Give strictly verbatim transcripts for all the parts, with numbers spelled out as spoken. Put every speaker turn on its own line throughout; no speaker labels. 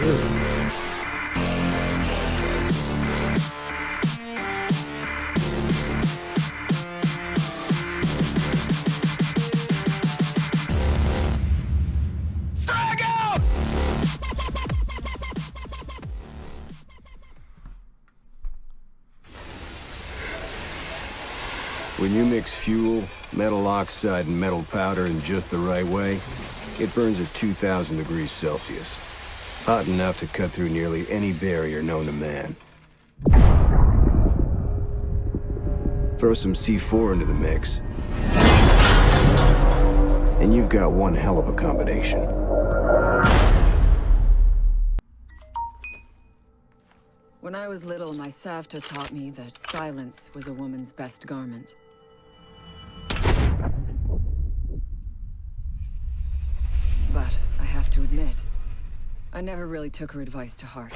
When you mix fuel, metal oxide, and metal powder in just the right way, it burns at two thousand degrees Celsius. Hot enough to cut through nearly any barrier known to man. Throw some C four into the mix, and you've got one hell of a combination.
When I was little, my Savta taught me that silence was a woman's best garment. But I have to admit, I never really took her advice to heart.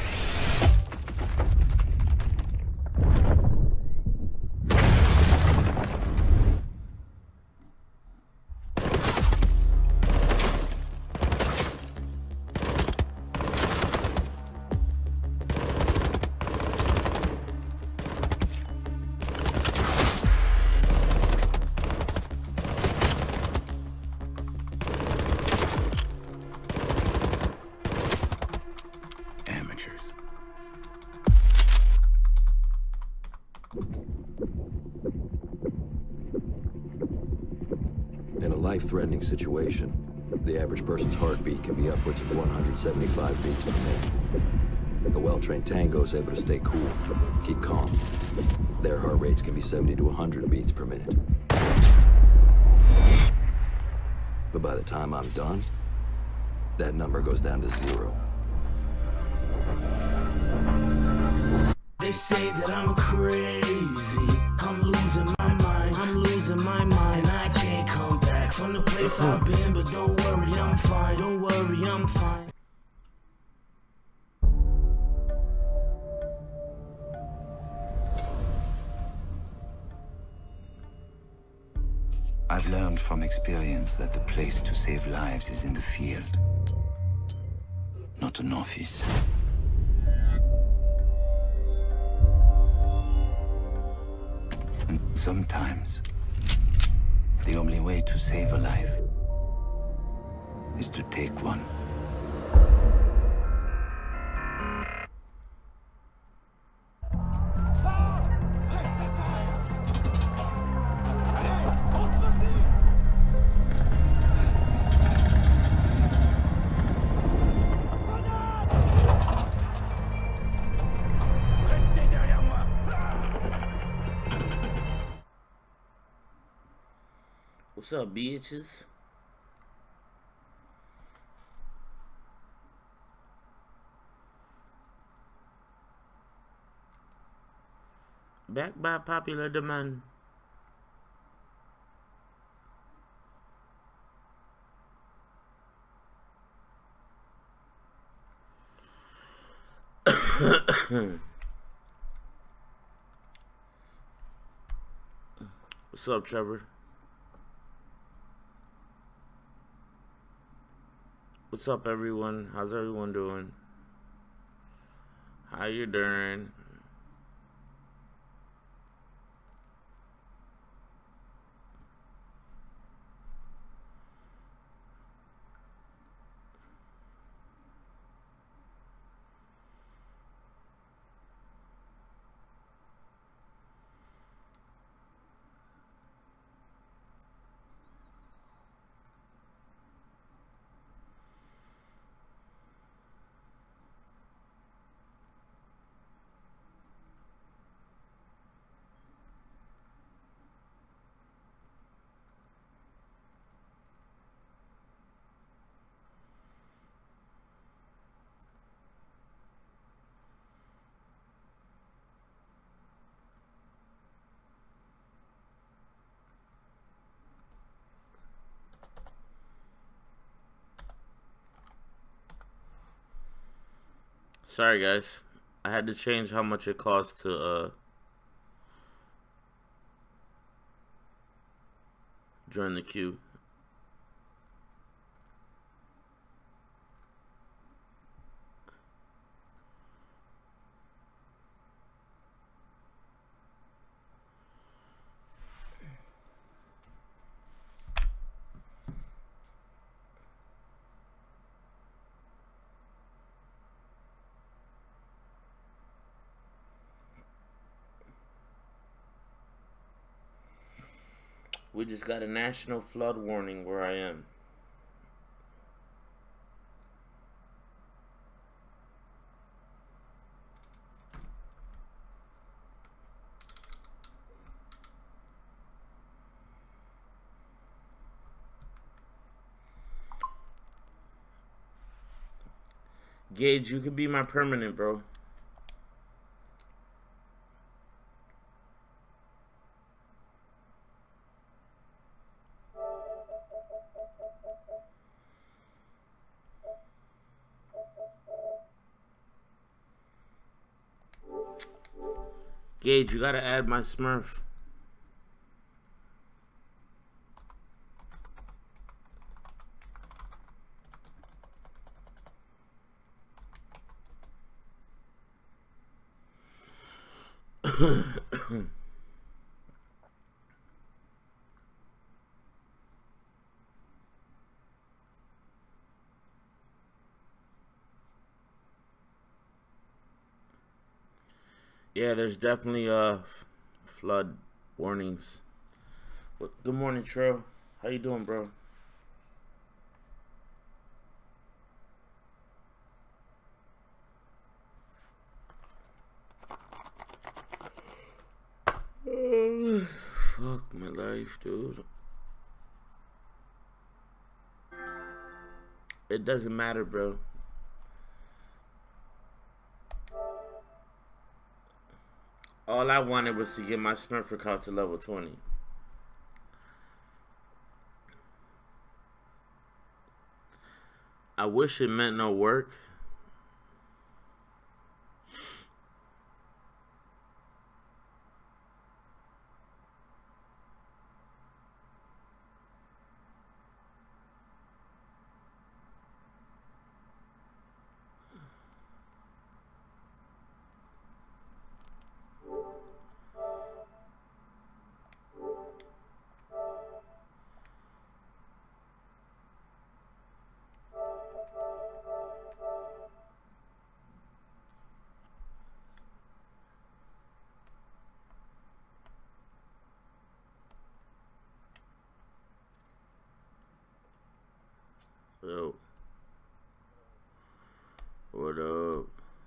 In a life-threatening situation, the average person's heartbeat can be upwards of one hundred seventy-five beats per minute. A well-trained tango is able to stay cool, keep calm. Their heart rates can be seventy to one hundred beats per minute. But by the time I'm done, that number goes down to zero.
They say that I'm crazy, I'm losing my mind, I'm losing my mind, I can't come back from the place I've been, but don't worry, I'm fine, don't worry, I'm fine.
I've learned from experience that the place to save lives is in the field, not an office. And sometimes, the only way to save a life is to take one.
What's up, bitches? Back by popular demand. What's up, Trevor? What's up, everyone? How's everyone doing? How you doing? Sorry, guys. I had to change how much it costs to uh, join the queue. We just got a national flood warning where I am. Gage, you could be my permanent, bro. Gage, you gotta add my Smurf. Yeah, there's definitely uh flood warnings. Good morning, Tro. How you doing, bro? Fuck my life, dude. It doesn't matter, bro. All I wanted was to get my Smurf account to level twenty. I wish it meant no work. Yo. What up?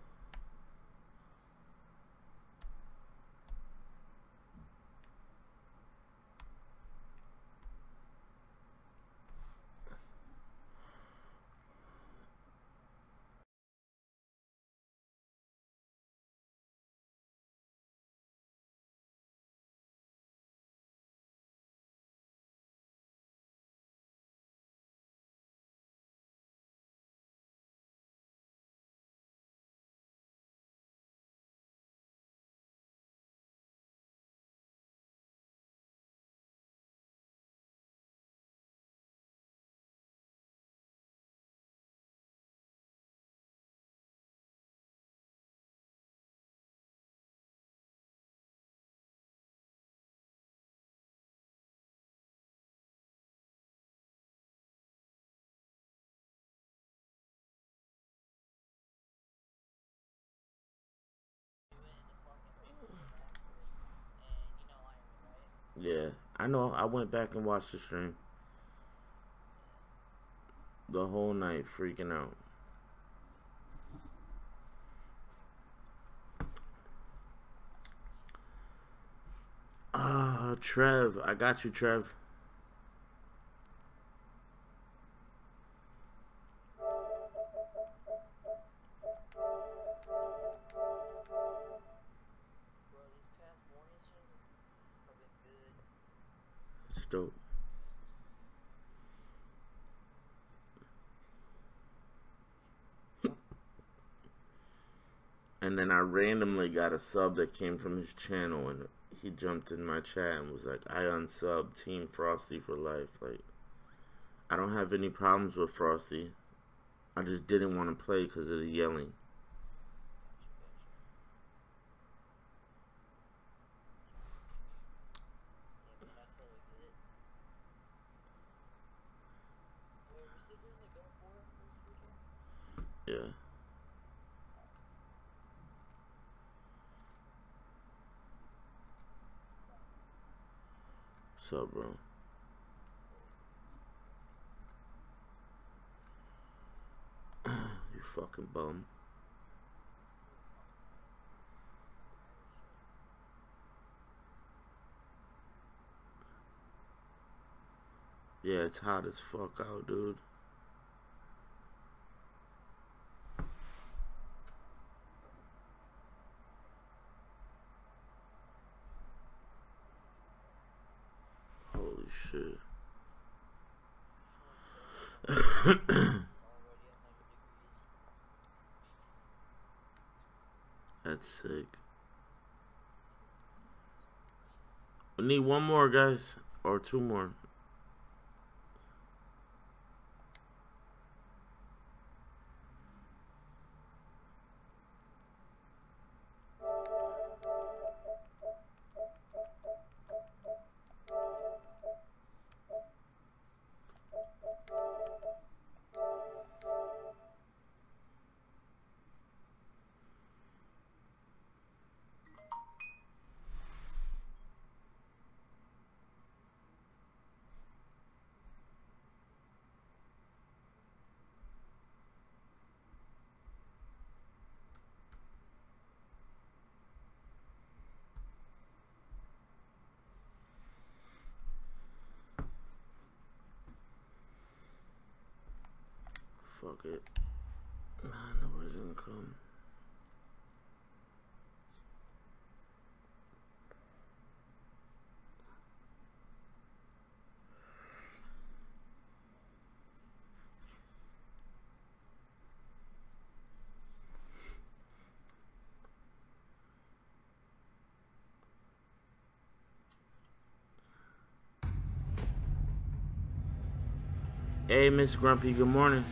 Yeah, I know. I went back and watched the stream. The whole night freaking out. Ah, uh, Trev. I got you, Trev. It's dope. And then I randomly got a sub that came from his channel, and he jumped in my chat and was like, I unsub Team Frosty for life. Like, I don't have any problems with Frosty. I just didn't want to play because of the yelling. Yeah. What's up, bro? fucking bum. Yeah, it's hot as fuck out, dude. Holy shit. That's sick. We need one more, guys, or two more. Fuck it. Nah, nobody's gonna come. Hey, Miss Grumpy, good morning.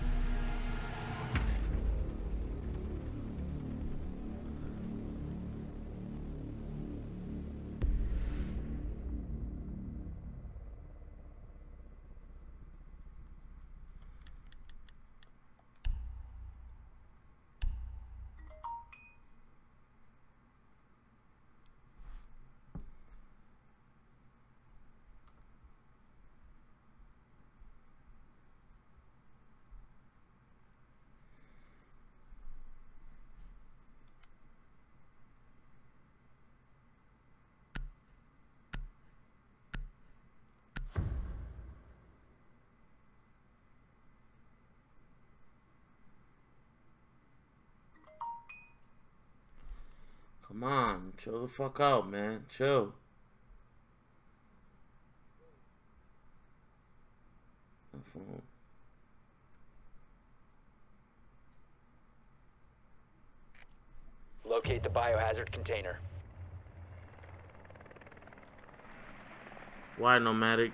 Come on, chill the fuck out, man. Chill. My phone.
Locate the biohazard container.
Why, Nomadic?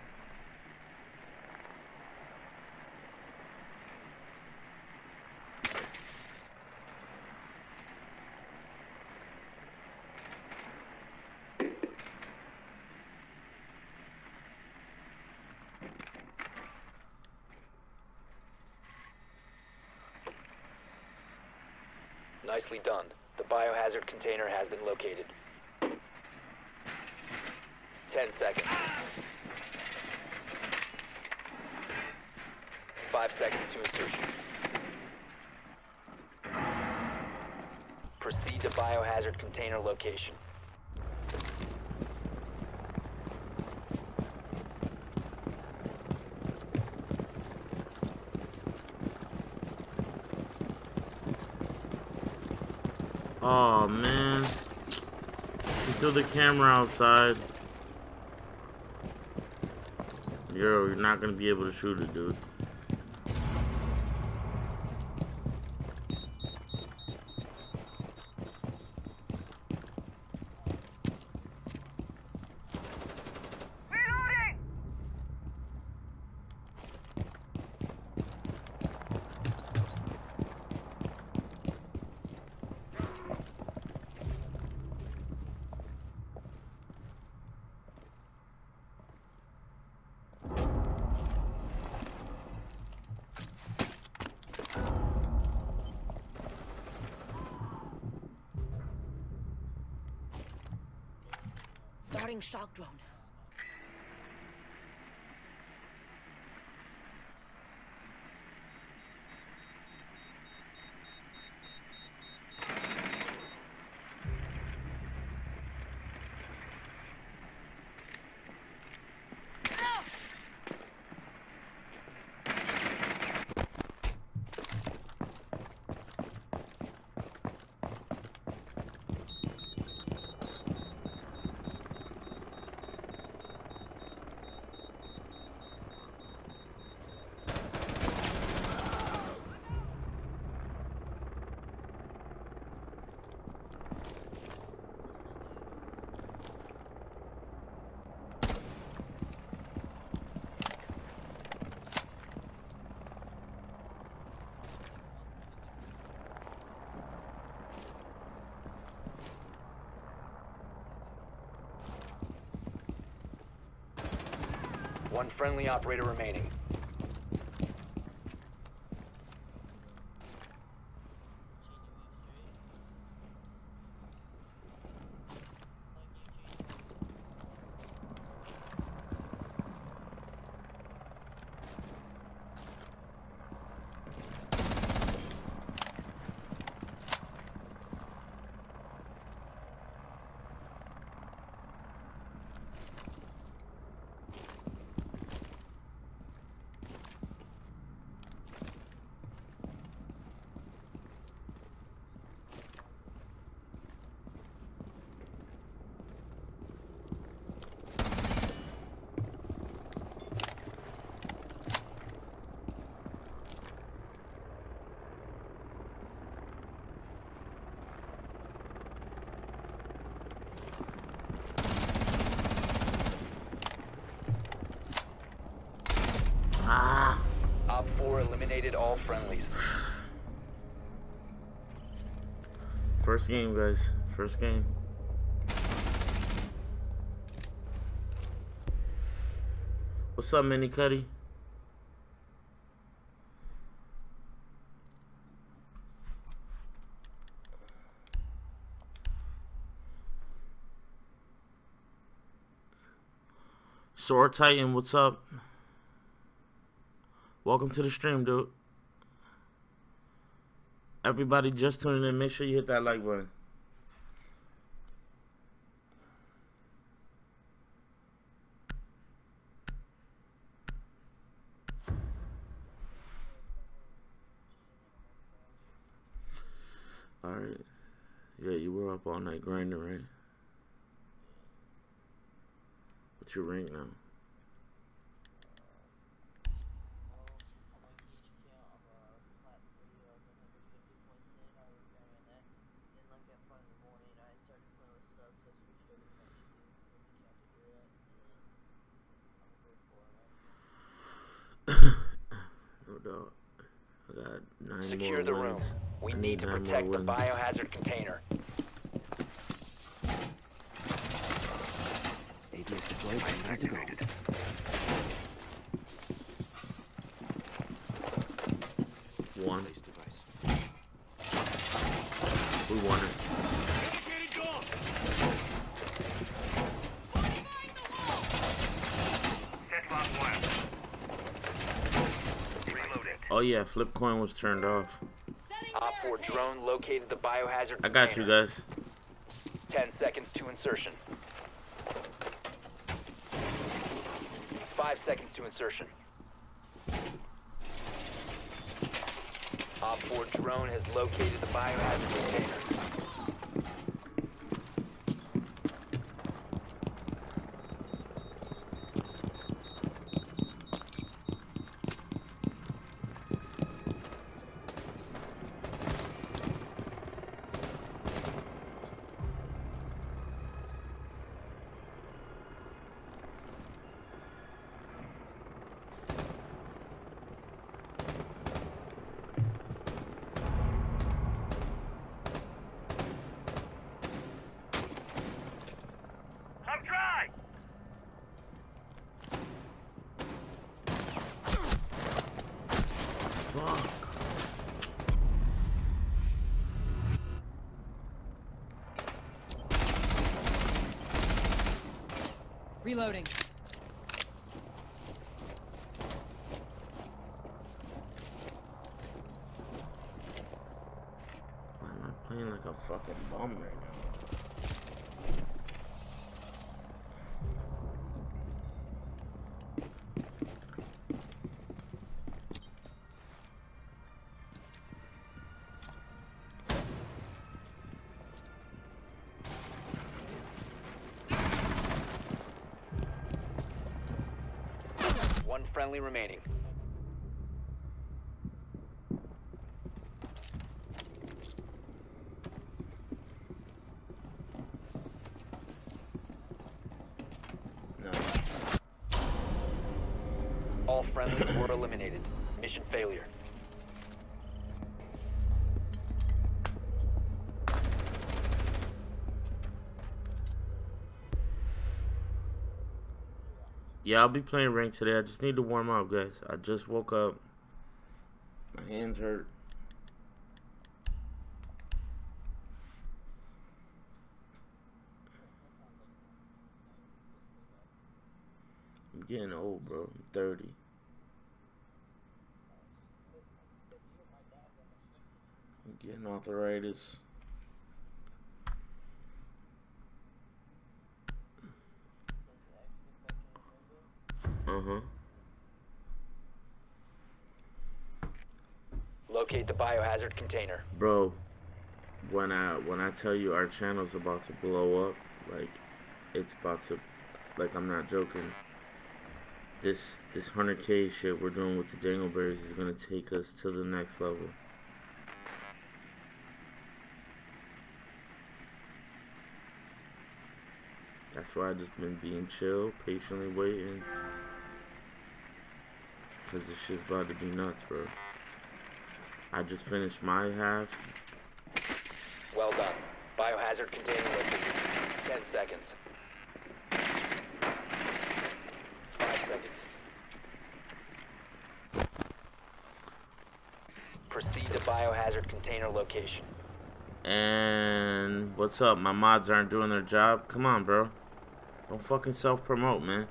Nicely done. The biohazard container has been located. Ten seconds. Five seconds to insertion. Proceed to biohazard container location.
Oh man, you threw the camera outside. Yo, you're not gonna be able to shoot it, dude.
Starting shock drone.
One friendly operator remaining. Op four eliminated all friendlies.
First game, guys. First game. What's up, Mini Cuddy? Sword Titan, what's up? Welcome to the stream, dude. Everybody just tuning in, make sure you hit that like button. Alright. Yeah, you were up all night grinding, right? What's your rank now? No doubt. I got nine
Secure
more
the room.
wins.
We
I
need to
nine
protect
more
the
wins.
biohazard container.
A D S deployed and ready to go.
One.
Place device.
We won it. Oh yeah, flip coin was turned off.
Op four drone located the biohazard
I got you
container.
guys.
Ten seconds to insertion. Five seconds to insertion. Op four drone has located the biohazard container.
Reloading.
Why am I playing like a fucking bum right now?
One friendly remaining.
No.
All friendlies were eliminated. Mission failure.
Yeah, I'll be playing rank today. I just need to warm up, guys. I just woke up. My hands hurt. I'm getting old, bro. I'm thirty. I'm getting arthritis. Uh-huh.
Locate the biohazard container.
Bro, when I when I tell you our channel's about to blow up, like it's about to, like I'm not joking. This this one hundred K shit we're doing with the Dangleberries is gonna take us to the next level. That's why I just been being chill, patiently waiting. Cause this shit's about to be nuts, bro. I just finished my half.
Well done. Biohazard container located. Ten seconds. Five seconds. Proceed to biohazard container location.
And what's up? My mods aren't doing their job. Come on, bro. Don't fucking self-promote, man.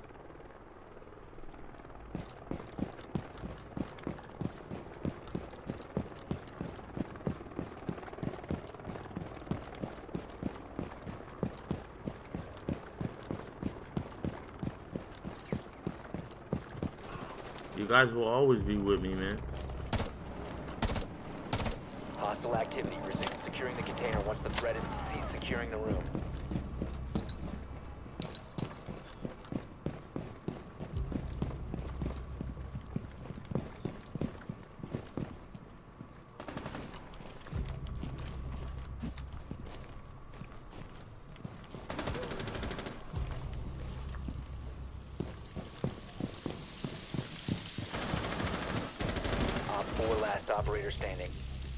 You guys will always be with me, man.
Hostile activity. Resume securing the container once the threat is ceased securing the room. Four last operator standing.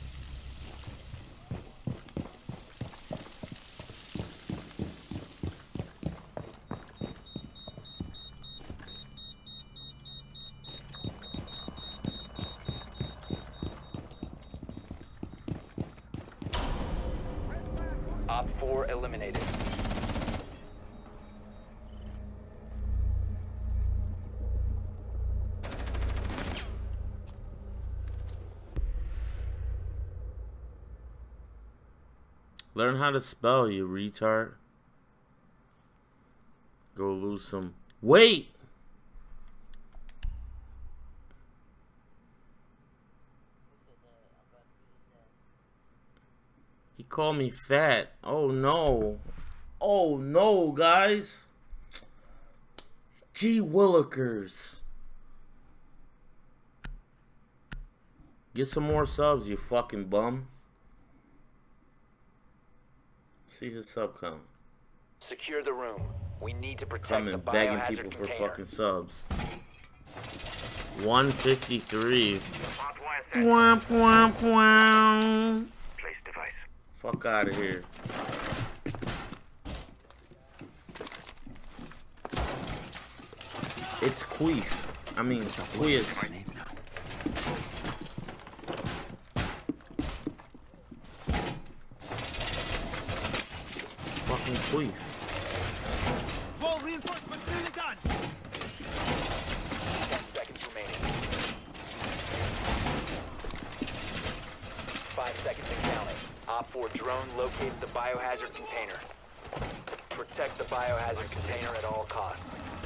Op four eliminated.
Learn how to spell, you retard. Go lose some weight. He called me fat. Oh no. Oh no, guys. Gee Willikers. Get some more subs, you fucking bum. See his sub come.
Secure the room. We need to protect
Coming,
the
begging
biohazard
people for
container.
fucking subs. one fifty-three. Womp womp womp.
Place device.
Fuck out of here. It's Queef. I mean, Quiz. Fucking Queef.
Wall reinforcements nearly done.
Ten seconds remaining. Five seconds and counting. Op four drone located the biohazard container. Protect the biohazard container at all costs.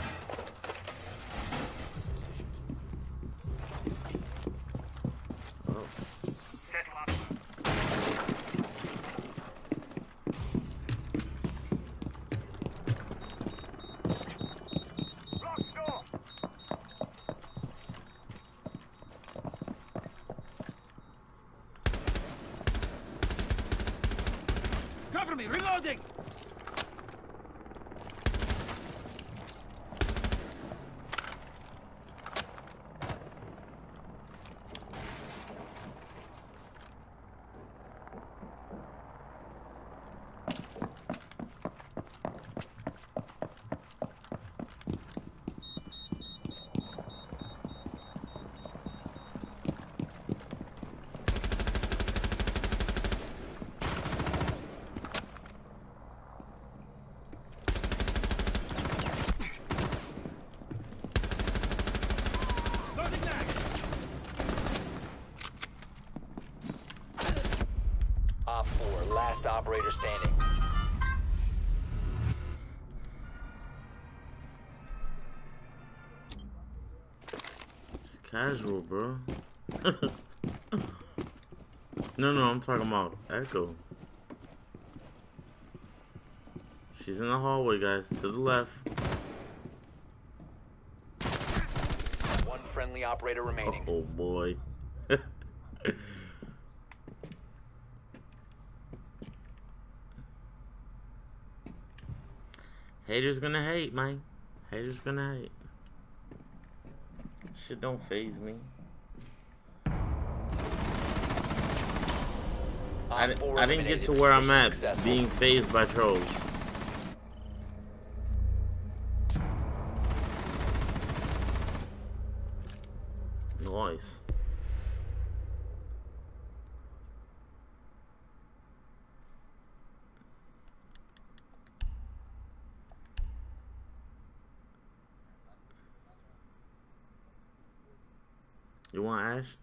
Cover me, reloading!
operator standing.
It's casual, bro. No, no, I'm talking about Echo. She's in the hallway, guys. To the left.
One friendly operator remaining.
Oh boy. Haters gonna hate, man. Haters gonna hate. Shit don't faze me. I, di I didn't get to where I'm at being phased by trolls. Nice. You want Ash?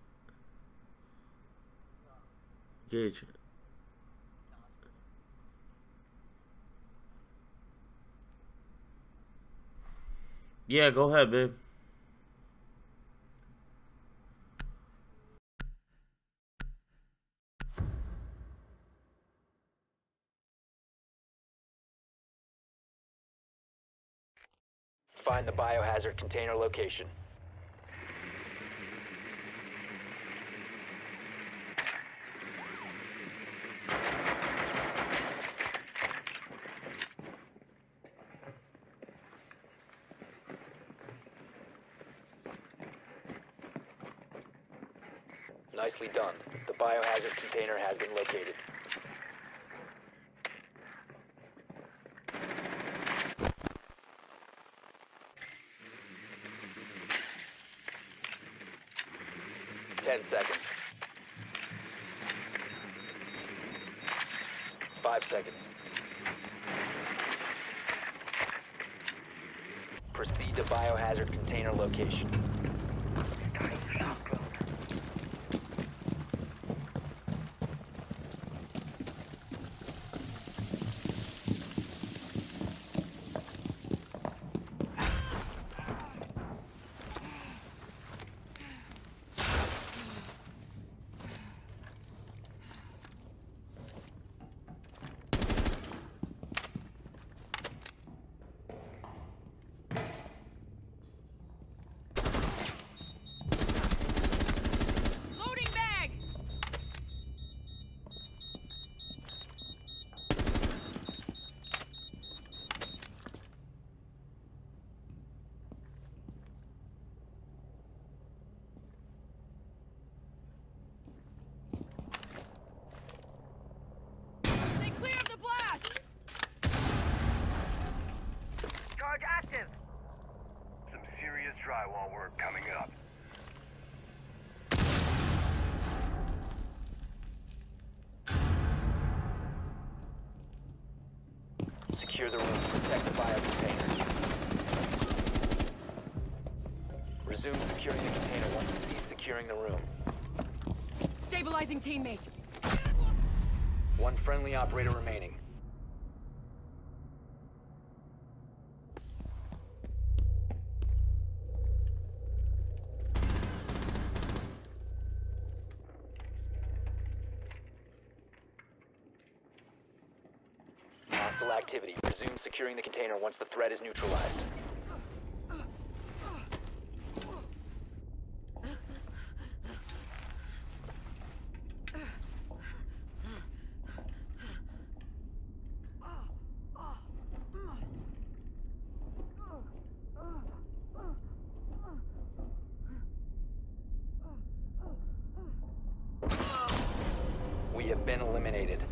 Gage. Yeah, go ahead, babe.
Find the biohazard container location. Nicely done. The biohazard container has been located. Ten seconds. Five seconds. Proceed to biohazard container location.
Some serious drywall work coming up.
Secure the room to protect the bio container. Resume securing the container once you cease securing the room.
Stabilizing teammate.
One friendly operator remaining. Hostile activity. Resume securing the container once the threat is neutralized. We have been eliminated.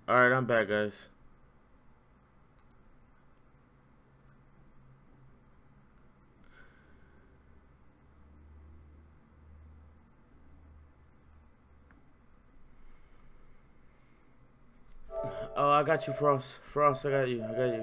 Alright, I'm back, guys. Oh, I got you, Frost. Frost, I got you. I got you.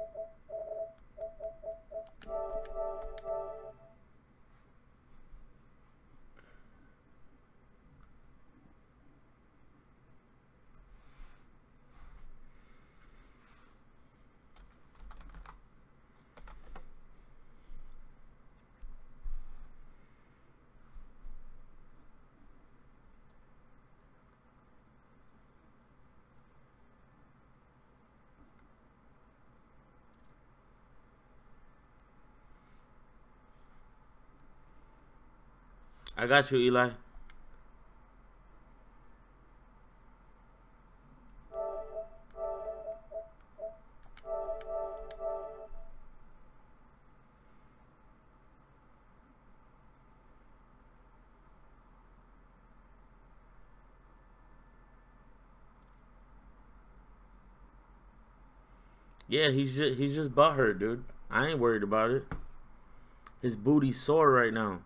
I got you, Eli. Yeah, he's just, he's just butthurt, dude. I ain't worried about it. His booty's sore right now.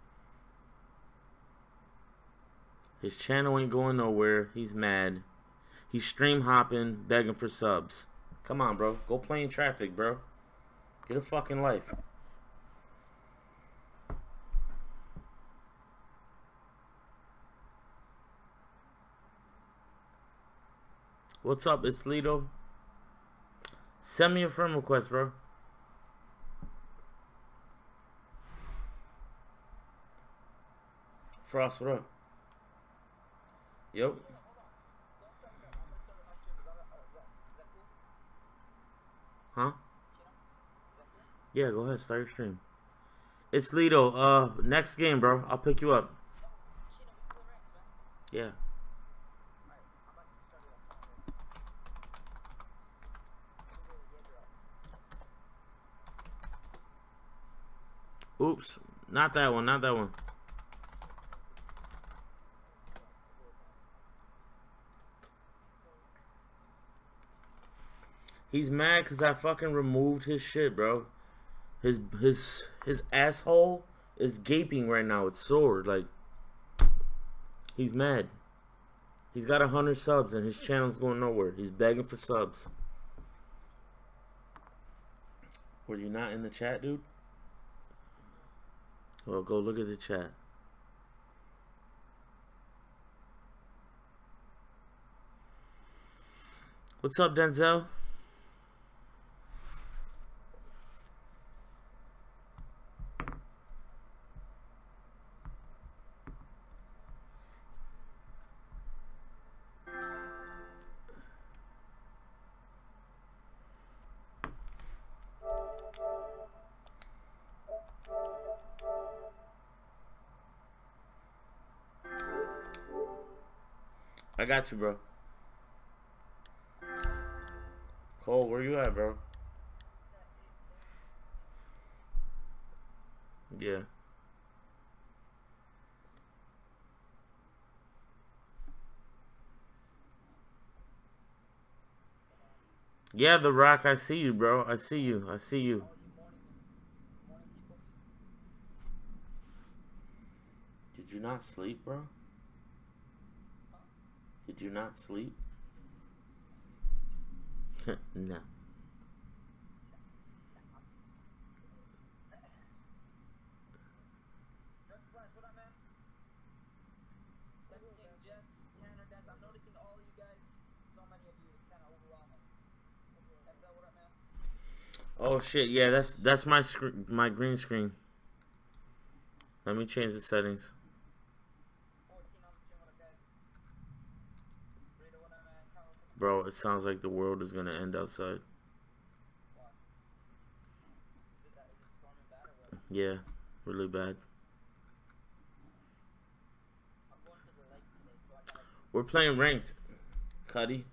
His channel ain't going nowhere. He's mad. He's stream hopping, begging for subs. Come on, bro. Go play in traffic, bro. Get a fucking life. What's up? It's Lito. Send me a friend request, bro. Frost, what up? Yep. Huh? Yeah, go ahead. Start your stream. It's Lito. Uh, next game, bro. I'll pick you up. Yeah. Oops. Not that one. Not that one. He's mad because I fucking removed his shit, bro. His his his asshole is gaping right now. It's sore. Like, he's mad. He's got a hundred subs and his channel's going nowhere. He's begging for subs. Were you not in the chat, dude? Well, go look at the chat. What's up, Denzel? I got you, bro. Cole, where you at, bro? Yeah. Yeah, The Rock, I see you, bro. I see you. I see you. Did you not sleep, bro? Did you not sleep? No. Oh shit! Yeah, that's that's my screen, my green screen. Let me change the settings. Bro, it sounds like the world is gonna end outside. Yeah, really bad. We're playing ranked, Cuddy.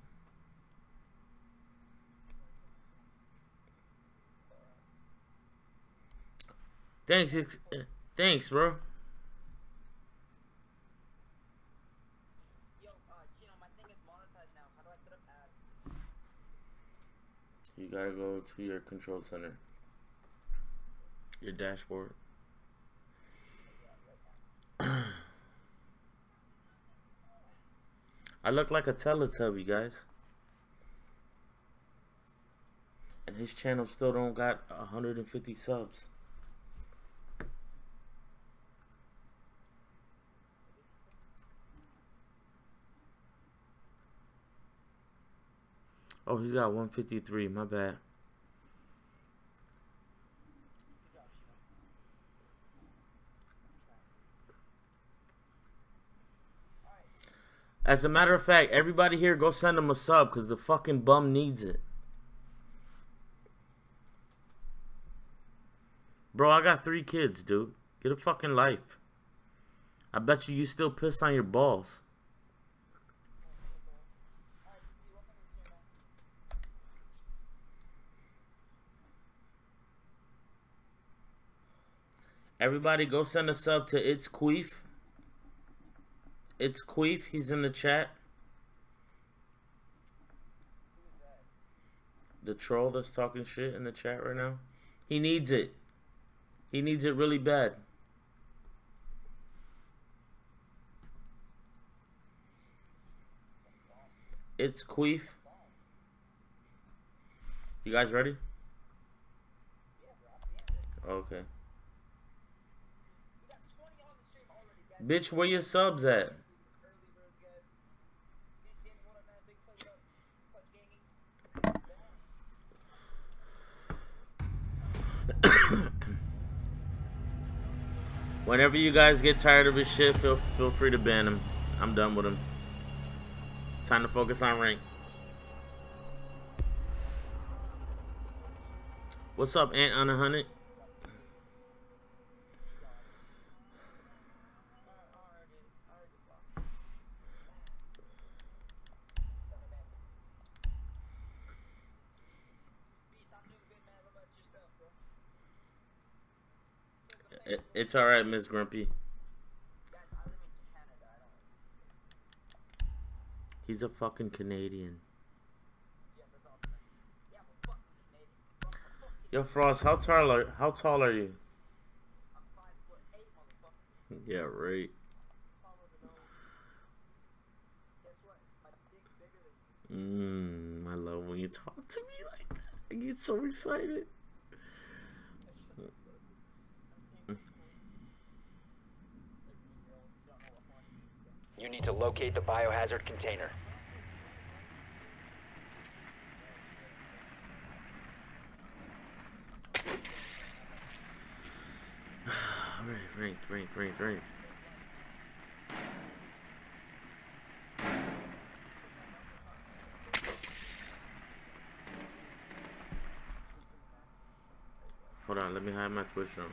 Thanks, it's, uh, thanks, bro. You gotta go to your control center. Your dashboard. I look like a Teletubby, guys. And his channel still don't got one hundred fifty subs. Oh, he's got one fifty-three. My bad. As a matter of fact, everybody here go send him a sub because the fucking bum needs it. Bro, I got three kids, dude. Get a fucking life. I bet you you still piss on your balls. Everybody go send a sub to It's Queef. It's Queef. He's in the chat. The troll that's talking shit in the chat right now. He needs it. He needs it really bad. It's Queef. You guys ready? Okay. Bitch, where your subs at? Whenever you guys get tired of his shit, feel feel free to ban him. I'm done with him. It's time to focus on rank. What's up, Ant on a hundred? It's alright, Miss Grumpy. He's a fucking Canadian. Yo, Frost, how tall are how tall are you? Yeah, right. Mmm, I love when you talk to me like that. I get so excited.
You need to locate the biohazard container.
Right, right, right, right, right. Hold on, let me hide my Twitch on.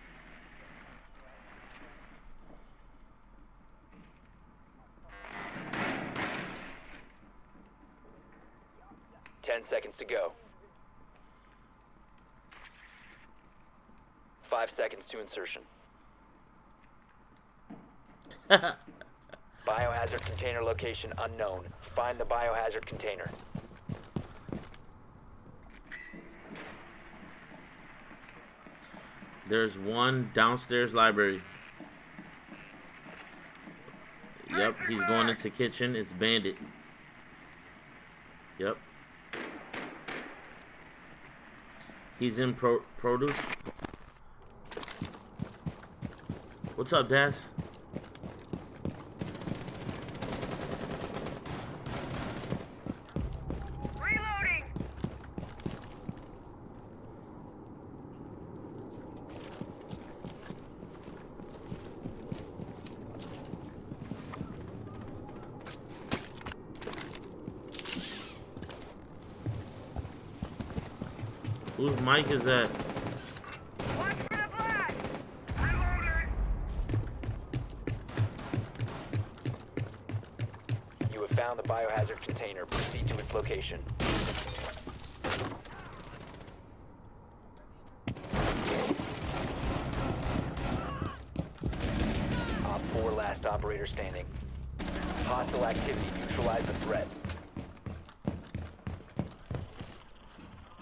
Ten seconds to go. Five seconds to insertion. Biohazard container location unknown. Find the biohazard container.
There's one downstairs library. Yep, he's going into kitchen. It's Bandit. Yep. He's in pro produce. What's up, Das?
Reloading.
Whose mic is that?
Watch for the blast. Reloading.
You have found the biohazard container. Proceed to its location. Op four, last operator standing. Hostile activity. Neutralize the threat.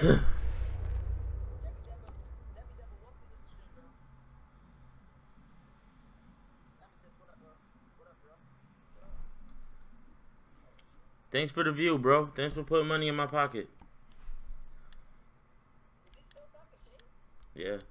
Thanks for the view, bro. Thanks for putting money in my pocket. Yeah.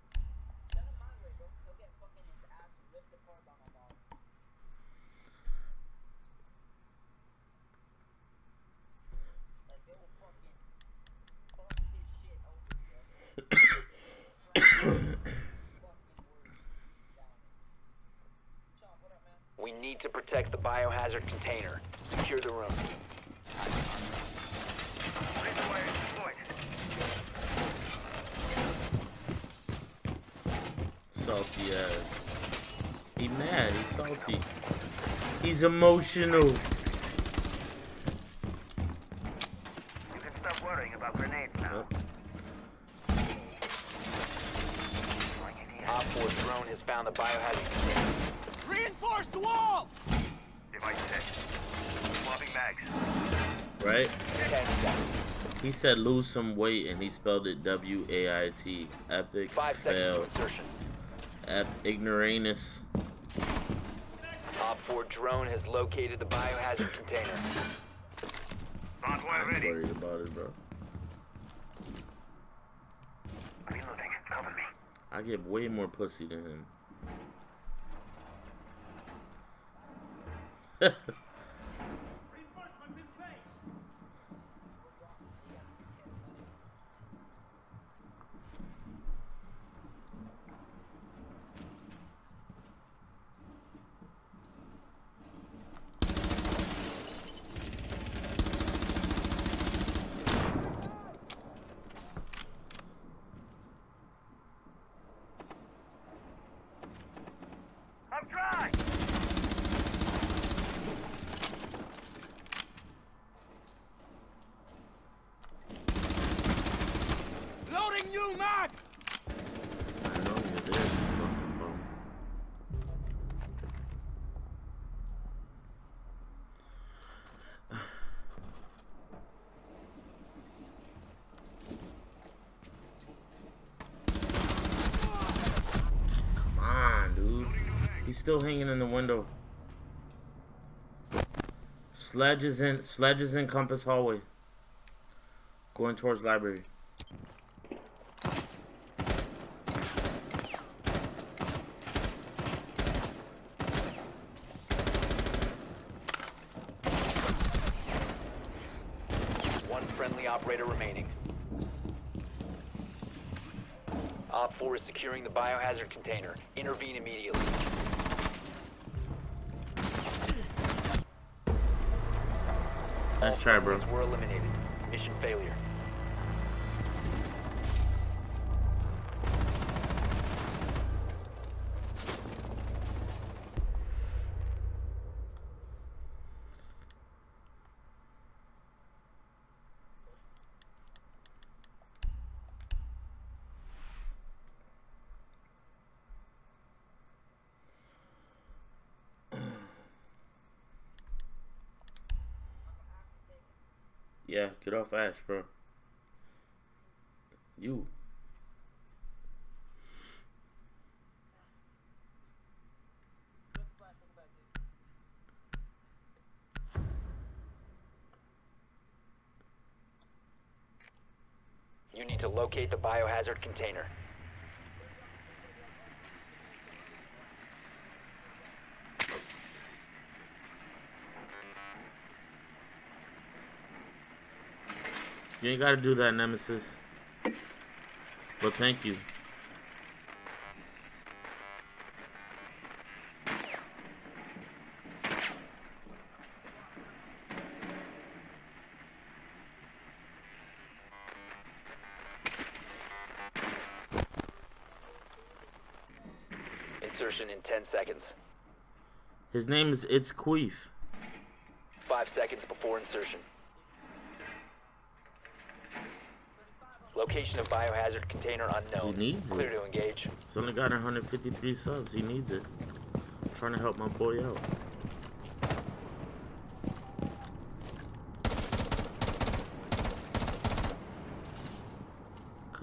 We need to protect the biohazard container. Secure the room.
Salty ass. He mad. He's salty. He's emotional.
You can stop worrying about grenades now.
Op four drone has found the biohazard container.
Reinforce the wall!
Device set. Swapping mags.
Right? He said lose some weight and he spelled it W A I T. Epic
Five
fail.
seconds to insertion.
Ep ignoramus.
Op four drone has located the biohazard container.
Not
I'm worried about it, bro.
Reloading. Cover me.
I get way more pussy than him.
I'm dry.
Loading new mag!
I know you're there, you fucking bum. Come on, dude. He's still hanging in the window. Sledge is in Sledge is in Compass Hallway. Going towards library.
One friendly operator remaining. Op four is securing the biohazard container. Intervene immediately.
Nice try, bro.
Were eliminated. Mission failure.
Yeah, get off Ash, bro. You.
You need to locate the biohazard container.
You ain't gotta do that, Nemesis. But thank you.
Insertion in ten seconds.
His name is It's Queef.
Five seconds before insertion. Location of biohazard container unknown.
He needs
Clear
it.
to engage.
He's only got one hundred fifty-three subs. He needs it. I'm trying to help my boy out.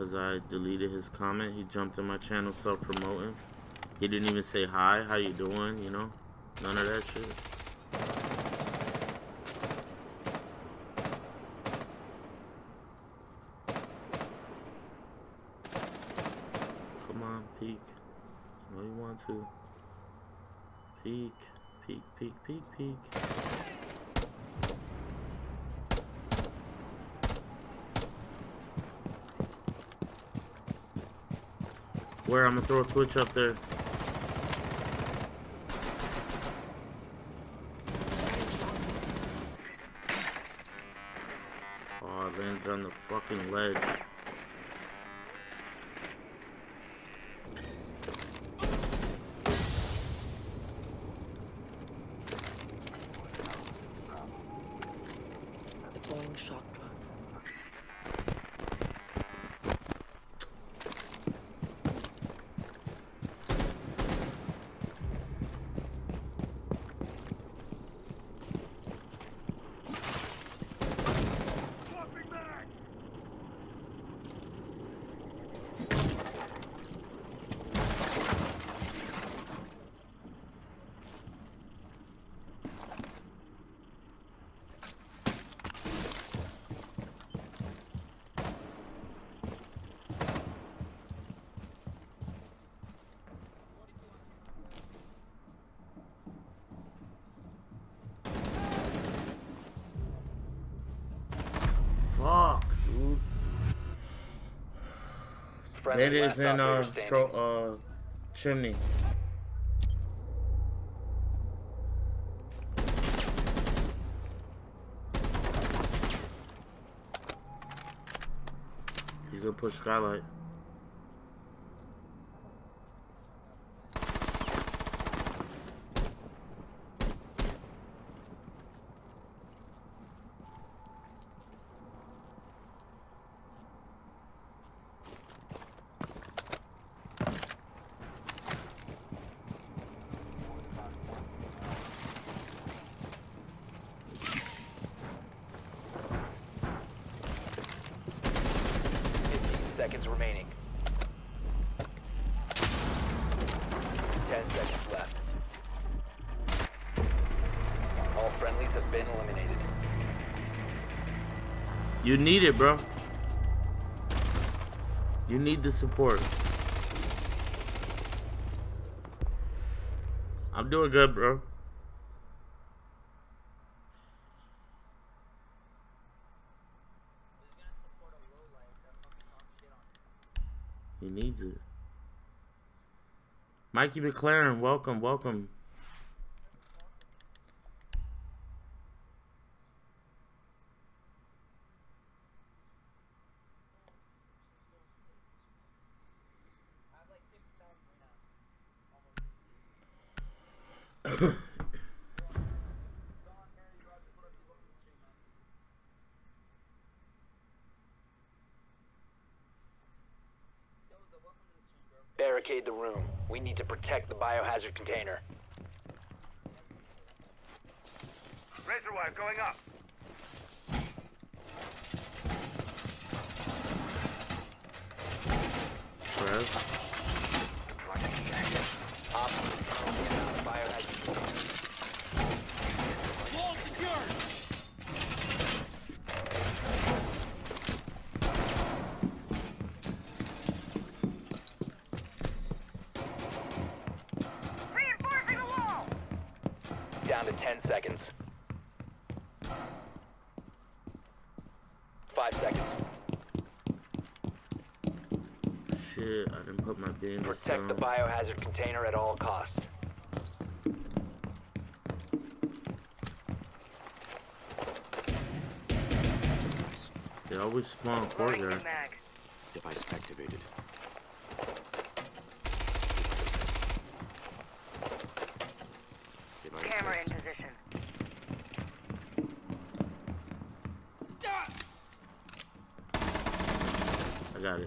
because I deleted his comment. He jumped in my channel self-promoting. He didn't even say hi, how you doing, you know? None of that shit. Come on, peek. No, you want to. Peek, peek, peek, peek, peek. Where I'm gonna throw a Twitch up there. Oh, I landed on the fucking ledge.
Deploying shock drone.
Fuck, dude. That is in uh, tro uh chimney. He's gonna push skylight.
Seconds remaining. Ten seconds left. All friendlies have been eliminated.
You need it, bro. You need the support. I'm doing good, bro. He needs it. Mikey McLaren, welcome, welcome.
Barricade the room. We need to protect the biohazard container.
Razor wire going up.
Wall secured.
Reinforcing the wall.
Down to ten seconds. Five seconds.
Shit, I didn't put my bandits
Protect
down.
the biohazard container at all costs.
They always spawn courtyard.
Device activated. Device
Camera in
test.
position.
I got it.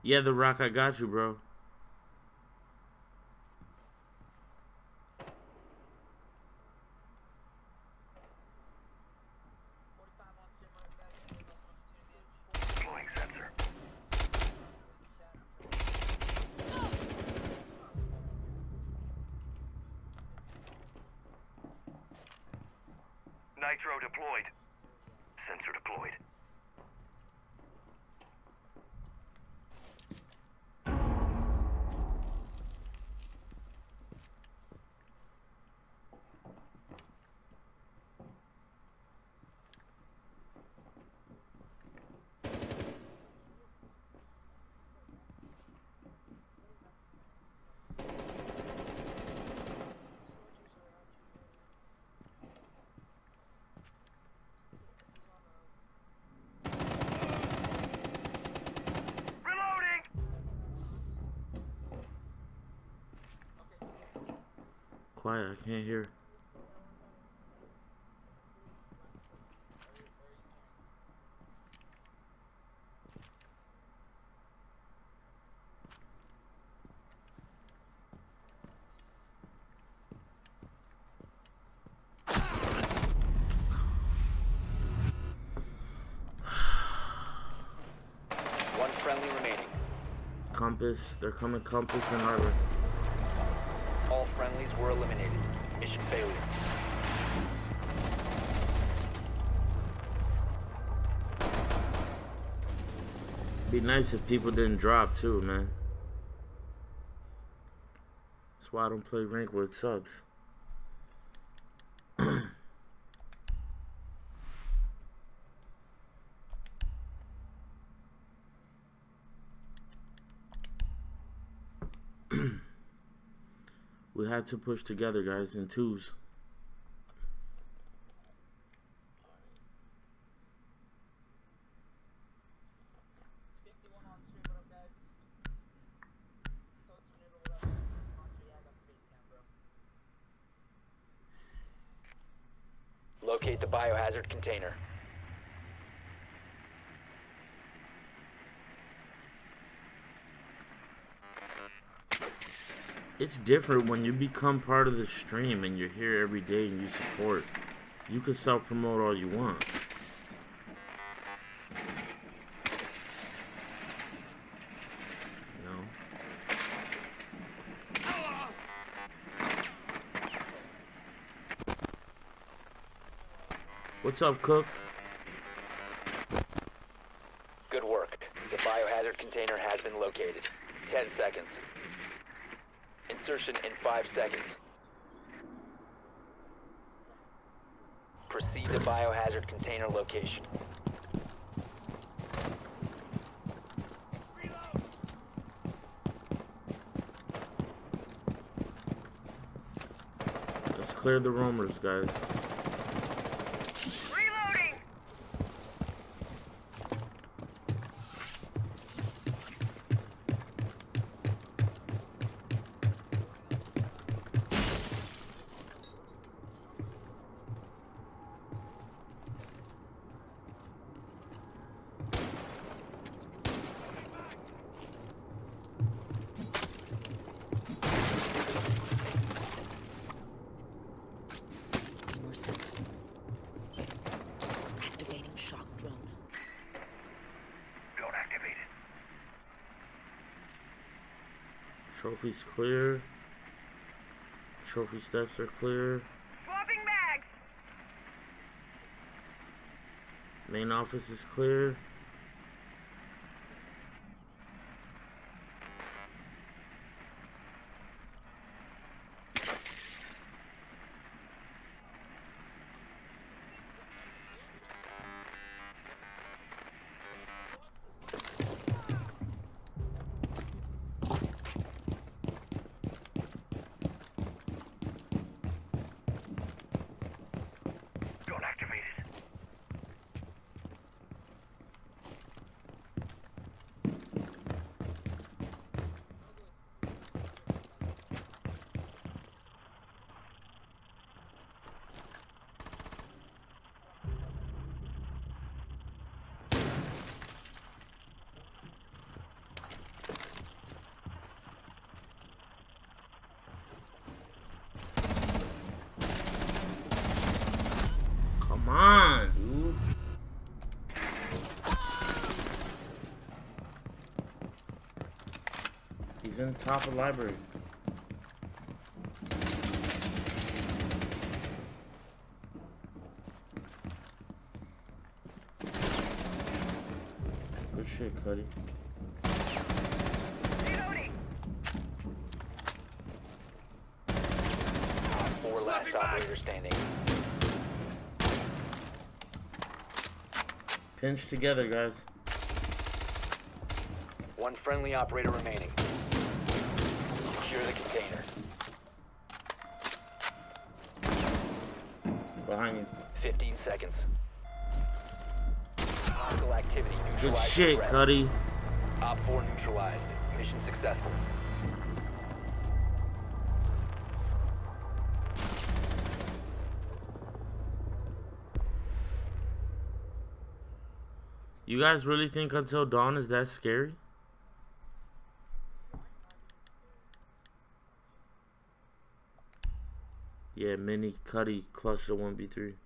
Yeah, The Rock, I got you, bro.
Deploying sensor. Nitro deployed. Sensor deployed.
Quiet, I can't hear.
One friendly remaining.
Compass, they're coming Compass and Harbor.
All friendlies were eliminated. Mission failure.
Be nice if people didn't drop too, man. That's why I don't play rank with subs. We had to push together, guys, in twos.
Locate the biohazard container.
It's different when you become part of the stream and you're here every day and you support. You can self-promote all you want. You know? What's up, Cook?
Good work. The biohazard container has been located. Ten seconds. Insertion in five seconds. Proceed to biohazard container location.
Let's clear the roamers, guys.
Reloading!
Activating shock drone.
Drone activated.
Trophies clear. Trophy steps are clear.
Swapping mags!
Main office is clear.
Drone activated.
on, dude. He's in the top of the library. Good shit, Cuddy.
Four last operator standing.
Pinch together, guys.
One friendly operator remaining. Secure the container.
Behind you.
fifteen seconds. Hostile activity
Good
neutralized.
shit, Cuddy.
Op four neutralized. Mission successful.
You guys really think Until Dawn is that scary? Yeah, Mini Cuddy clutched the one v three.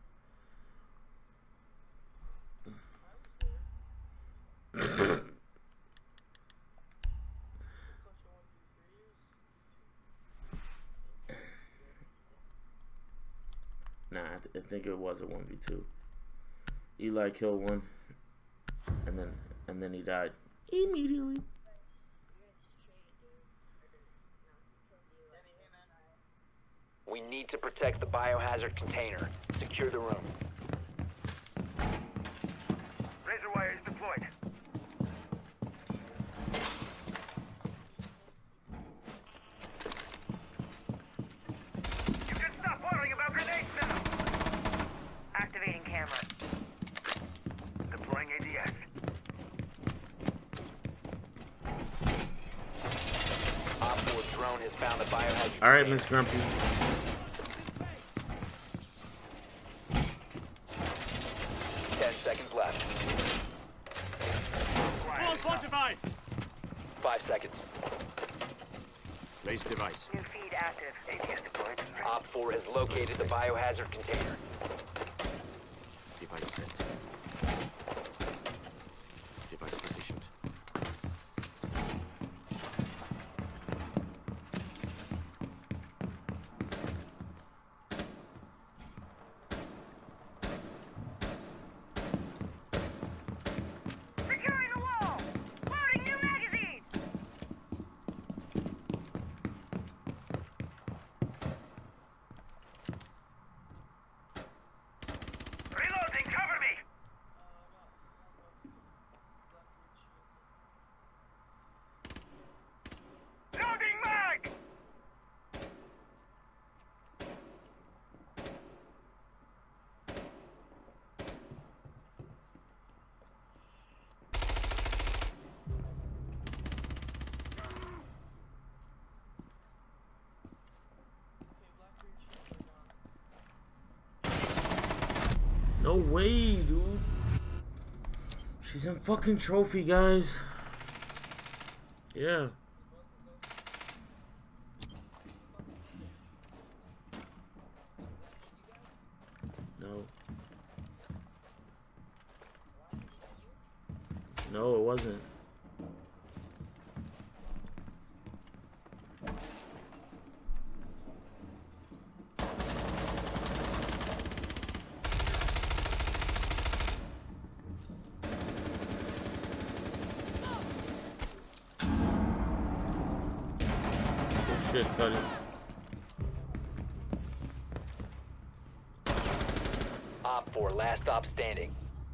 Nah, I, th I think it was a one v two. Eli killed one, and then and then he died immediately.
We need to protect the biohazard container. Secure the room.
Razor wire is deployed. You can stop worrying about grenades now. Activating camera. Deploying A D S.
Op four drone has found the biohazard.
All right, Miss Grumpy.
Ten seconds left. Five seconds.
Base device.
New feed active. A D S deployed.
Op four has located the biohazard container.
Device set. Device positioned.
Securing the wall. Loading new magazine. Reloading. Cover me. Loading mag.
No way, dude. She's in fucking trophy, guys. Yeah. No. No, it wasn't. Good shit, Cuddy.
Op four, last stop standing.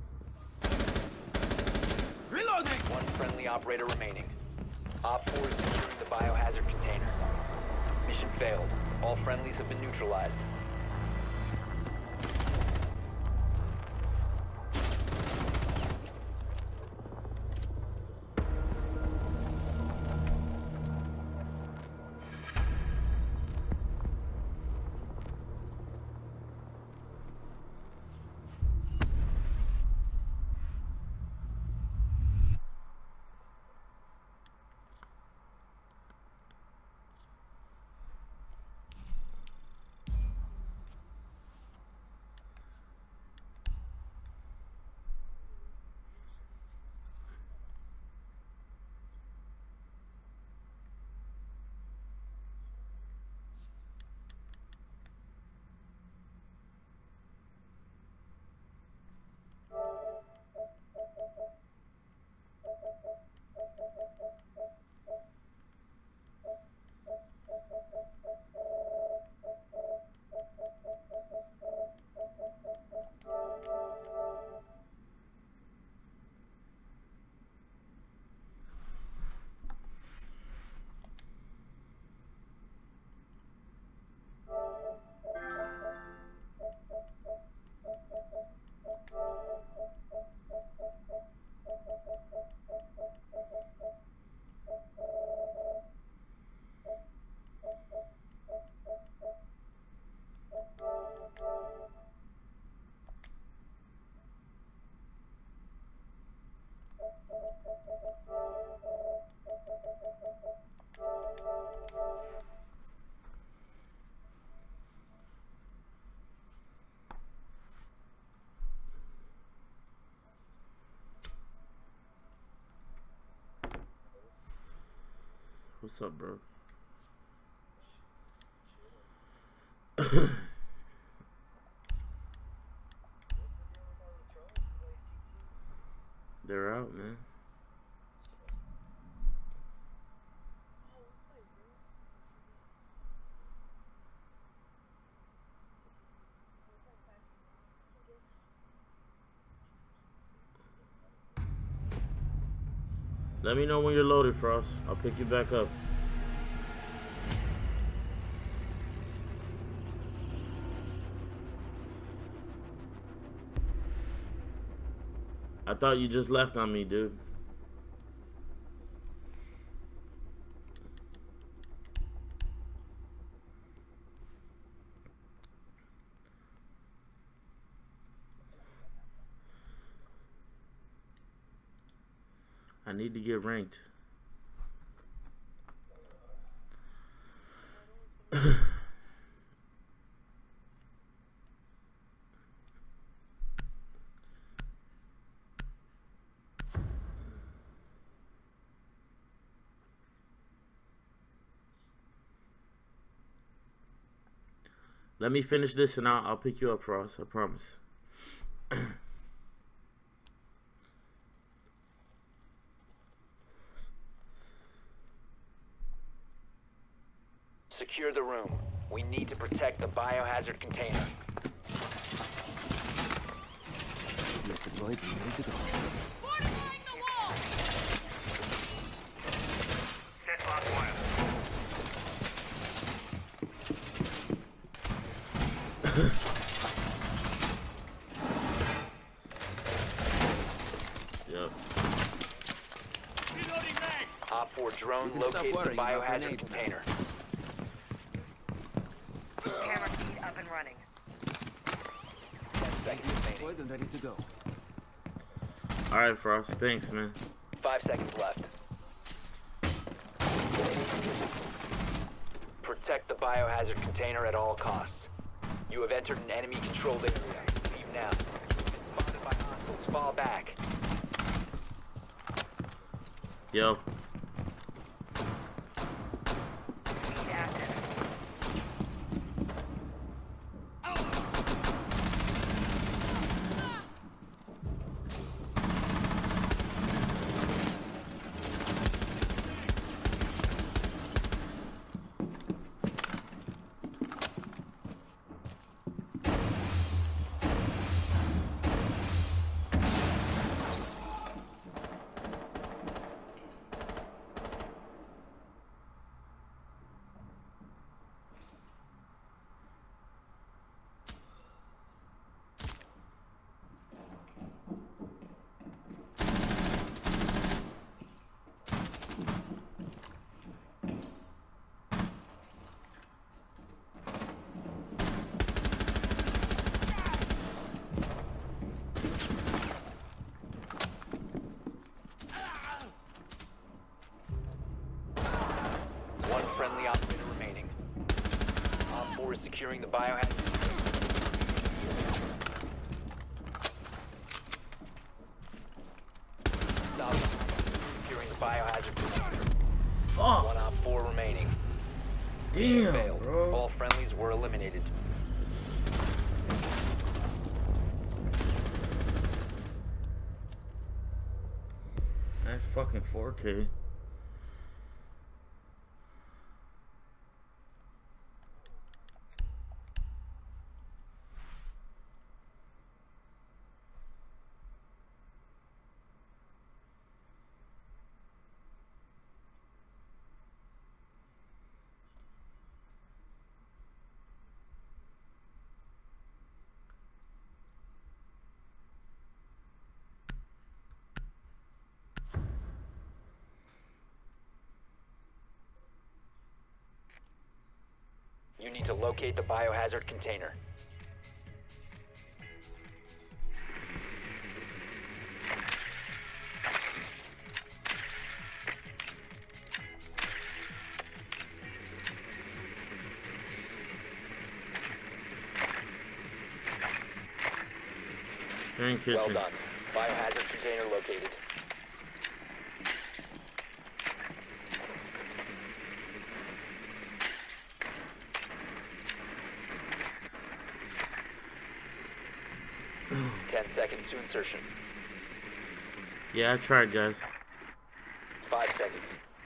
Reloading!
One friendly operator remaining. Op four is securing the biohazard container. Mission failed. All friendlies have been neutralized.
What's up, bro? They're out, man. Let me know when you're loaded, Frost. I'll pick you back up. I thought you just left on me, dude. I need to get ranked. Let me finish this and I'll, I'll pick you up, Frost. I promise.
Secure the room. We need to protect the biohazard container.
Let's deploy it and ready to go.
Fortifying the wall!
Set lock wire.
Yep.
Reloading mag!
Op four drone
You can stop
located the
worrying about
biohazard
grenades now.
container.
Camera feed up and running.
ten seconds remaining.
Deployed and ready to go.
Alright, Frost. Thanks, man.
Five seconds left. Protect the biohazard container at all costs. You have entered an enemy-controlled area. Leave now. Spotted by hostiles. Fall back.
Yo.
Feed active.
One friendly operator remaining. Op four is securing the biohazard. Stop. Securing the biohazard container.
Fuck.
One Op four remaining.
Damn,
Failed.
bro.
All friendlies were eliminated.
That's fucking four K.
You need to locate the biohazard container.
You're in kitchen.
Well done. Biohazard container located. Ten seconds to insertion.
Yeah, I tried, guys.
Five seconds.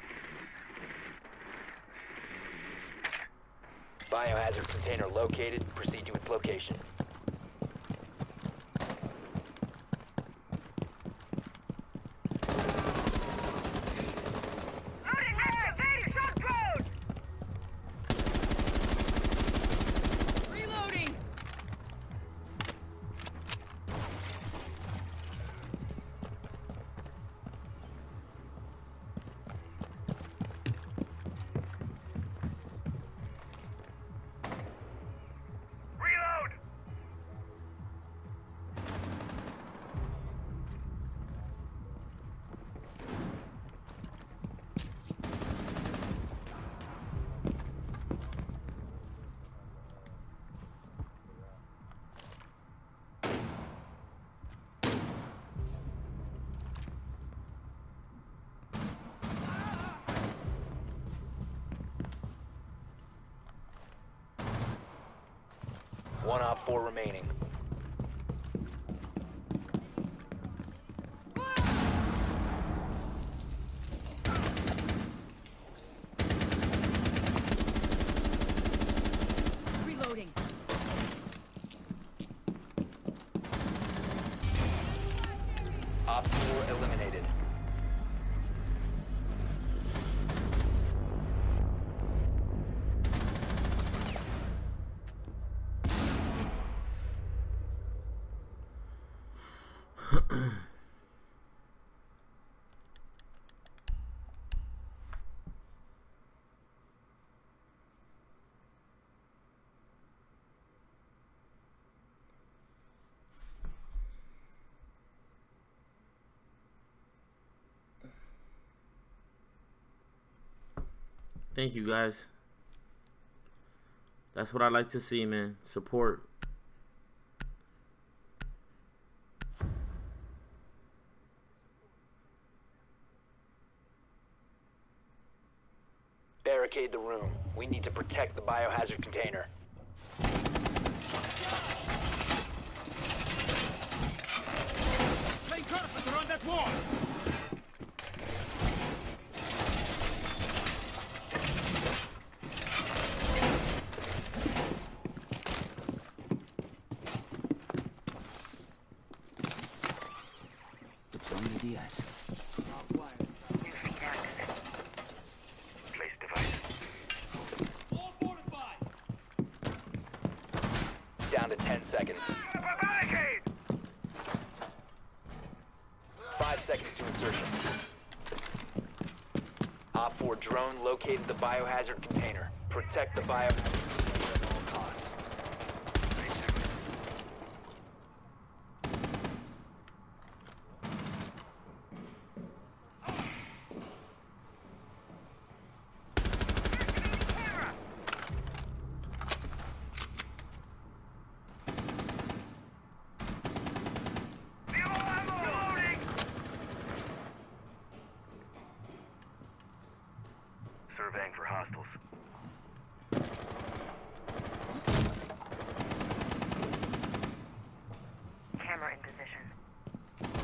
Biohazard container located. Proceed to its location.
Reloading!
Reload!
One op four remaining.
Reloading.
Op four eliminated.
Thank you, guys. That's what I like to see, man. Support.
Barricade the room. We need to protect the biohazard container.
Play carpet around that wall!
Deploying the Diaz.
New feed active. Place device.
All fortified!
Down to ten seconds.
Barricade!
Five seconds to insertion. Op four drone located the biohazard container. Protect the biohazard container at all costs.
Surveying for hostiles. Camera in position.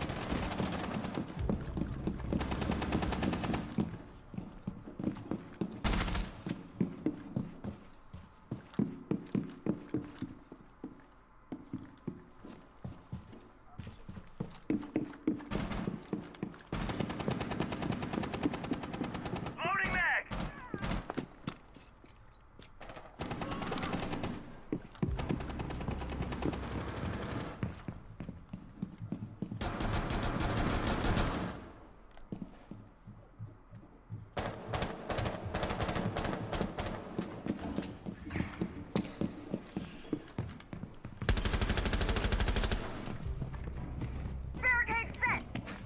Loading mag! Barricade set!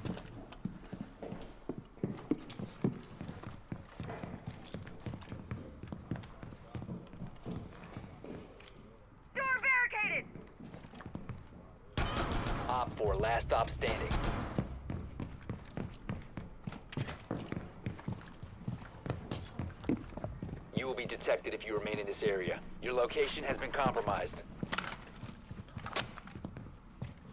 Door barricaded!
Op four, last stop standing. You will be detected if you remain in this area. Your location has been compromised.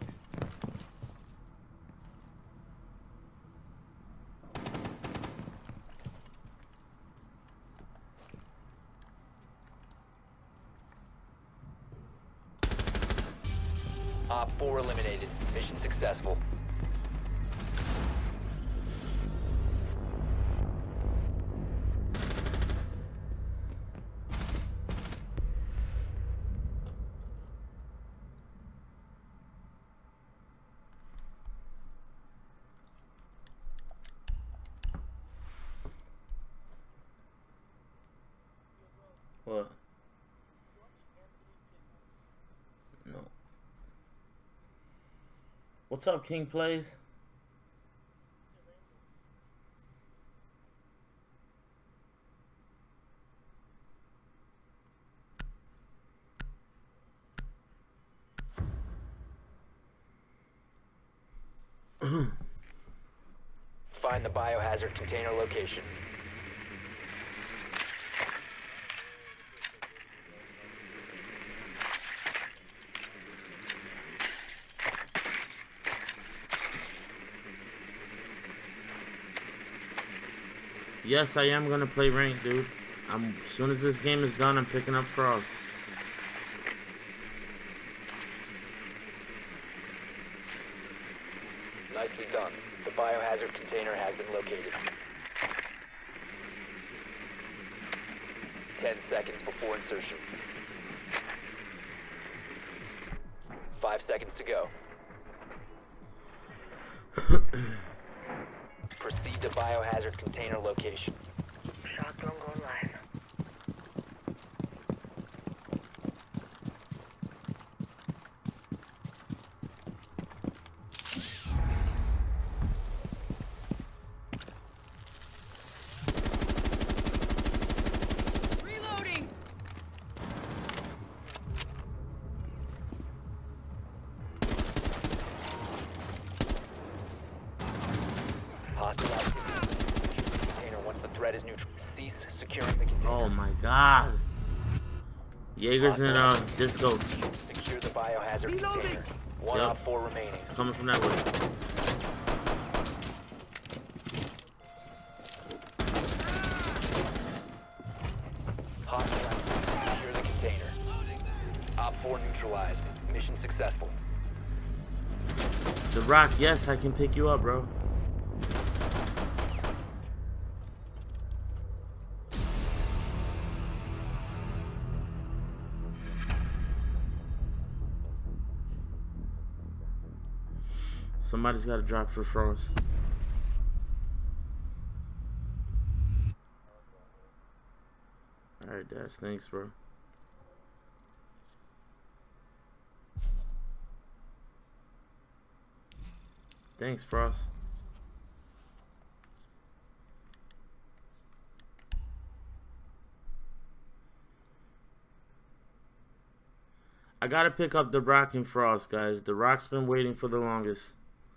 Op four eliminated. Mission successful.
What? No. What's up, King Plays?
Find the biohazard container location.
Yes, I am gonna play ranked, dude. I'm as soon as this game is done, I'm picking up Frost.
Nicely done. The biohazard container has been located. Ten seconds before insertion. Five seconds to go. Proceed to biohazard container location.
Shotgun going live.
Reloading.
Hostile activity. Secure the container once the threat is neutral. Cease securing the container.
Oh my god. Jaeger's in uh disco.
Secure the biohazard container. One
Yep.
op four remaining.
It's coming from that way.
Hostile activity. Secure the container. Op four neutralized. Mission successful.
The Rock, yes, I can pick you up, bro. Somebody's got to drop for Frost. Alright, Dash, thanks, bro. Thanks, Frost. I gotta pick up the Rock and Frost, guys. The Rock's been waiting for the longest.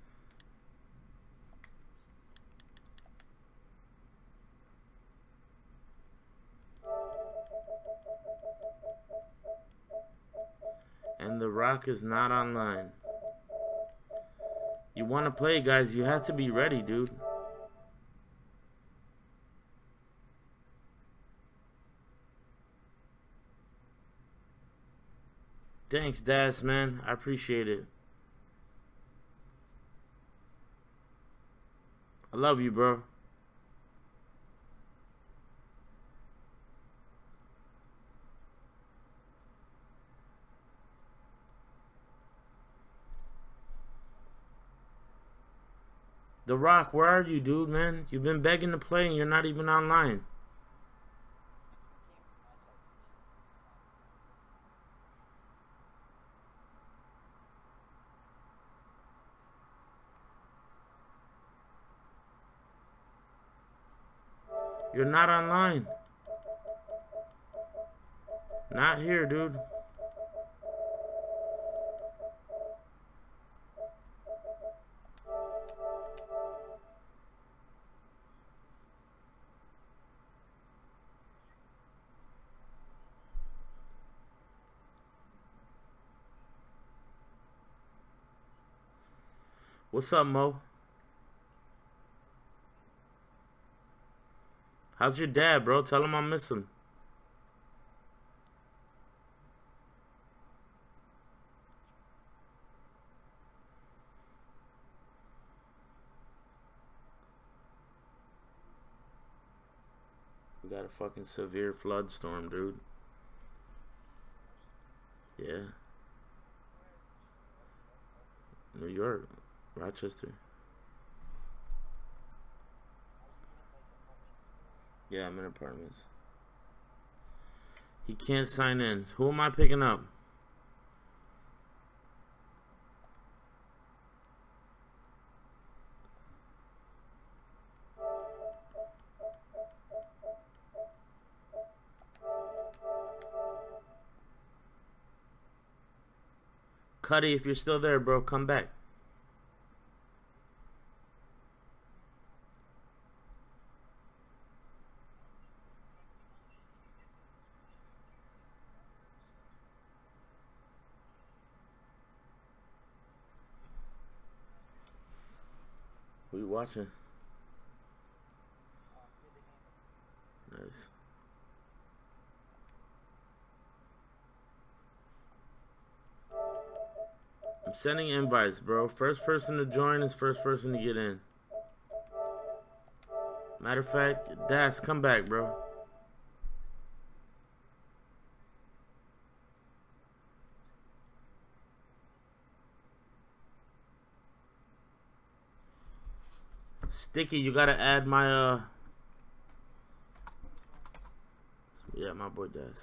And the Rock is not online. You want to play, guys, you have to be ready, dude. Thanks, Das, man. I appreciate it. I love you, bro. The Rock, where are you, dude, man? You've been begging to play and you're not even online. You're not online. Not here, dude. What's up, Mo? How's your dad, bro? Tell him I miss him. fucking severe flood storm, dude. Yeah. New York. Rochester. Yeah, I'm in apartments. He can't sign in. Who am I picking up? Cuddy, if you're still there, bro, come back. Who you watching? Nice. I'm sending invites, bro. First person to join is first person to get in. Matter of fact, Das, come back, bro. Sticky, you gotta add my, uh... yeah, my boy Das.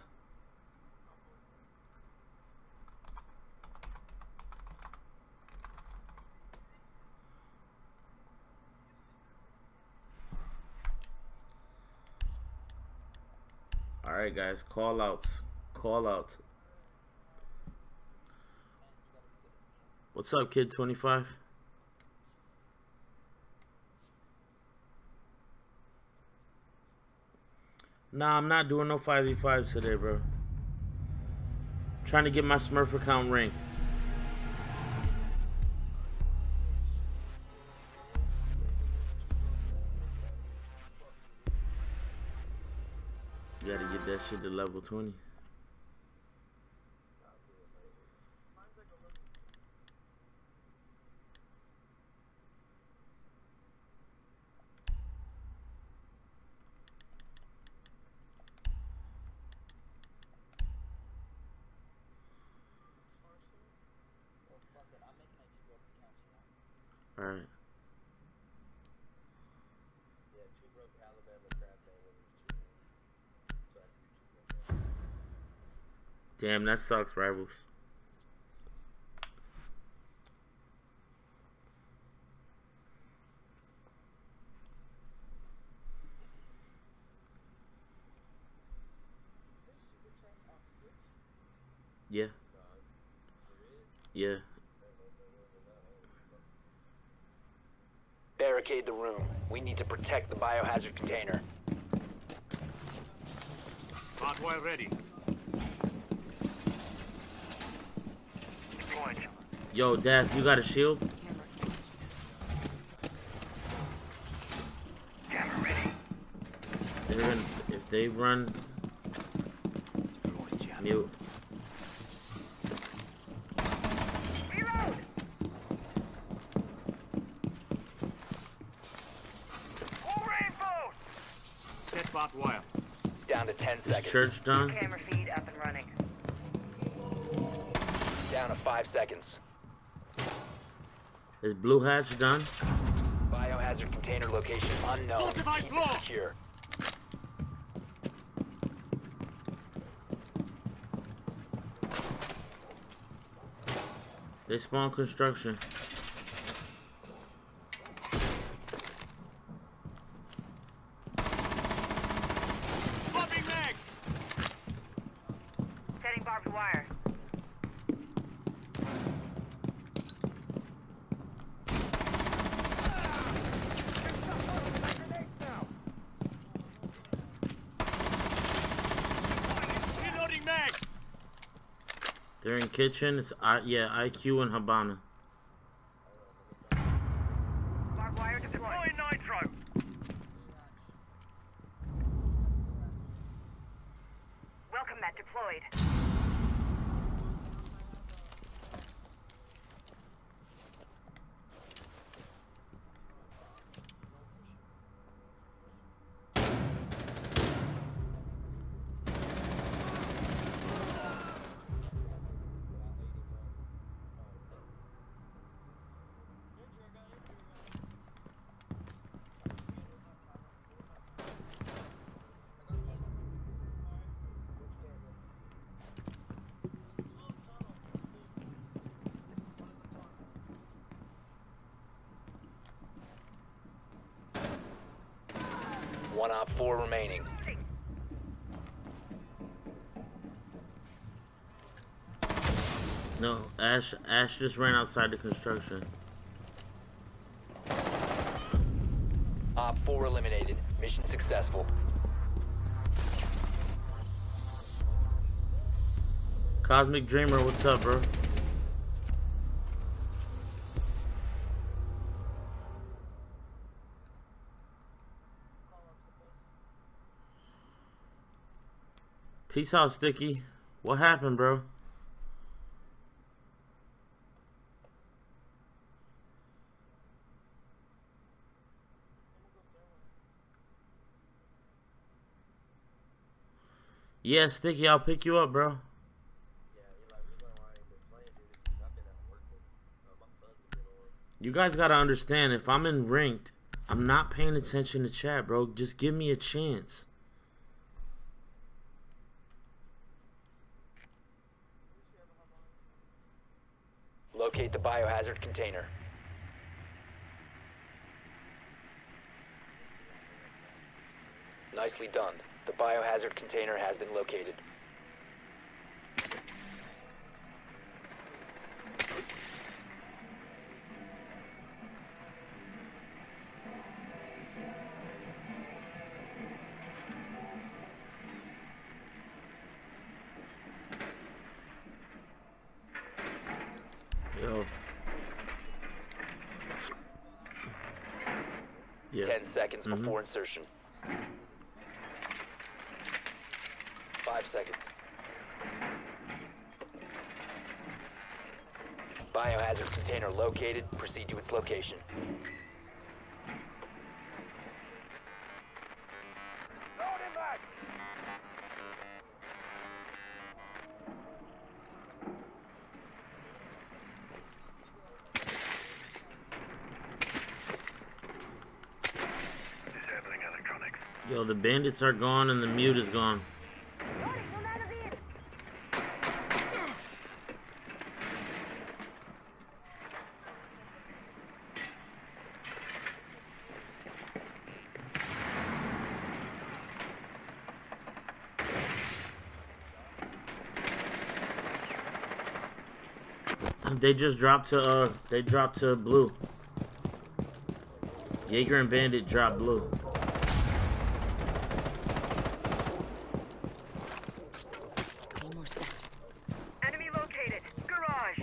Alright guys, call outs. Call outs. What's up, kid twenty-five? Nah, I'm not doing no five v fives today, bro. I'm trying to get my Smurf account ranked. You gotta get that shit to level twenty. Alright. Damn, that sucks, Rivals. Yeah. Yeah.
Barricade the room. We need to protect the biohazard container.
Hardwire ready.
Yo, Das, you got a shield?
Camera ready.
They're in, if they run, mute.
Reload. All reinforced.
Set bot wire.
Down to ten
Is
seconds.
church done?
Camera feed up and running.
Down to five seconds.
Is Blue Hatch done?
Biohazard container location unknown.
Fortified
Keep
floor.
it secure.
They spawn construction.
Popping mag.
Setting barbed wire.
Reloading mag.
They're in kitchen. It's I, yeah, I Q and Habana.
Barbed wire deployed.
Deploy nitro.
Welcome mat deployed.
One op four remaining.
No, Ash. Ash just ran outside the construction.
Op four eliminated. Mission successful.
Cosmic Dreamer, what's up, bro? Peace out, Sticky. What happened, bro? Yeah, Sticky, I'll pick you up, bro. You guys gotta understand, if I'm in ranked, I'm not paying attention to chat, bro. Just give me a chance.
Locate the biohazard container. Nicely done. The biohazard container has been located.
Yo. Yeah.
Ten seconds
Mm-hmm.
before insertion. Five seconds. Biohazard container located. Proceed to its location.
Yo, the bandits are gone and the mute is gone. They just dropped to uh they dropped to blue. Jaeger and Bandit dropped blue.
Enemy located. Garage.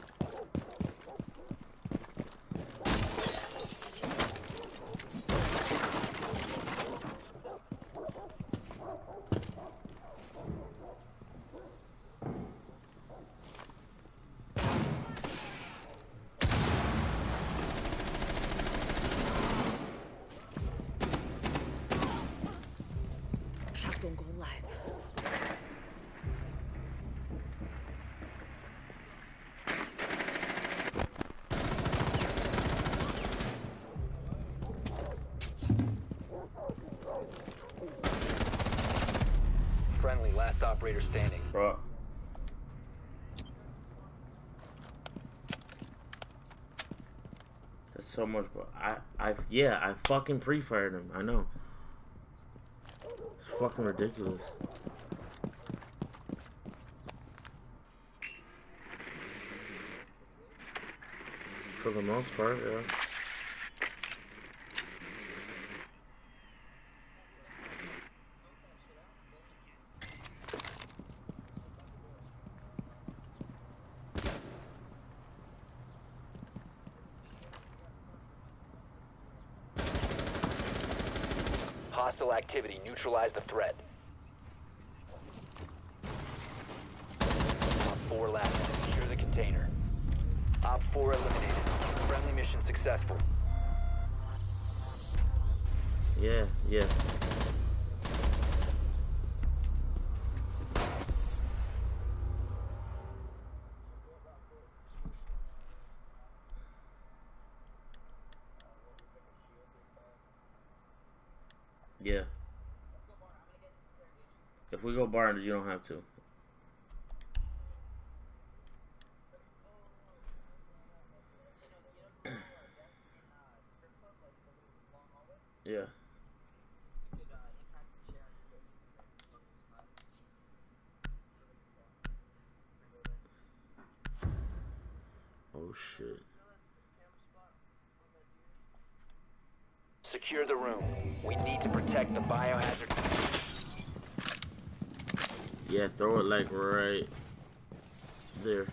Shotgun go live.
Friendly, last operator standing.
Bro. That's so much, bro. I, I, yeah, I fucking pre-fired him. I know. It's fucking ridiculous. For the most part, yeah.
Hostile activity. Neutralize the threat. Op four last. Secure the container. Op four eliminated. Friendly mission successful.
Yeah, yeah. Yeah. If we go bar, you don't have to. Yeah. shit.
Secure the room. We need to protect the biohazard.
Yeah, throw it like right there.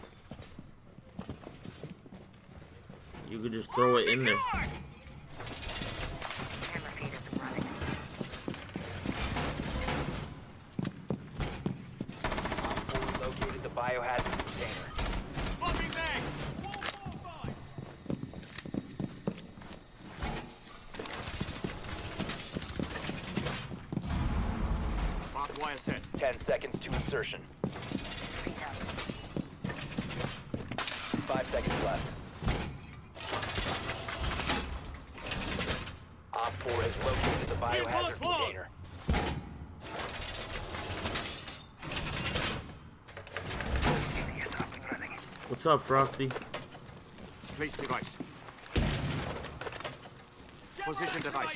You could just throw it in there.
Located the biohazard container.
Popping mag. Barbed wire set.
Ten seconds to insertion. Five seconds left. Op four has located the biohazard container.
What's up, Frosty?
Place device. Position device.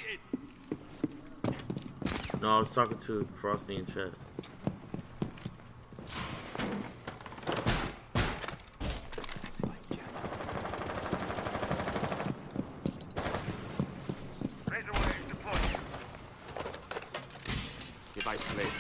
No, I was talking to Frosty in chat.
Device placed.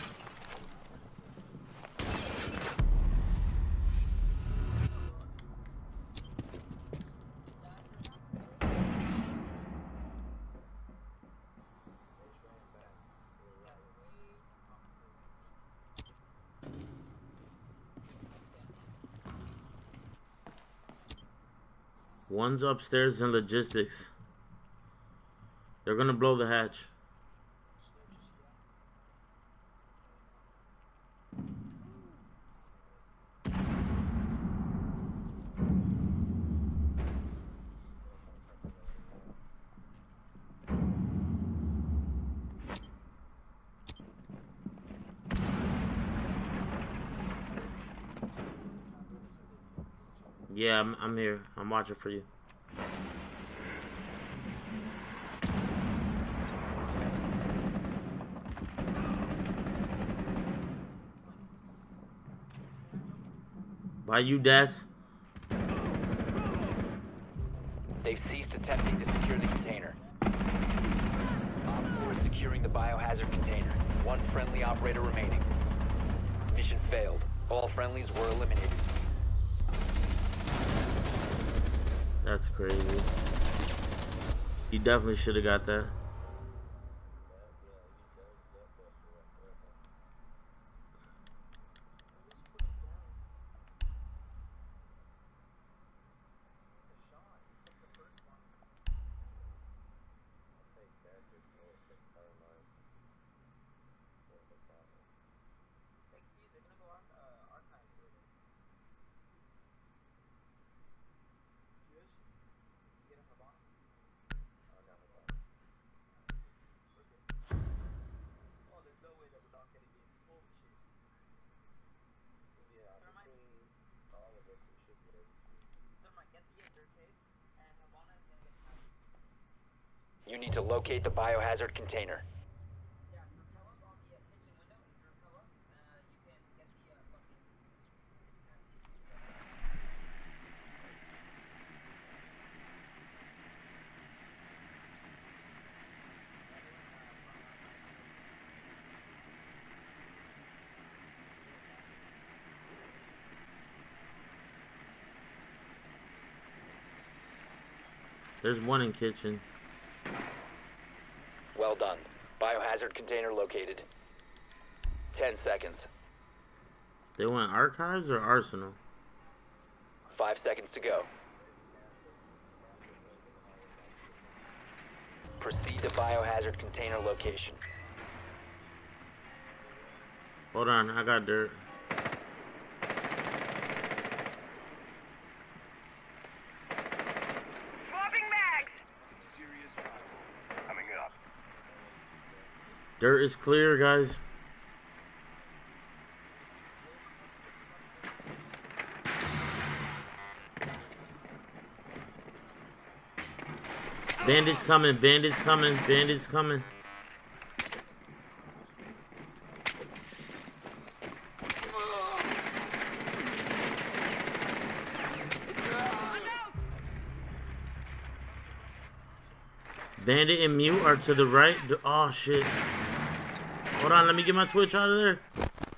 One's upstairs in logistics. They're gonna blow the hatch. Yeah, I'm, I'm here. I'm watching for you. By you, Des.
They've ceased attempting to secure the container. Op four is securing the biohazard container. One friendly operator remaining. Mission failed. All friendlies were eliminated.
That's crazy. He definitely should have got that.
You need to locate the biohazard container.
There's one in kitchen.
Well done. Biohazard container located. Ten seconds.
They went archives or arsenal?
Five seconds to go. Proceed to biohazard container location.
Hold on, I got dirt. Dirt is clear, guys. Bandits coming, bandits coming, bandits coming. Bandit and Mute are to the right. Oh, shit. Hold on, let me get my Twitch out of there.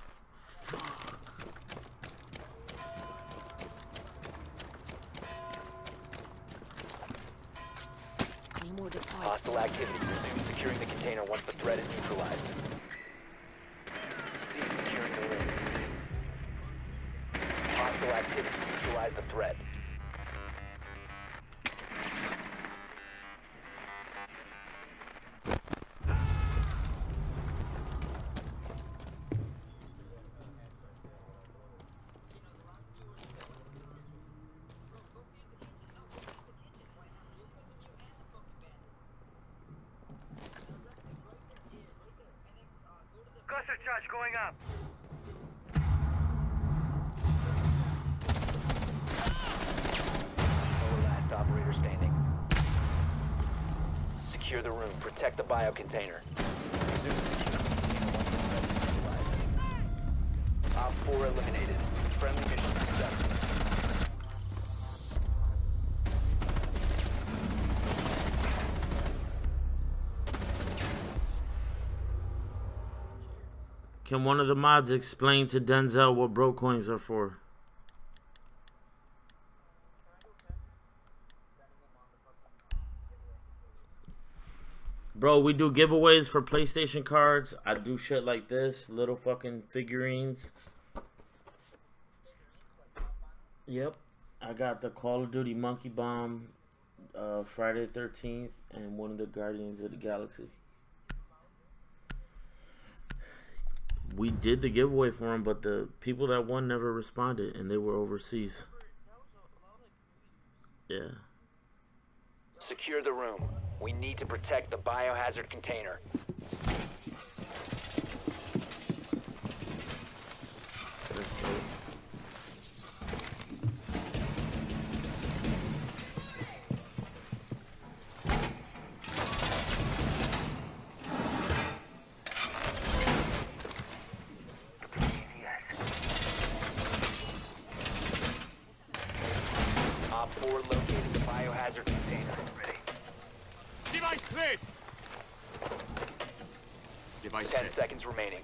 Hostile activity. Resume securing the container once the threat is neutralized. Cease securing the room. Hostile activity. Neutralize the threat.
Cluster charge going up.
Lower last operator standing. Secure the room. Protect the bio container. Resume securing the container once the threat is neutralized. Op four eliminated. Friendly mission successful.
Can one of the mods explain to Denzel what bro coins are for? Bro, we do giveaways for PlayStation cards. I do shit like this. Little fucking figurines. Yep. I got the Call of Duty Monkey Bomb, uh, Friday the thirteenth, and one of the Guardians of the Galaxy. We did the giveaway for them, but the people that won never responded, and they were overseas. Yeah.
Secure the room. We need to protect the biohazard container. Op four located the biohazard container. Ready.
Device placed. Device
Ten
set.
seconds remaining.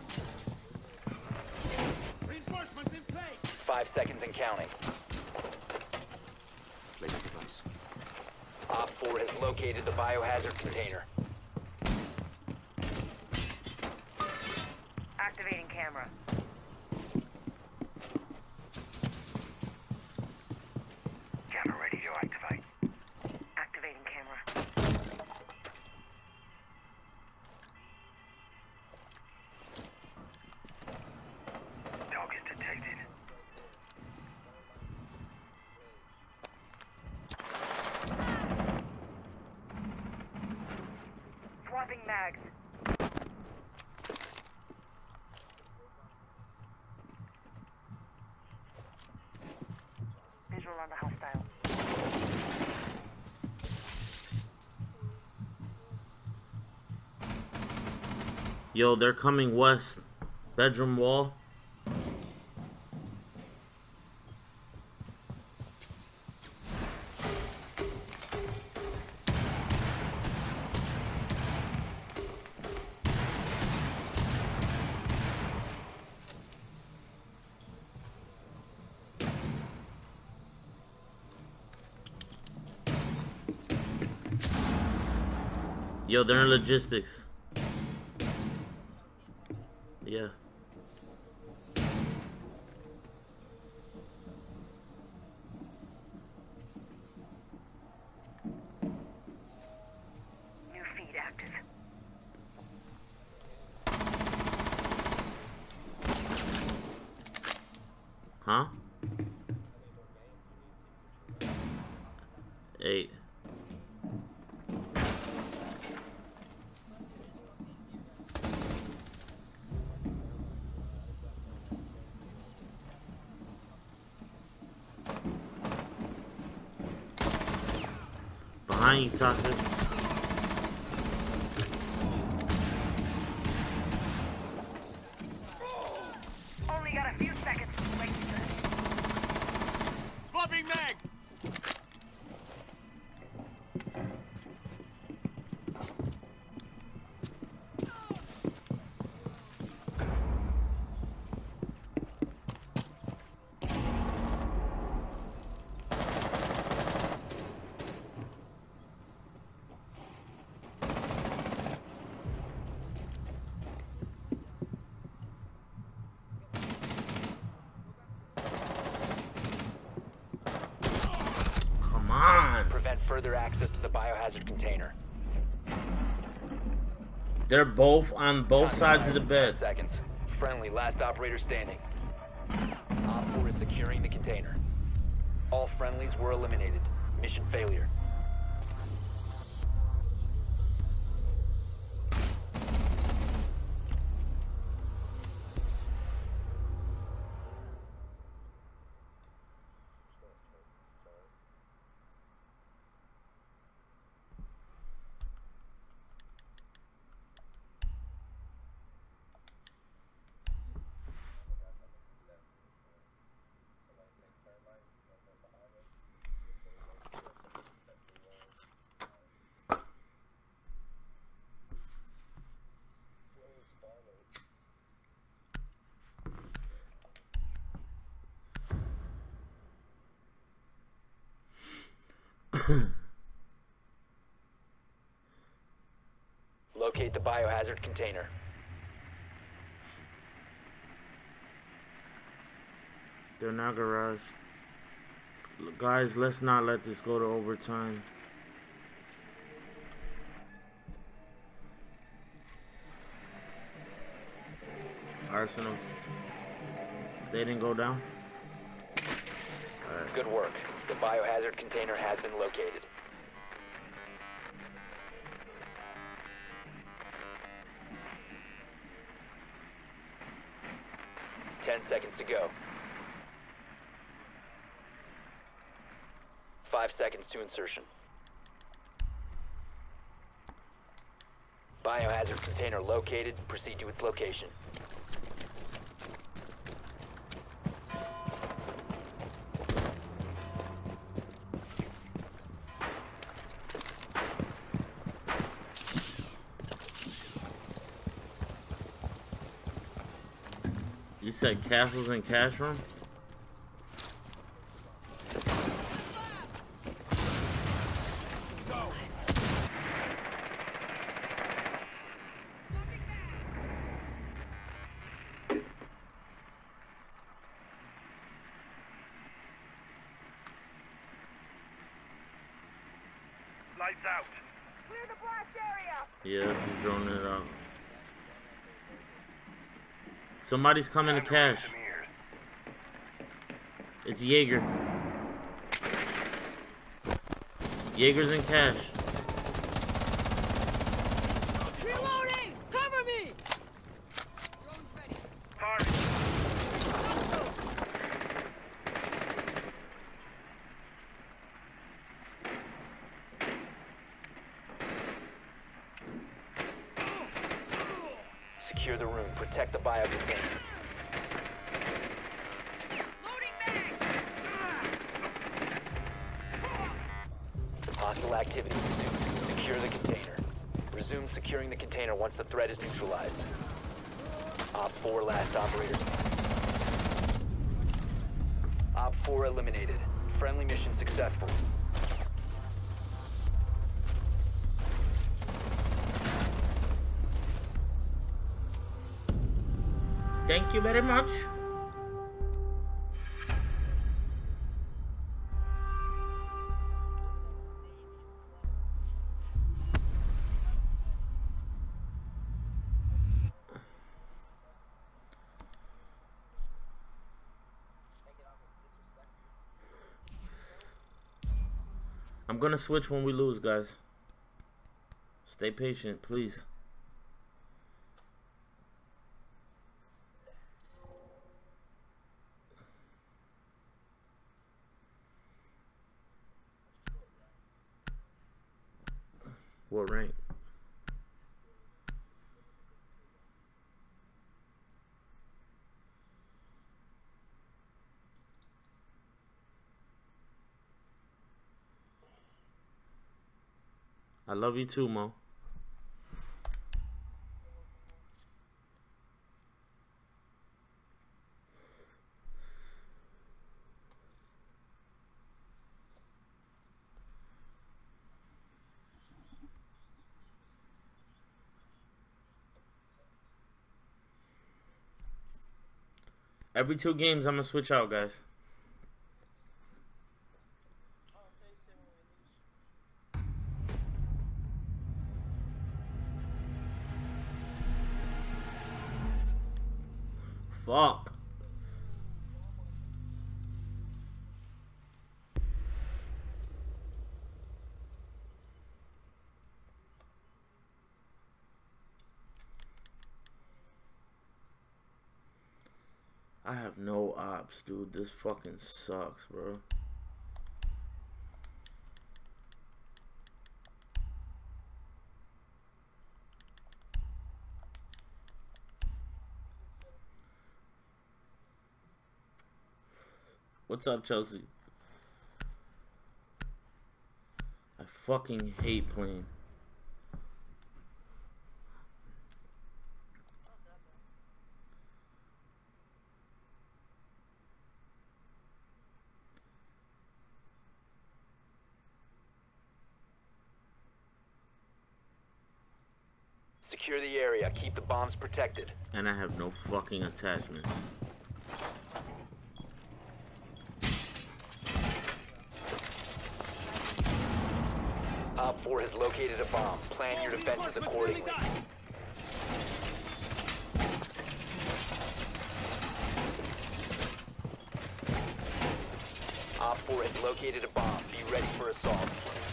Reinforcements in place.
Five seconds and counting.
Place the device.
Op four has located the biohazard container.
Activating camera. Camera ready to activate. Activating camera. Target detected. Swapping mags. Visual on the hostile.
Yo, they're coming west. Bedroom wall. Yo, they're in logistics. Yeah.
New feed active.
Huh? Eight. Behind you, Tasha.
Only got a few seconds to wait.
Swapping mag.
further access to the biohazard container.
They're both on both sides of the bed.
Seconds. Friendly, last operator standing. Op four is securing the container. All friendlies were eliminated. Mission failure. Locate the biohazard container.
They're not garage. Guys, let's not let this go to overtime. Arsenal. They didn't go down?
Alright. Good work. The biohazard container has been located. Ten seconds to go. Five seconds to insertion. Biohazard container located. Proceed to its location.
You said castles and cash room?
Lights out. Clear the blast area.
Yeah, he's droning it out. Somebody's coming to cash. It's Jaeger. Jaeger's in cash.
Reloading! Cover me!
Secure the room. Protect the bio container. Hostile activity resumed. Secure the container. Resume securing the container once the threat is neutralized. Op four last operator. Op four eliminated. Friendly mission successful.
Thank you very much. I'm gonna switch when we lose, guys. Stay patient, please. What rank? I love you too, Mo. Every two games, I'm gonna switch out, guys. Fuck. I have no ops, dude. This fucking sucks, bro. What's up, Chelsea? I fucking hate playing.
Secure the area. Keep the bombs protected.
And I have no fucking attachments.
Op four has located a bomb. Plan your defenses accordingly. Op four has located a bomb. Be ready for assault.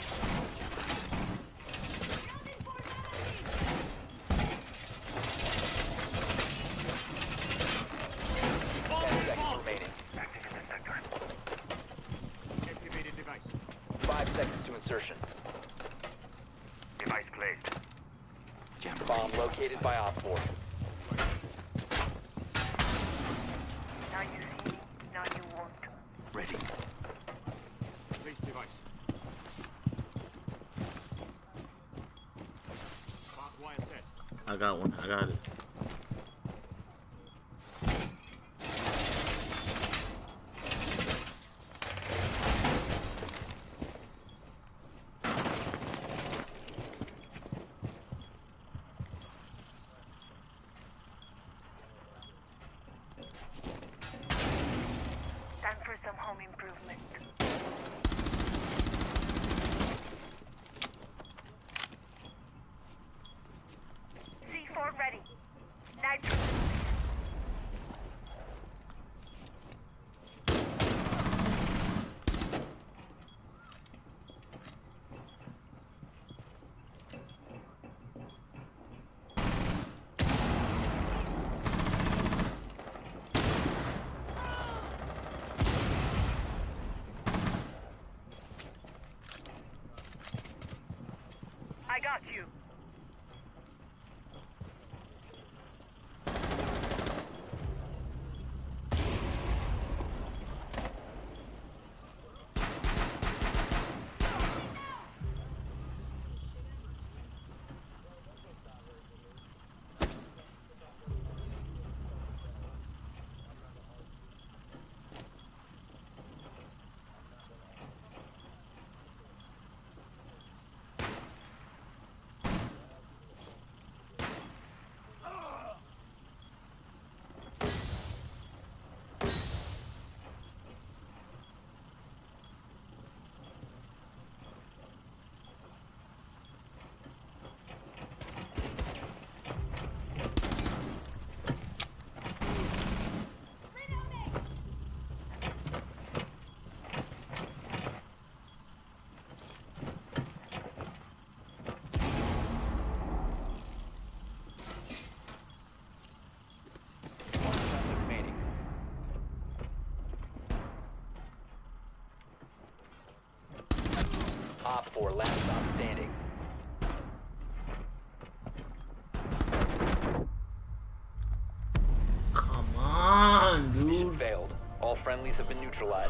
Ten seconds remaining.
Activated device.
Five seconds to insertion.
Device placed.
Bomb located by Op four.
Now you see me, now you won't.
Ready.
Place device. Barbed wire set.
I got one. I got it.
Time for some home improvement. C four ready. Nitro. I got you.
Remaining. Op four, last stop standing.
Come on, dude.
Mission failed. All friendlies have been neutralized.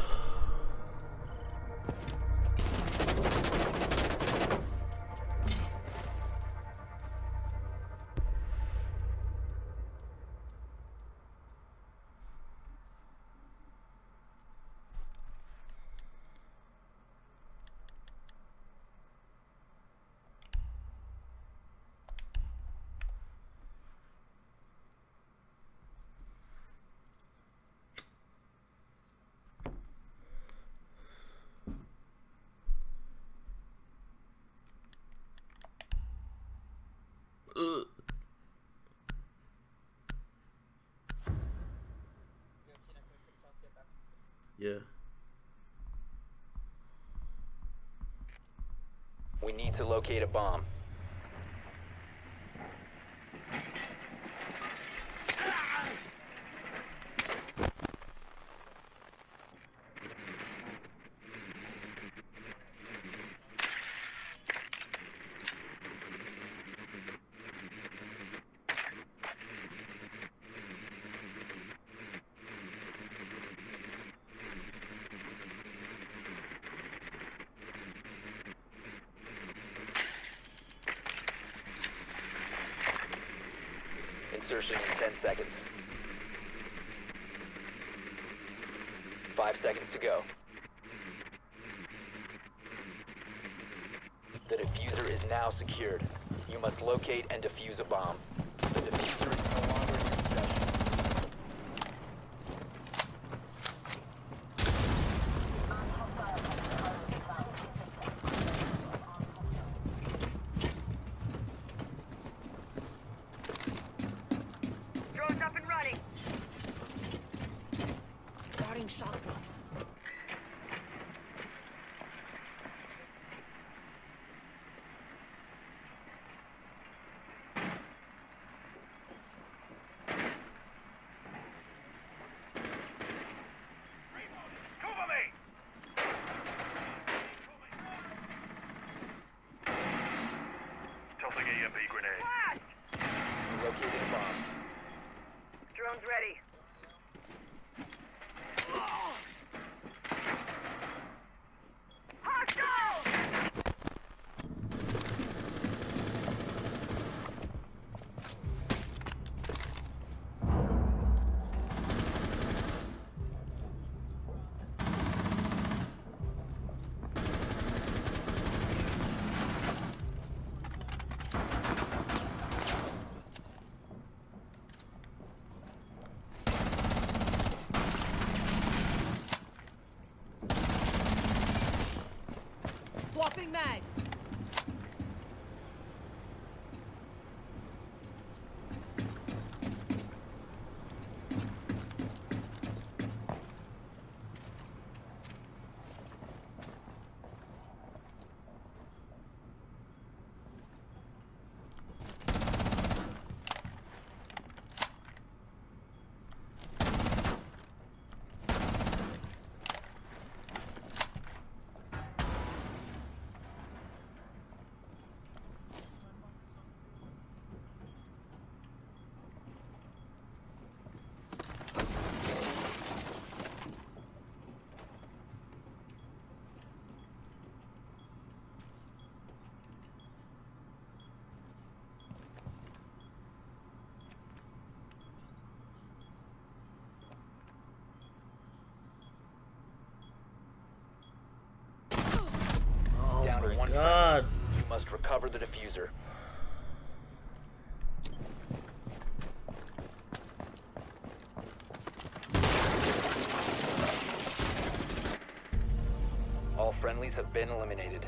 Yeah.
We need to locate a bomb. Insertion in ten seconds. Five seconds to go. The diffuser is now secured. You must locate and defuse a bomb. The diffuser is no longer in your possession.
Drone's up and running.
Starting shock drop.
Cover me! Tossing E M P grenade. Blast!
You located a bomb.
Drone's ready. Hostile!
Swapping mags.
Down to one
God.
friendly. You must recover the diffuser. All friendlies have been eliminated.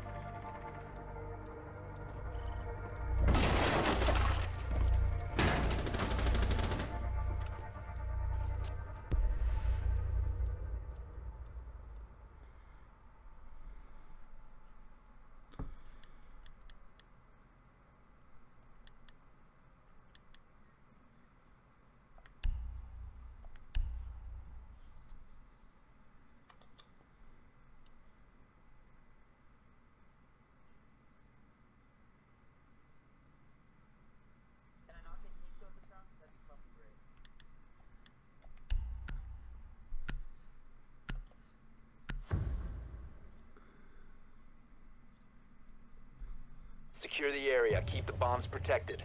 Secure the area. Keep the bombs protected.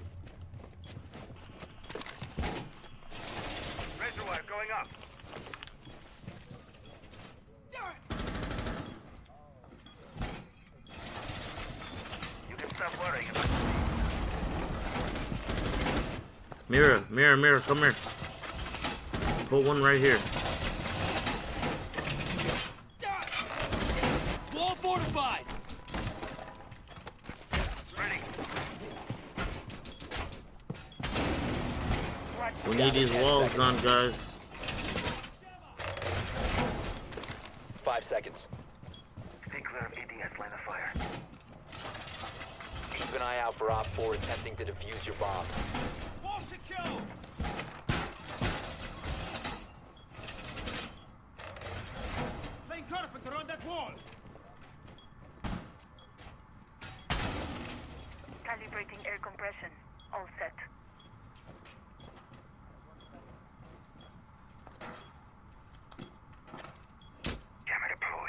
Razor wire going up. You can stop worrying about
Mirror, mirror, mirror, come here. Put one right here.
Wall fortified.
We need these walls done, guys.
Five seconds.
Stay clear of A D S line of fire.
Keep an eye out for Op four attempting to defuse your bomb.
Wall secure! Playing carpenter on that wall!
Calibrating air compression. All set.
Jammer deployed.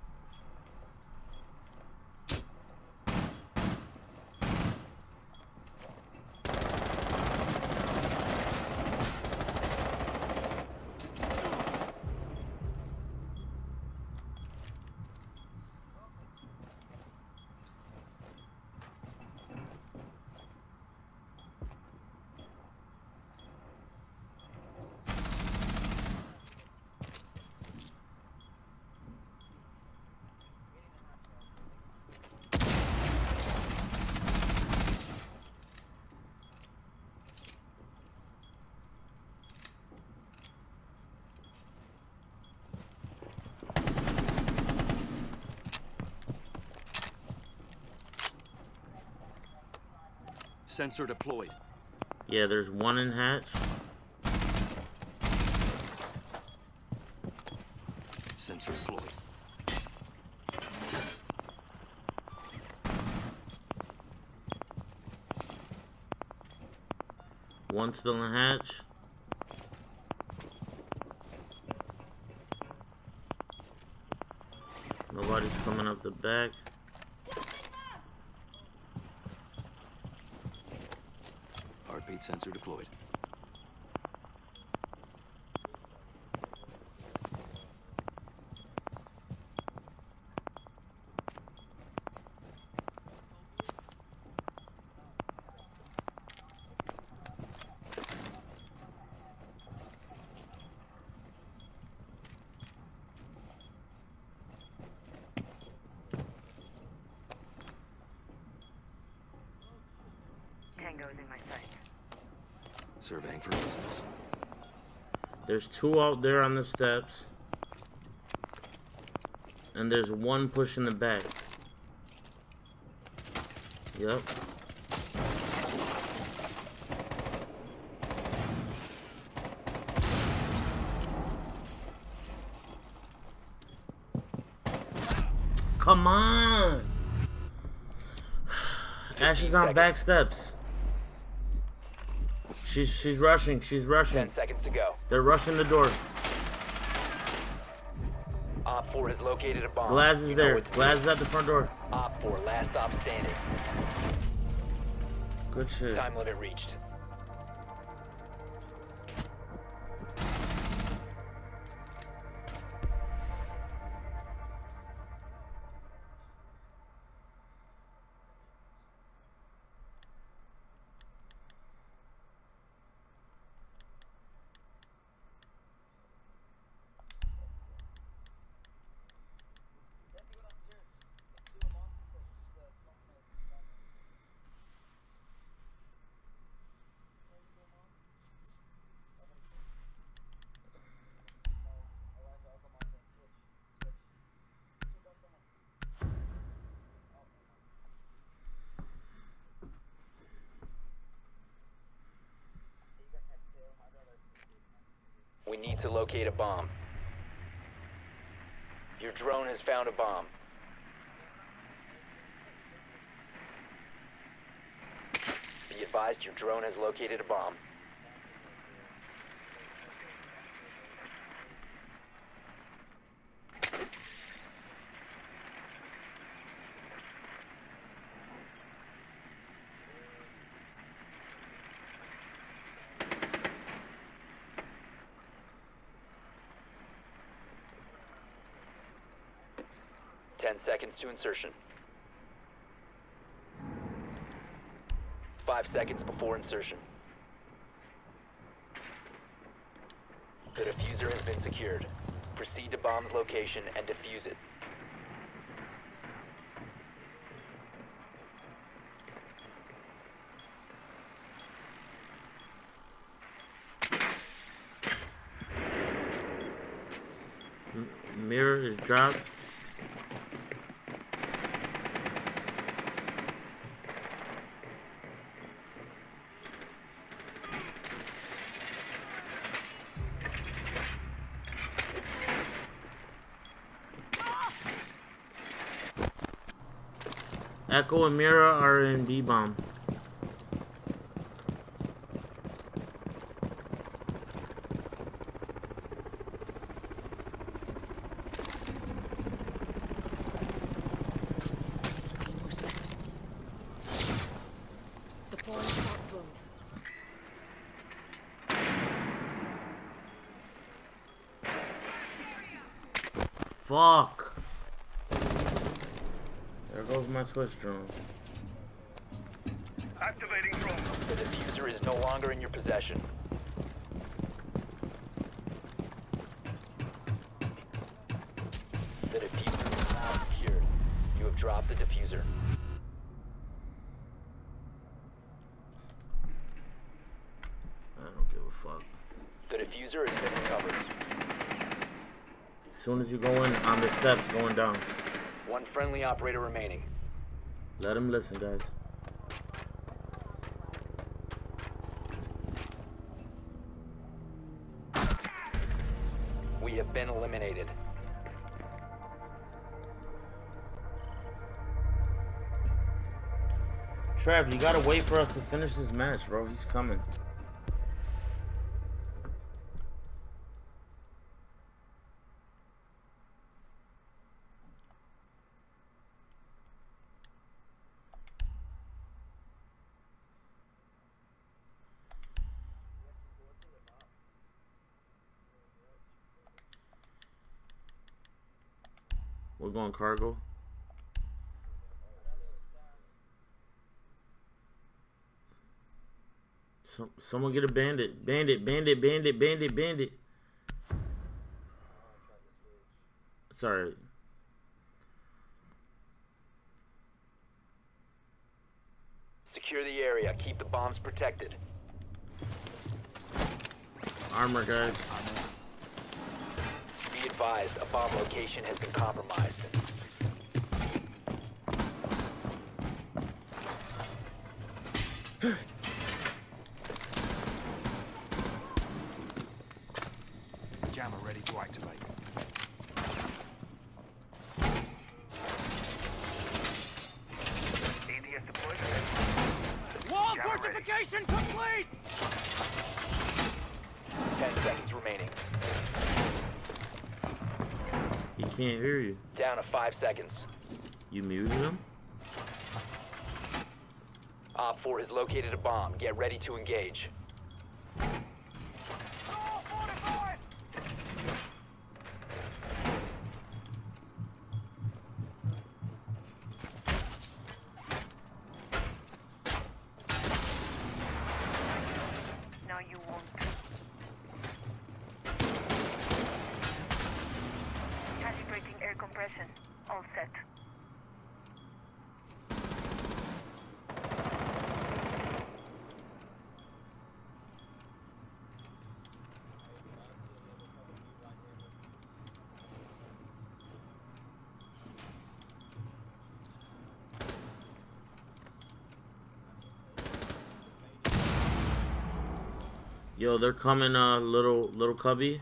Sensor deployed.
Yeah, there's one in hatch.
Sensor deployed.
One still in hatch. Nobody's coming up the back.
Heartbeat sensor deployed.
Tango's in my sight.
Surveying for business.
There's two out there on the steps. And there's one pushing the back. Yep. Come on! Ash is on back steps. She's she's rushing. She's rushing.
Ten seconds to go.
They're rushing the door.
Op four has located a bomb.
Glaz is
You know
there.
what to do.
Glaz is at the front door.
Op four, last stop standing.
Good shit.
Time limit reached. We need to locate a bomb. Your drone has found a bomb. Be advised, your drone has located a bomb. Ten seconds to insertion. Five seconds before insertion. The diffuser has been secured. Proceed to bomb's location and defuse it.
Mirror is dropped. Echo and Mira are in B-bomb. Fuck. There goes my Twitch drone.
Activating drone. The diffuser is no longer in your possession. The diffuser is now secured. You have dropped the diffuser.
I don't give a fuck.
The diffuser has been recovered.
As soon as you go in on the steps going down.
One friendly operator remaining.
Let him listen, guys.
We have been eliminated.
Trev, you gotta wait for us to finish this match, bro. He's coming. We're going cargo. Some, someone get a bandit. Bandit, bandit, bandit, bandit, bandit. It's alright.
Secure the area. Keep the bombs protected.
Armor, guys.
Be advised, a bomb location has been compromised.
Jammer ready to activate.
A D S deployed.
Wall fortification complete!
Ten seconds remaining.
He can't hear you.
Down to five seconds.
You muted him?
Op four has located a bomb. Get ready to engage.
Now you won't. Calibrating air compression. All set.
Yo, they're coming, uh, little, little cubby.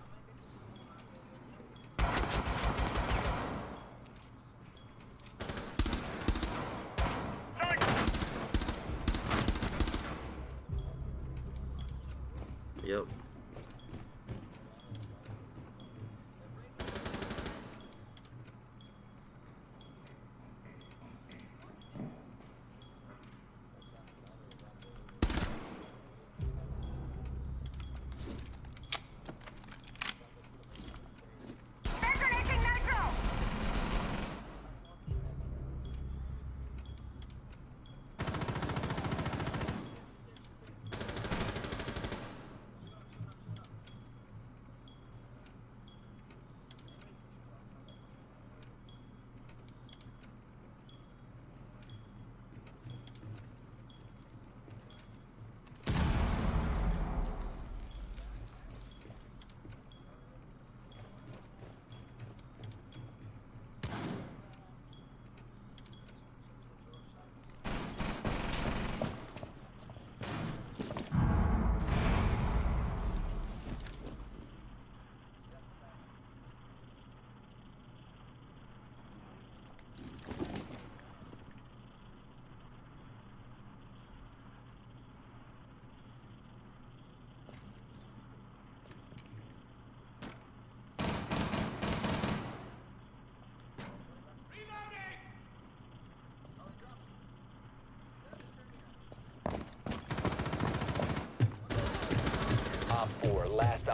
Yep.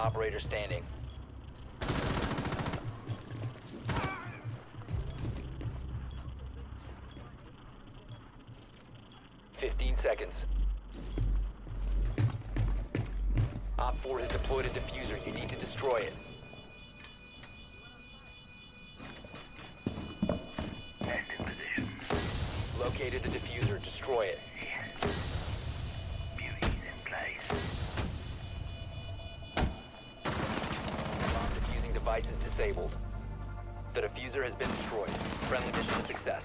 operator standing. Fifteen seconds. Op four has deployed a diffuser. You need to destroy it.
Nesting position.
Located the diffuser. Destroy it.
Beauty's in place.
Bomb defusing device is disabled. The diffuser has been destroyed. Friendly mission a success.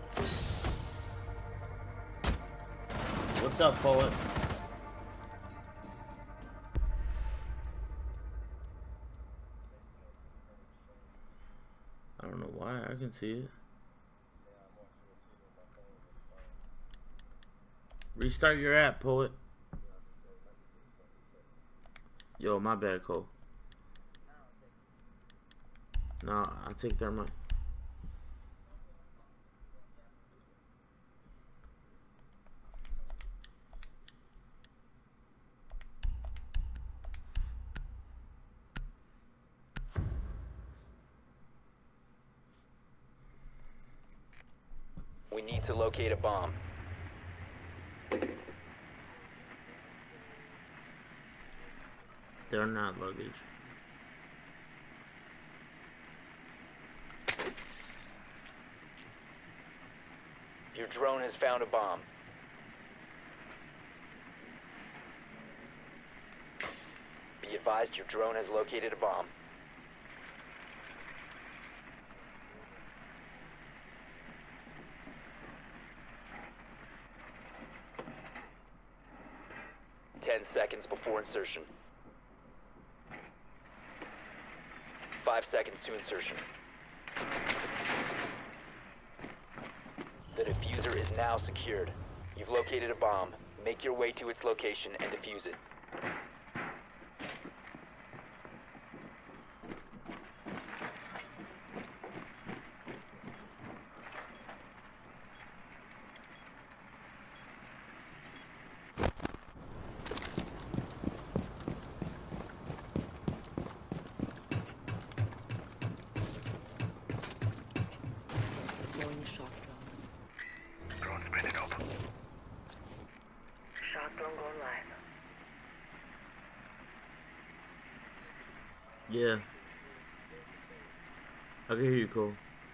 What's up, Poet? I don't know why, I can see it. Restart your app, Poet. Yo, my bad, Cole. Nah, I'll take their money.
We need to locate a bomb.
They're not luggage.
Your drone has found a bomb. Be advised, your drone has located a bomb. Ten seconds before insertion. Five seconds to insertion. The diffuser is now secured. You've located a bomb. Make your way to its location and defuse it.
Drone spinning up.
Shock drone going live.
Yeah. I can hear you, Cole.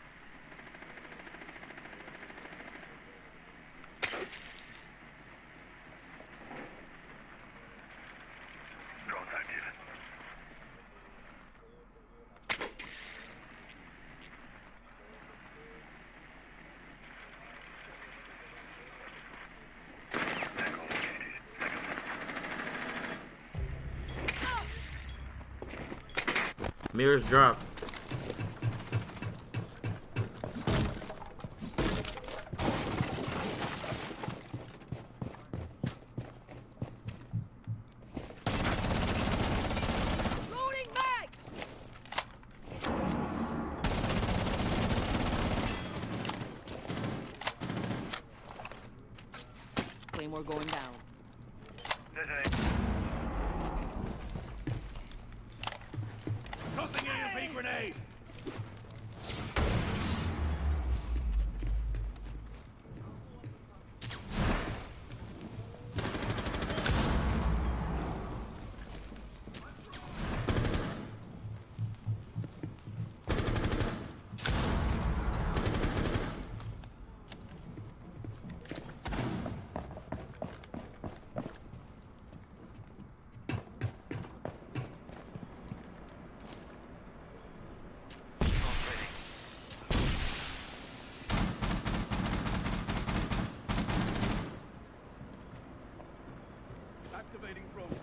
Drone's active.
Mirrors drop.
Loading back! Claymore going down.
Tossing A M P grenade! Activating drone.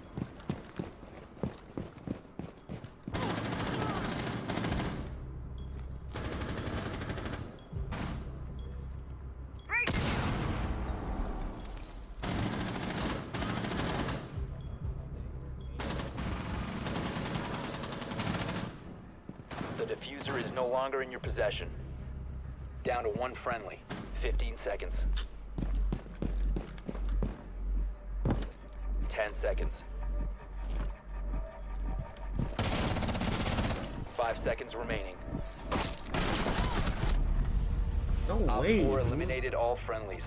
The diffuser is no longer in your possession. Down to one friendly. Fifteen seconds. Ten seconds. Five seconds remaining.
No
Op
way.
four eliminated all friendlies.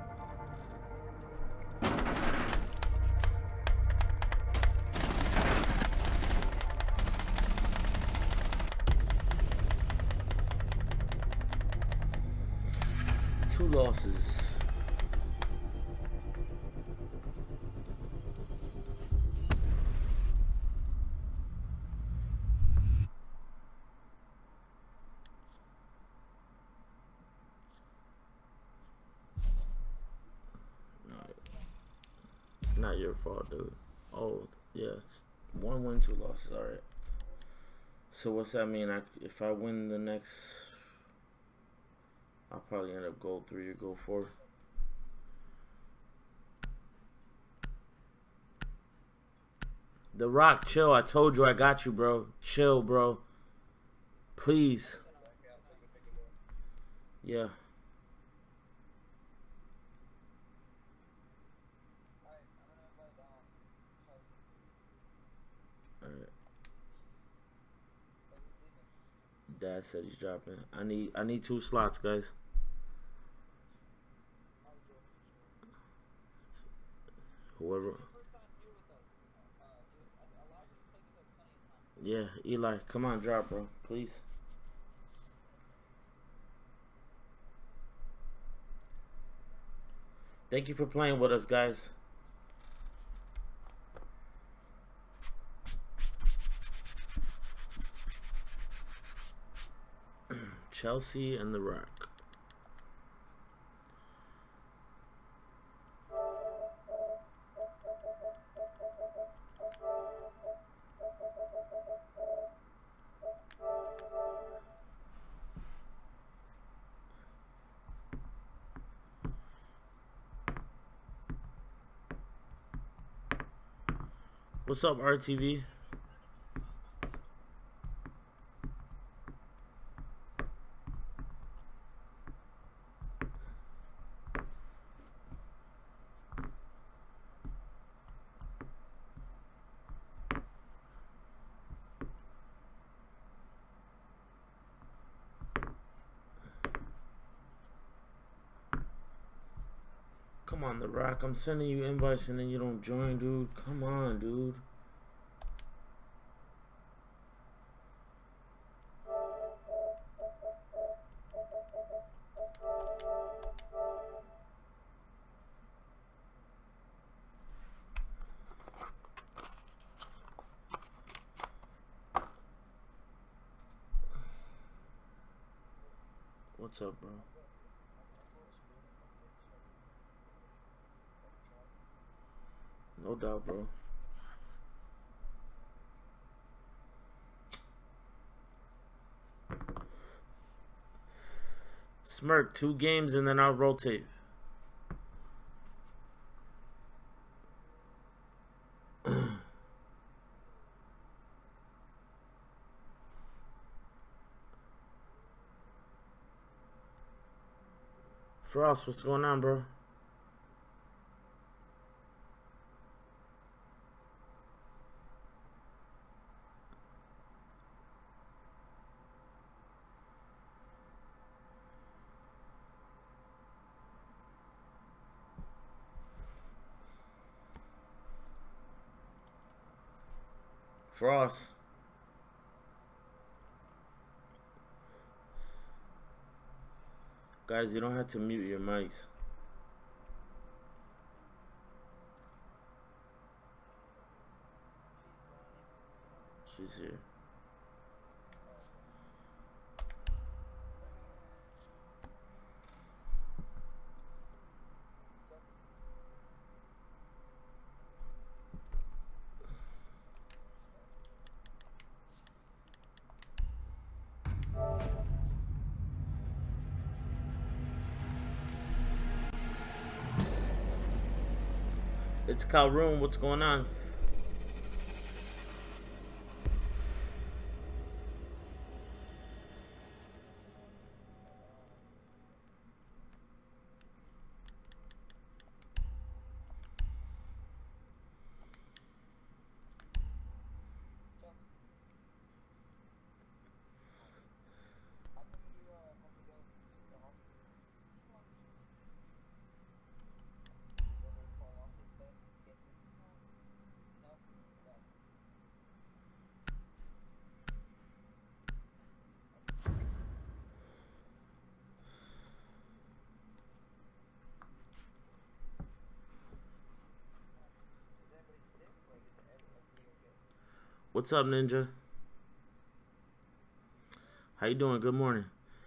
Two losses. It's not your fault, dude. Oh, yeah. It's one win, two losses. All right. So what's that mean? I, if I win the next, I'll probably end up gold three or gold four. The Rock, chill. I told you I got you, bro. Chill, bro. Please. Yeah. Alright. Dad said he's dropping. I need I need two slots, guys. Whoever. Yeah, Eli, come on, drop, bro, please. Thank you for playing with us, guys. Chelsea and The Rock. What's up, R T V? Come on, The Rock. I'm sending you invites and then you don't join, dude. Come on, dude. What's up, bro? No doubt, bro. Smirk, two games and then I'll rotate. Frost, what's going on, bro? Frost. Guys, you don't have to mute your mics. She's here. It's Calroom, what's going on? What's up, Ninja? How you doing? Good morning.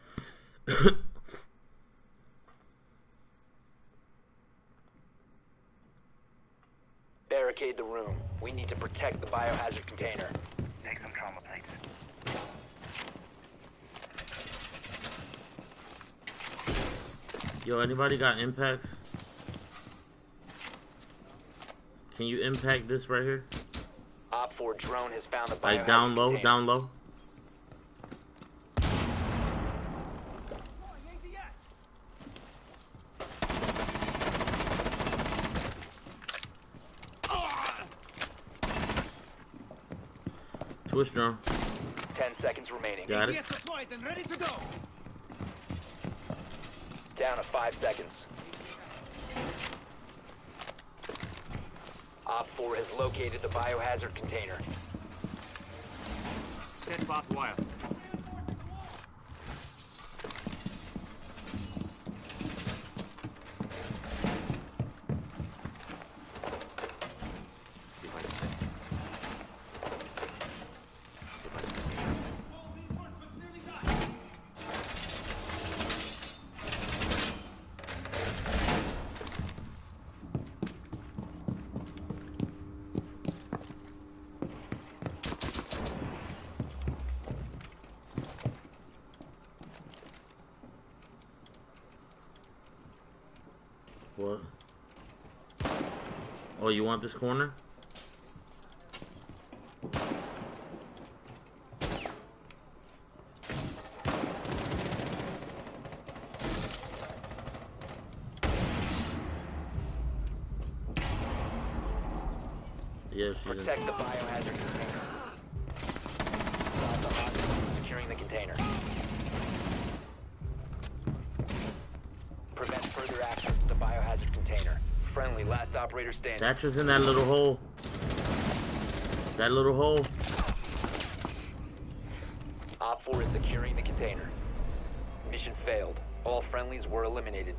Barricade the room. We need to protect the biohazard container.
Take some trauma plates.
Yo, anybody got impacts? Can you impact this right here?
Op four drone has found the biohazard
Like down low,
container.
down low. Twitch drone.
Ten seconds remaining.
Got it.
deployed and ready to go.
Down to five seconds. Op four has located the biohazard container.
Set barbed wire. Device set. Device positioned.
What? Oh, you want this corner? Yeah, she's in.
Protect the biohazard container. Stop the hostage securing the container. Prevent further access to the biohazard container. Friendly, last operator standing.
Thatcher's in that little hole. That little hole.
Op four is securing the container. Mission failed. All friendlies were eliminated.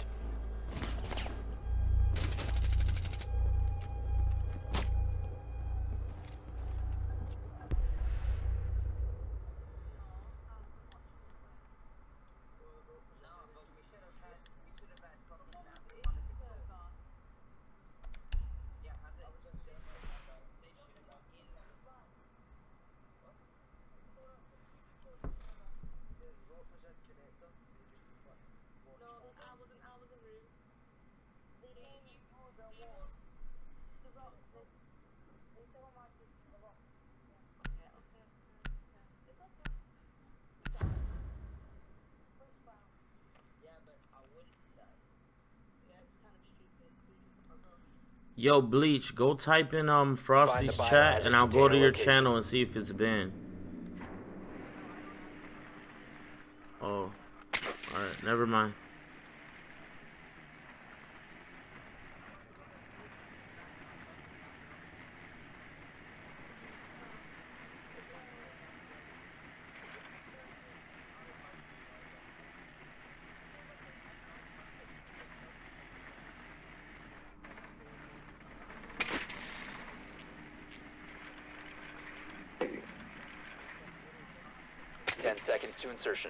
Yo, Bleach, go type in um Frosty's
Find the
chat and I'll go to
biohazard
your
container
channel and see if it's banned. Oh, alright, never mind.
Ten seconds to insertion.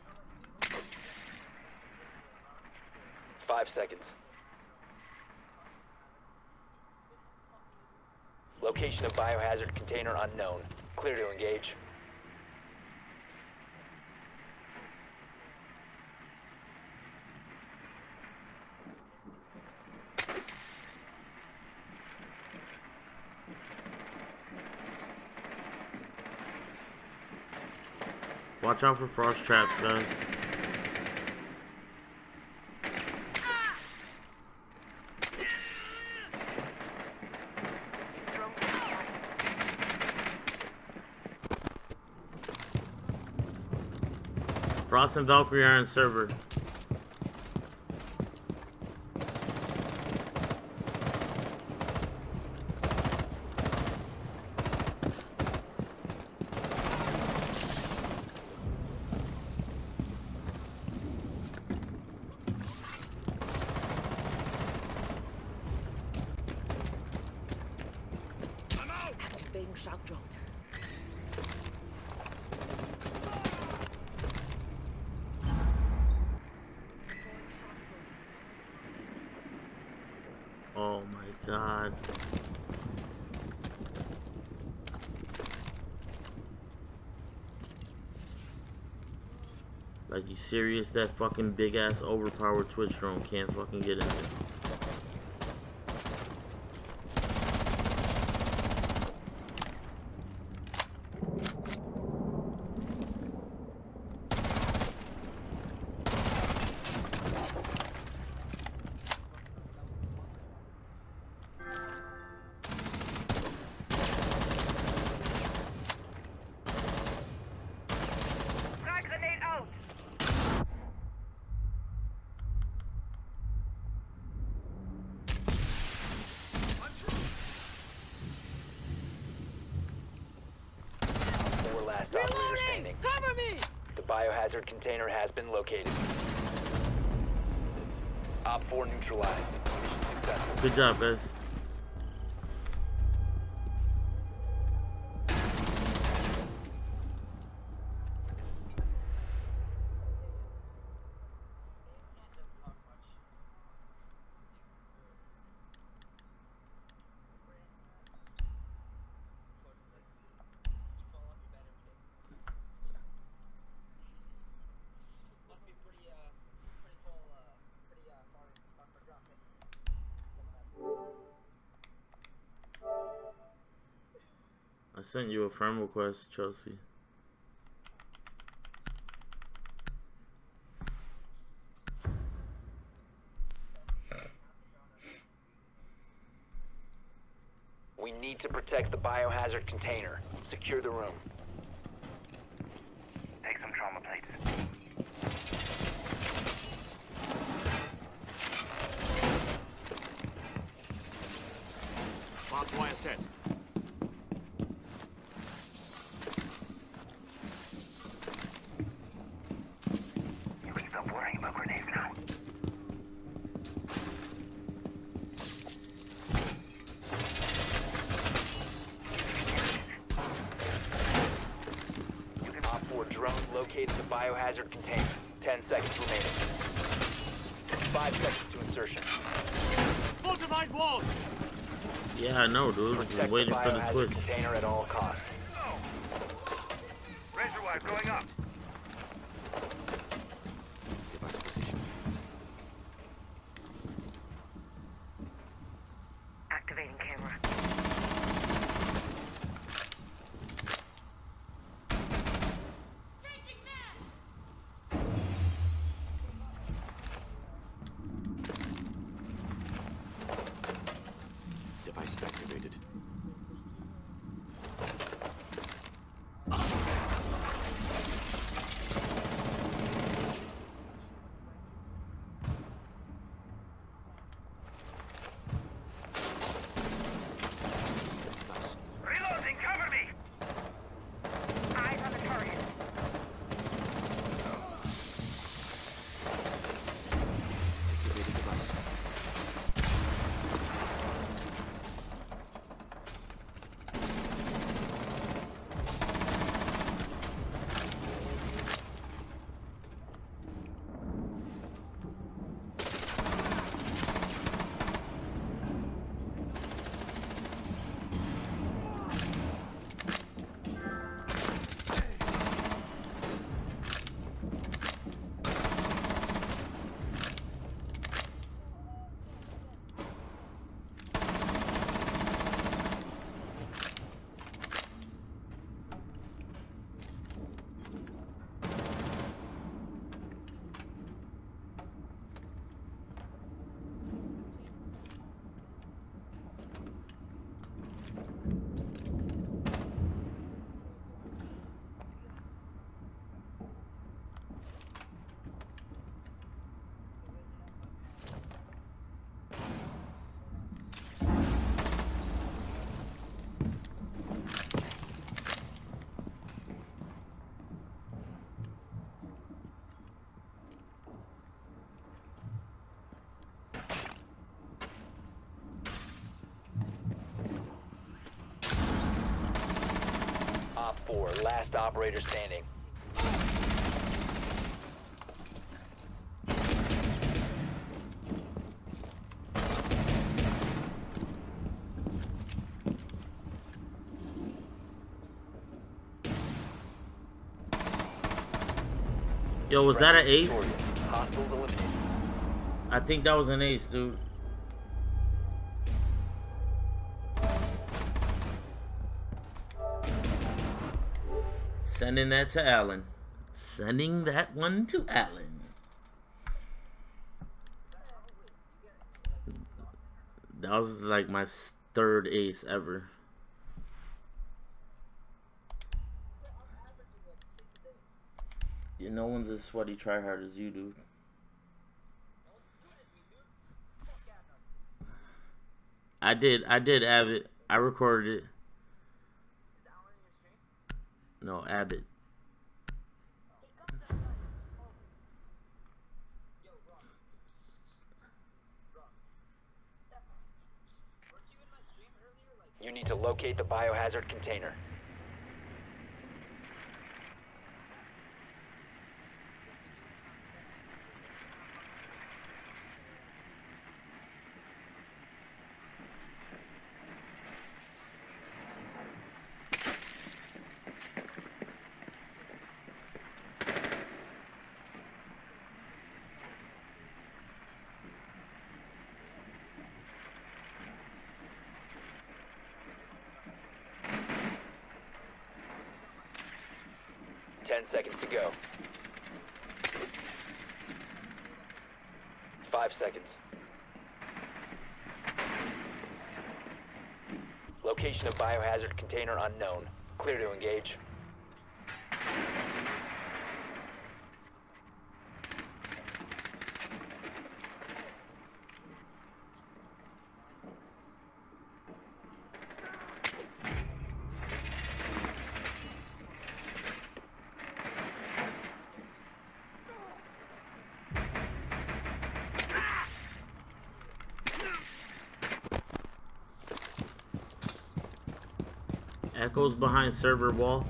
Five seconds. Location of biohazard container unknown. Clear to engage.
Watch out for frost traps, guys. Frost and Valkyrie are in server.
Activating shock drone.
Oh my god. Like, you serious? That fucking big ass overpowered Twitch drone can't fucking get in there.
Biohazard container has been located. Op four neutralized. Mission successful.
Good job, guys. I sent you a friend request, Chelsea.
We need to protect the biohazard container. Secure the room.
Take some trauma plates.
Barbed wire set.
Located the biohazard container. Ten seconds remaining. Five seconds to insertion.
Fortified wall.
Yeah, I know, dude. I'm waiting for the Twitch.
Container at all costs.
Razor wire going up.
Device position.
Activating camera.
Device activated.
Reloading, cover me! Eyes on the target.
Activated device.
Op four, last operator standing.
Yo, was that an ace?
Hostiles eliminated.
I think that was an ace, dude. Sending that to Alan. Sending that one to Alan. That was like my third ace ever. Yeah, no one's as sweaty tryhard as you, dude. I did. I did Abbott. I recorded it. No, Abbott.
You need to locate the biohazard container. Ten seconds to go. Five seconds. Location of biohazard container unknown. Clear to engage.
Echoes behind server wall.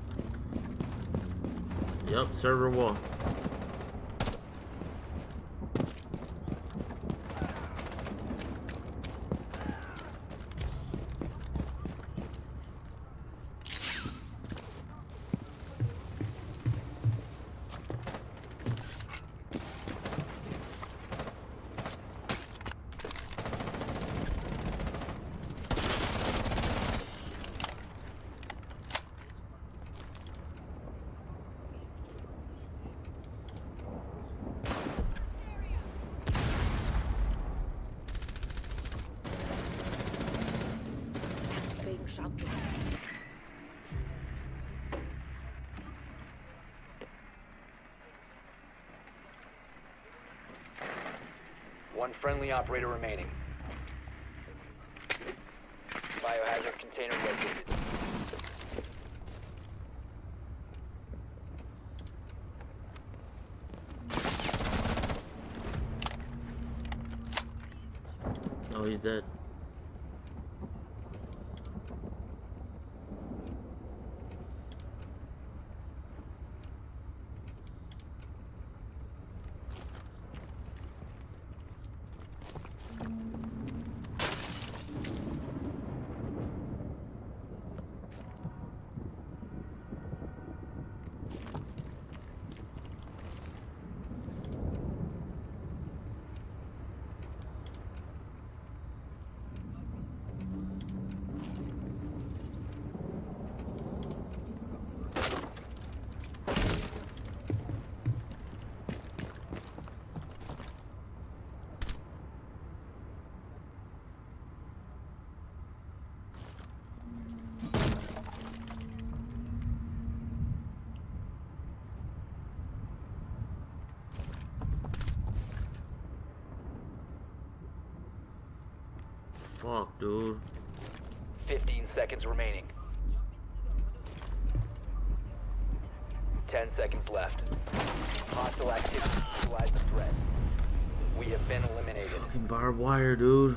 Yup, server wall.
One friendly operator remaining. Biohazard container located.
Oh, he's dead. Fuck, dude.
Fifteen seconds remaining. Ten seconds left. Hostile activity. Neutralize the threat. We have been eliminated.
Fucking barbed wire, dude.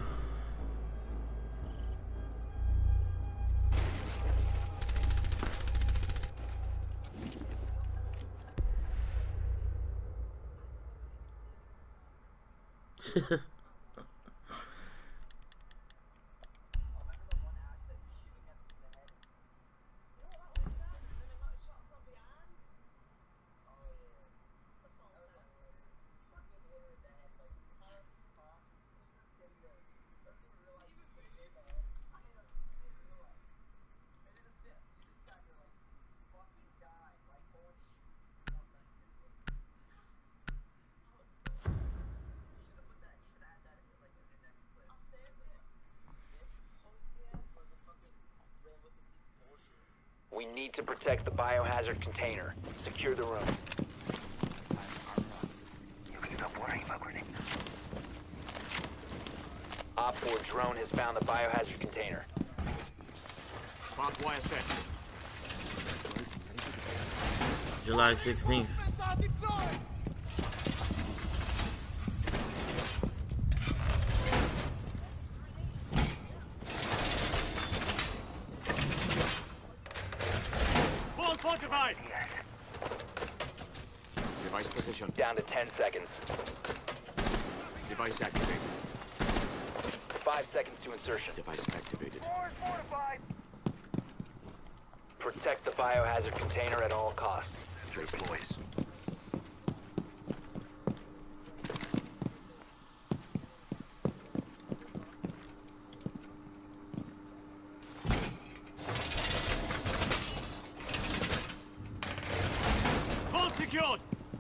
to protect the biohazard container. Secure the room.
You can stop worrying about grenades.
Op four drone has found the biohazard container.
Barbed wire set.
July sixteenth.
Wall fortified. Device position.
Down to ten seconds.
Device activated.
Five seconds to insertion.
Device activated.
Protect the biohazard container at all costs.
Trace voice. Vault secured.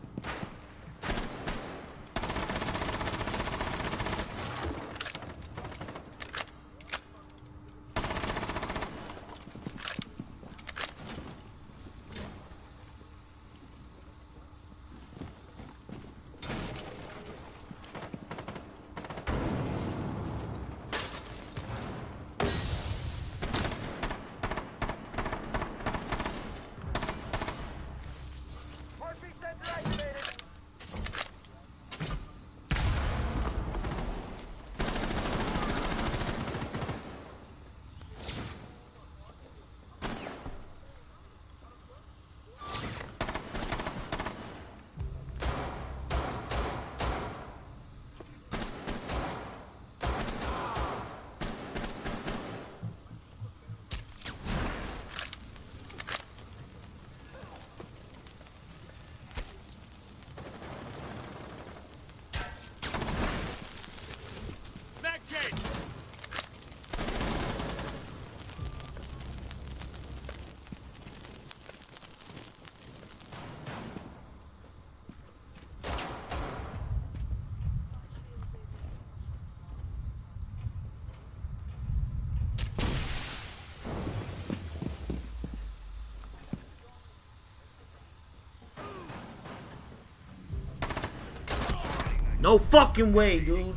No fucking way, dude.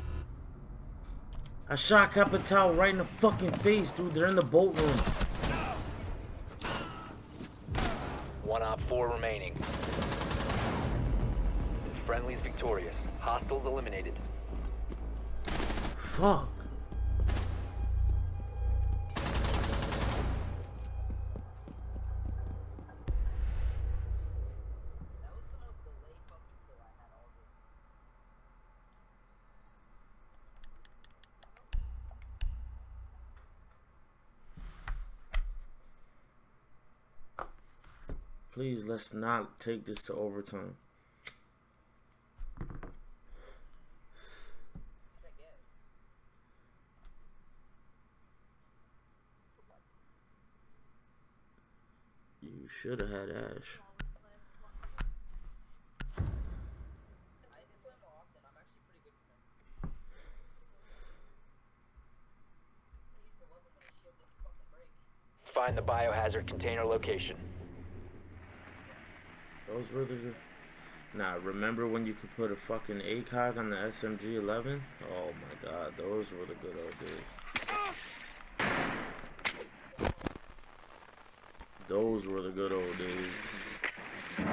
I shot Capital right in the fucking face, dude. They're in the boat room.
One op four remaining. Friendly's victorious. Hostiles eliminated.
Fuck. Please, let's not take this to overtime. You should have had Ash.
Find the biohazard container location.
Those were the good. Nah, remember when you could put a fucking A C O G on the S M G eleven? Oh my god, those were the good old days. Those were the good old days.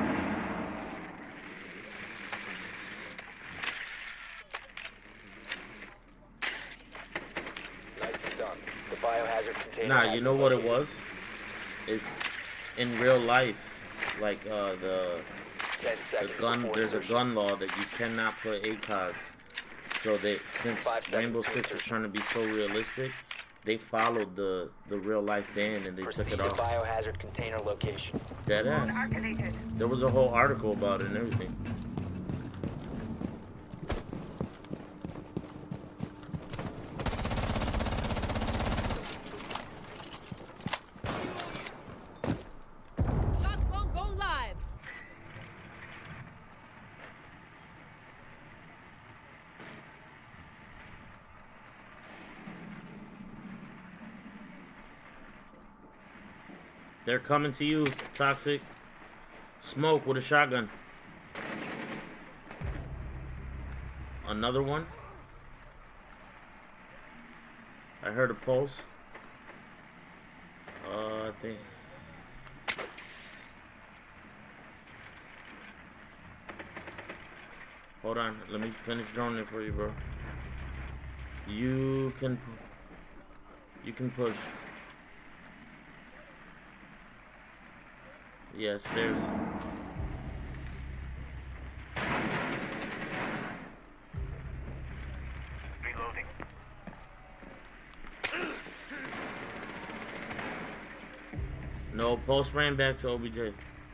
Nicely done. The biohazard container.
Nah, you know what it was? It's in real life. Like uh, the the gun, there's a gun law that you cannot put A C O Gs. So they, since Rainbow Six was trying to be so realistic, they followed the the real life ban and they took it off.
Biohazard container location.
Dead ass. There was a whole article about it and everything. They're coming to you, Toxic. Smoke with a shotgun. Another one. I heard a pulse. Uh, I think. Hold on, let me finish droning it for you, bro. You can, you can push. Yeah, stairs.
Reloading.
No, Pulse ran back to O B J.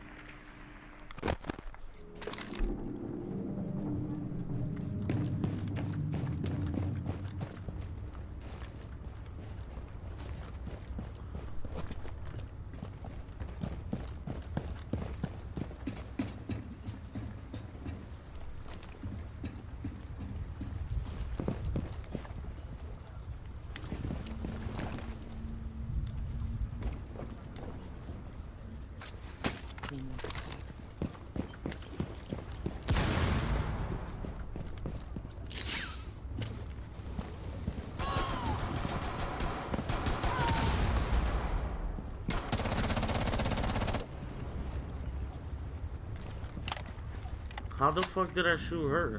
How the fuck did I shoot her?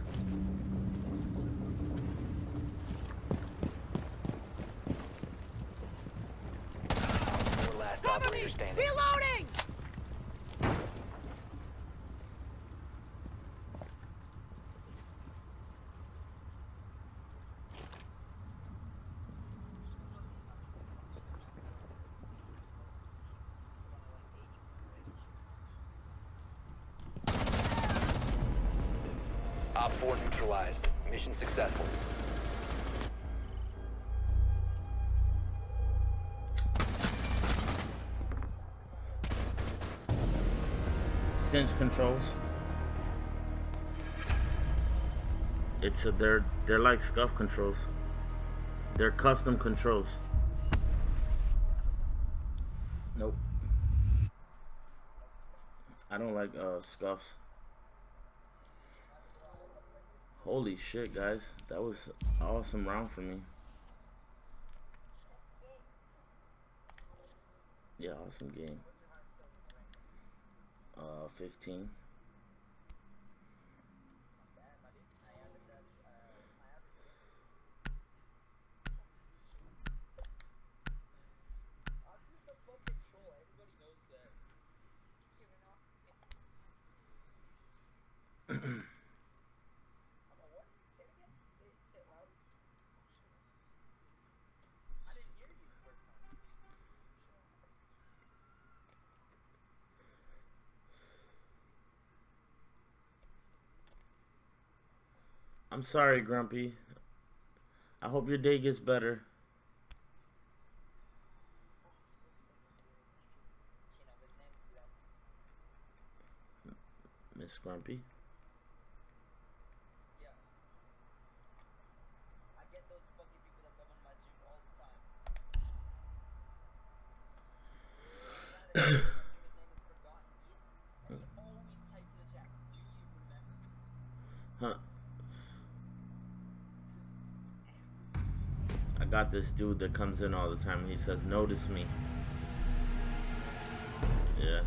Last operator standing.
Reloading!
Op four neutralized. Mission successful.
Cinch controls. It's a, they're they're like scuff controls. They're custom controls. Nope. I don't like uh scuffs. Holy shit, guys. That was an awesome round for me. Yeah, awesome game. Uh, fifteen. I'm sorry, Grumpy. I hope your day gets better. Miss Grumpy. Huh. I got this dude that comes in all the time and he says, notice me. Yeah.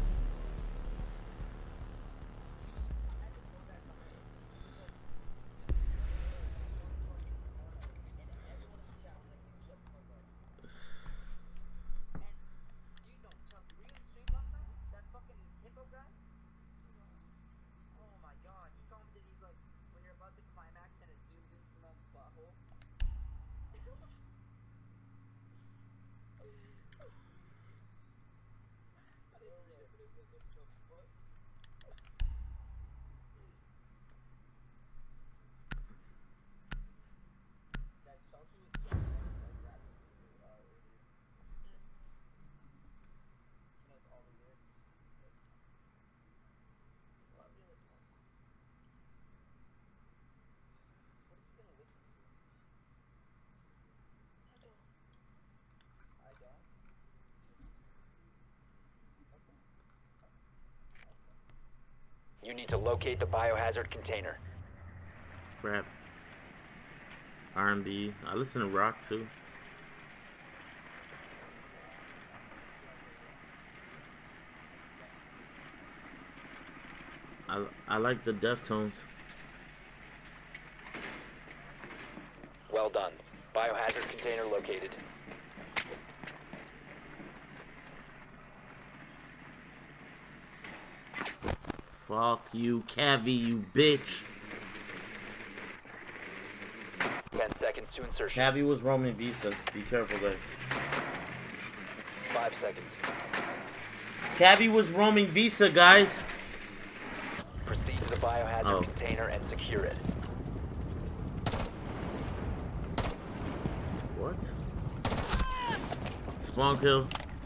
need to locate the biohazard container.
Rap. R and B. I listen to rock too. I, I like the Deftones.
Well done. Biohazard container located.
Fuck you, Cavi, you bitch.
Ten seconds to insertion.
Cavi was roaming Visa. Be careful, guys.
Five seconds.
Cavi was roaming Visa, guys.
Proceed to the biohazard
oh.
container and secure it.
What? Spawn kill.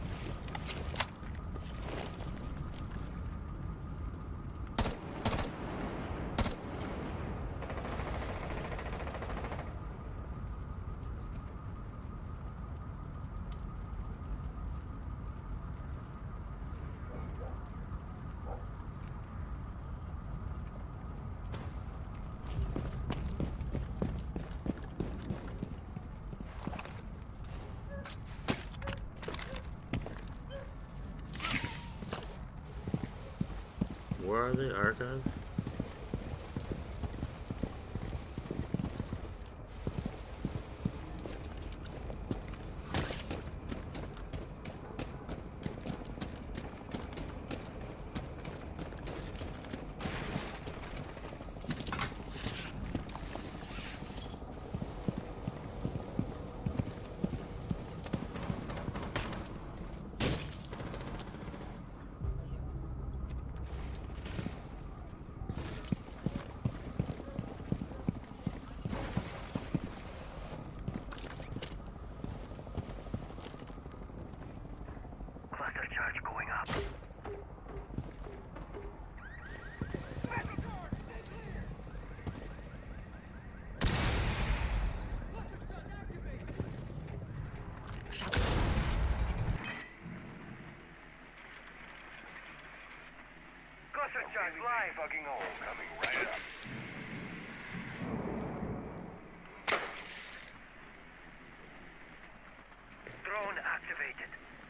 Where are the archives?
Live. Fucking hole coming right up. Drone activated.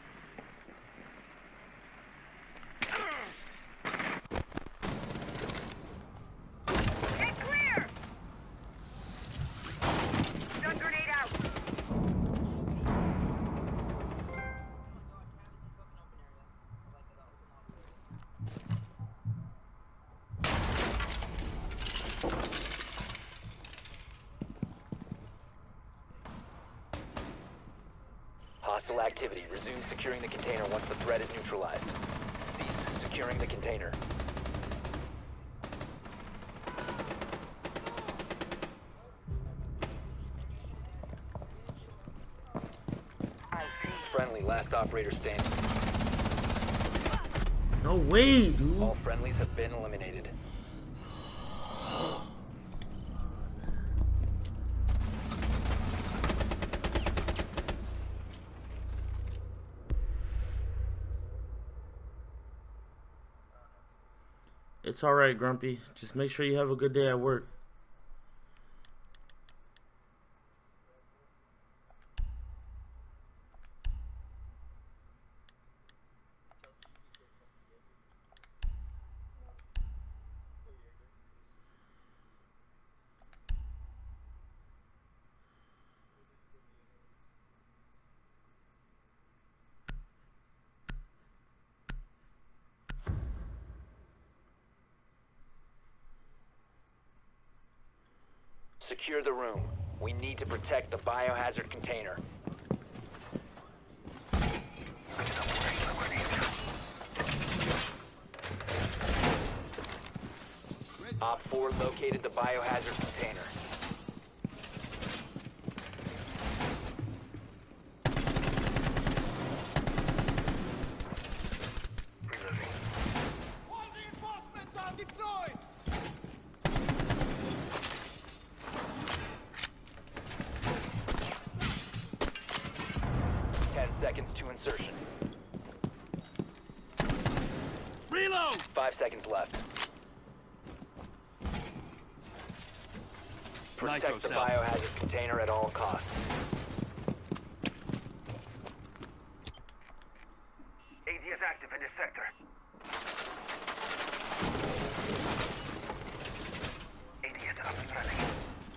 Get clear! Stun grenade out.
Hostile activity. Resume securing the container once the threat is neutralized. Cease securing the container. Friendly, last operator standing.
No way, dude.
All friendlies have been eliminated.
It's alright, Grumpy. Just make sure you have a good day at work.
Secure the room. We need to protect the biohazard container. Op four located the biohazard container.
All reinforcements are deployed!
Ten seconds to insertion.
Reload!
Five seconds left. Protect the biohazard container at all costs.
A D is active in this sector. A D is up and running.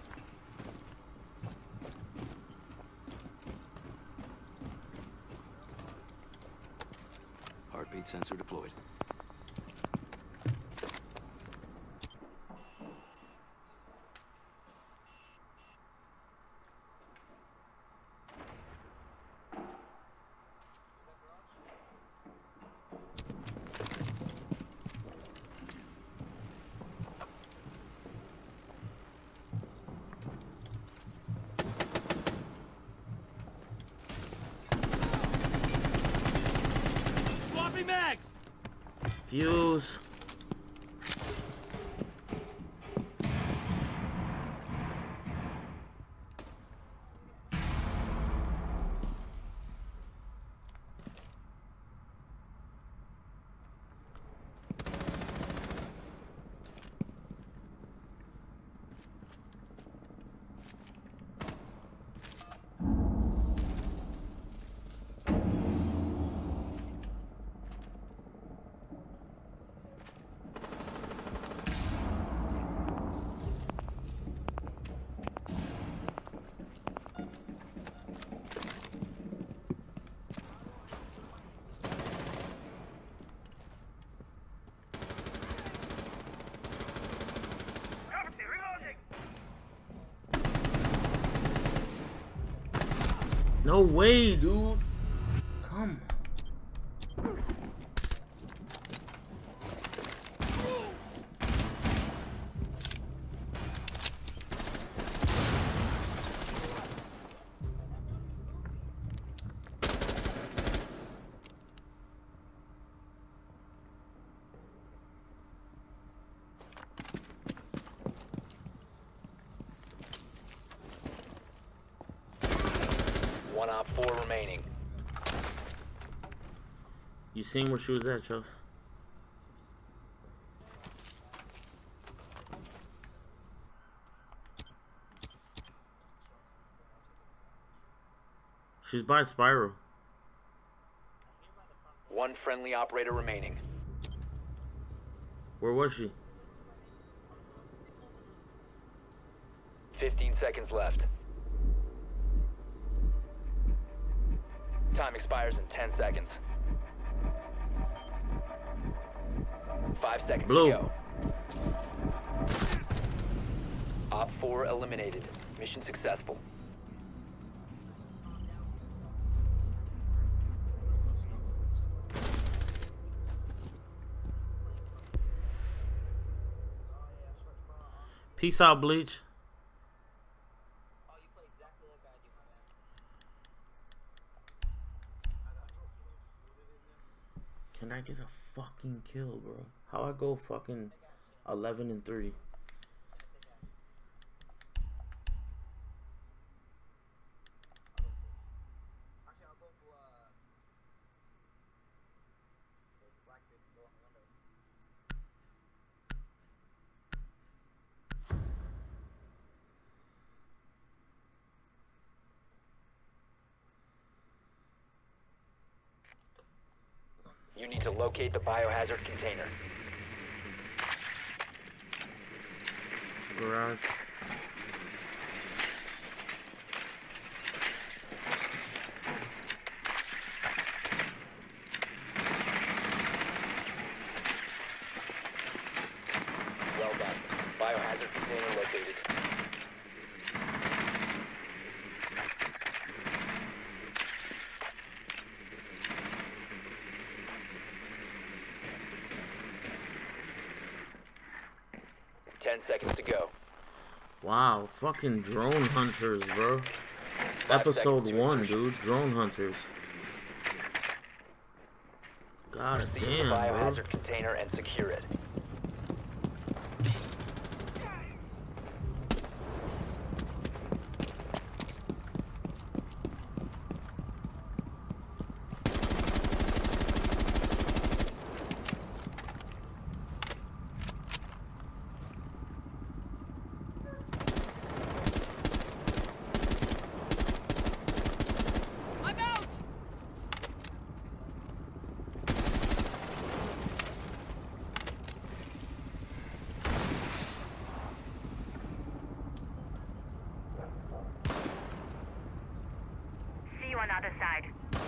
Heartbeat sensor deployed.
Mags!
Fuse. No way, dude. Come.
One op four remaining.
You seen where she was at, Chelsea? She's by Spiral.
One friendly operator remaining.
Where was she?
Fifteen seconds left. Time expires in ten seconds. Five seconds
Blue.
to go. Op four eliminated. Mission successful.
Peace out, Bleach. Can I get a fucking kill, bro? How I go fucking eleven and three?
You need to locate the biohazard container.
Garage.
Well done. Biohazard container located. Ten seconds to go.
Wow, fucking drone hunters, bro.
Five
Episode
seconds to
one,
insertion.
dude. Drone hunters. God
Seize the
damn, bro.
biohazard container and secure it.
on other side.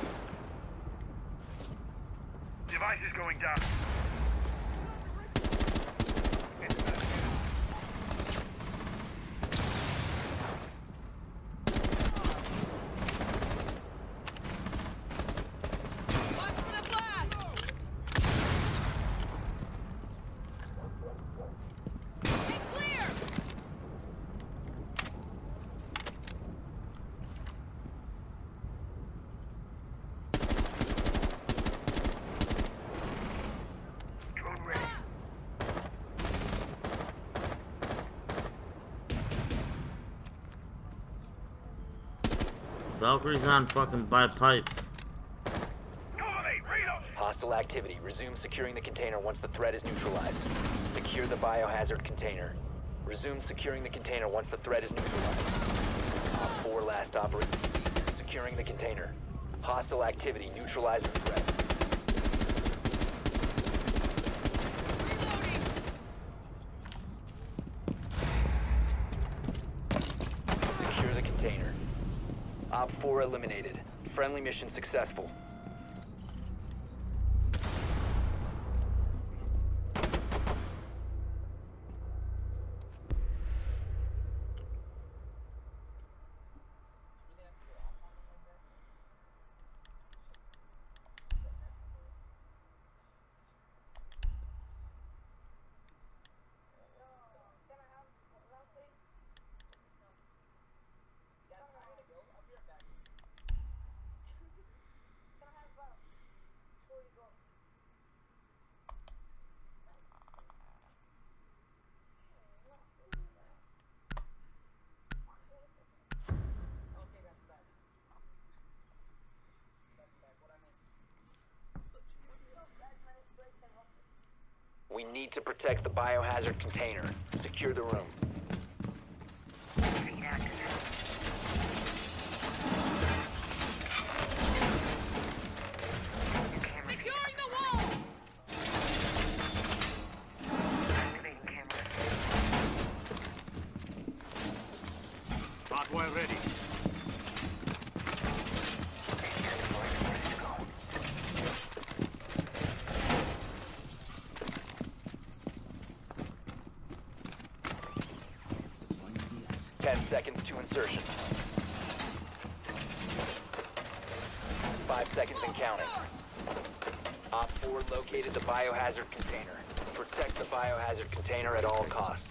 Device is going down.
Valkyrie's on fucking by pipes.
Hostile activity. Resume securing the container once the threat is neutralized. Secure the biohazard container. Resume securing the container once the threat is neutralized. Op four last operator. Securing the container. Hostile activity. Neutralize the threat. Secure the container. Op four eliminated. Friendly mission successful. We need to protect the biohazard container. Secure the room.
Securing the wall!
Activating camera.
Hardwire ready.
Ten seconds to insertion. Five seconds and counting. Op four located the biohazard container. Protect the biohazard container at all costs.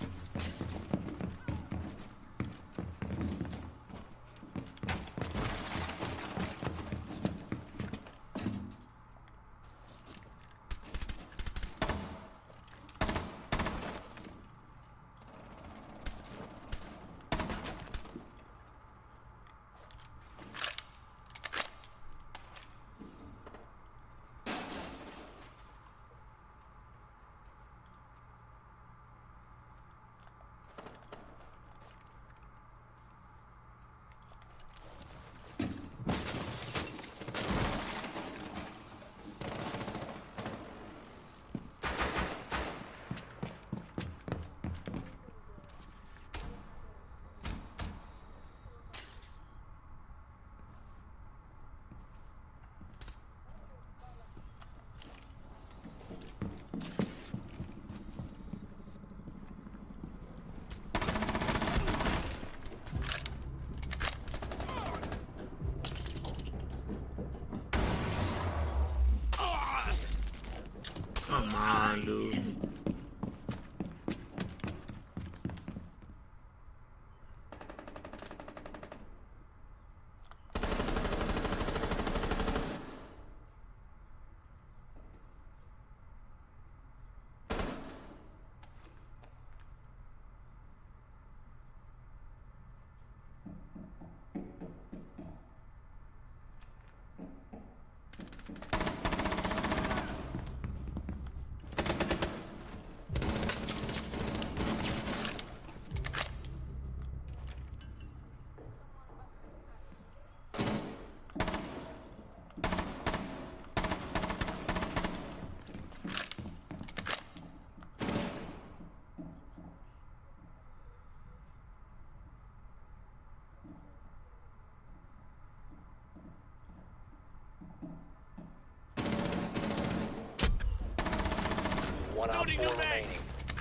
One op four remaining.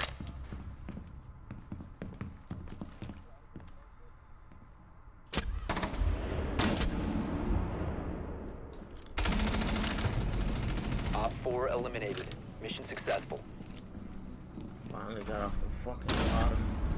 Op four eliminated. Mission successful.
Finally got off the fucking bottom.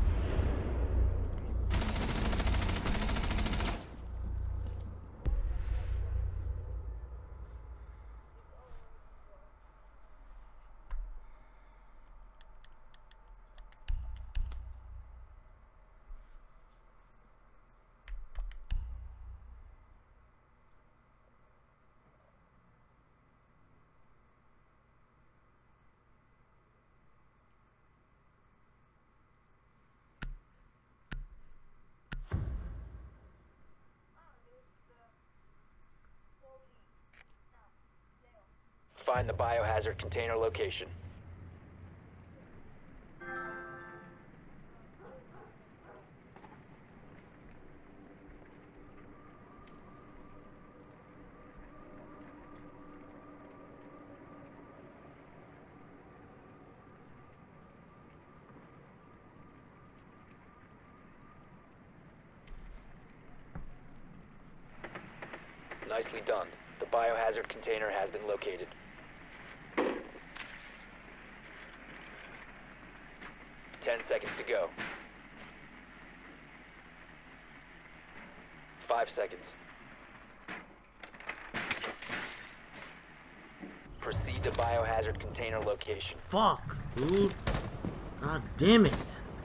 Find the biohazard container location. Nicely done. The biohazard container has been located. Ten seconds to go. Five seconds. Proceed to biohazard container location.
Fuck, dude. God damn it.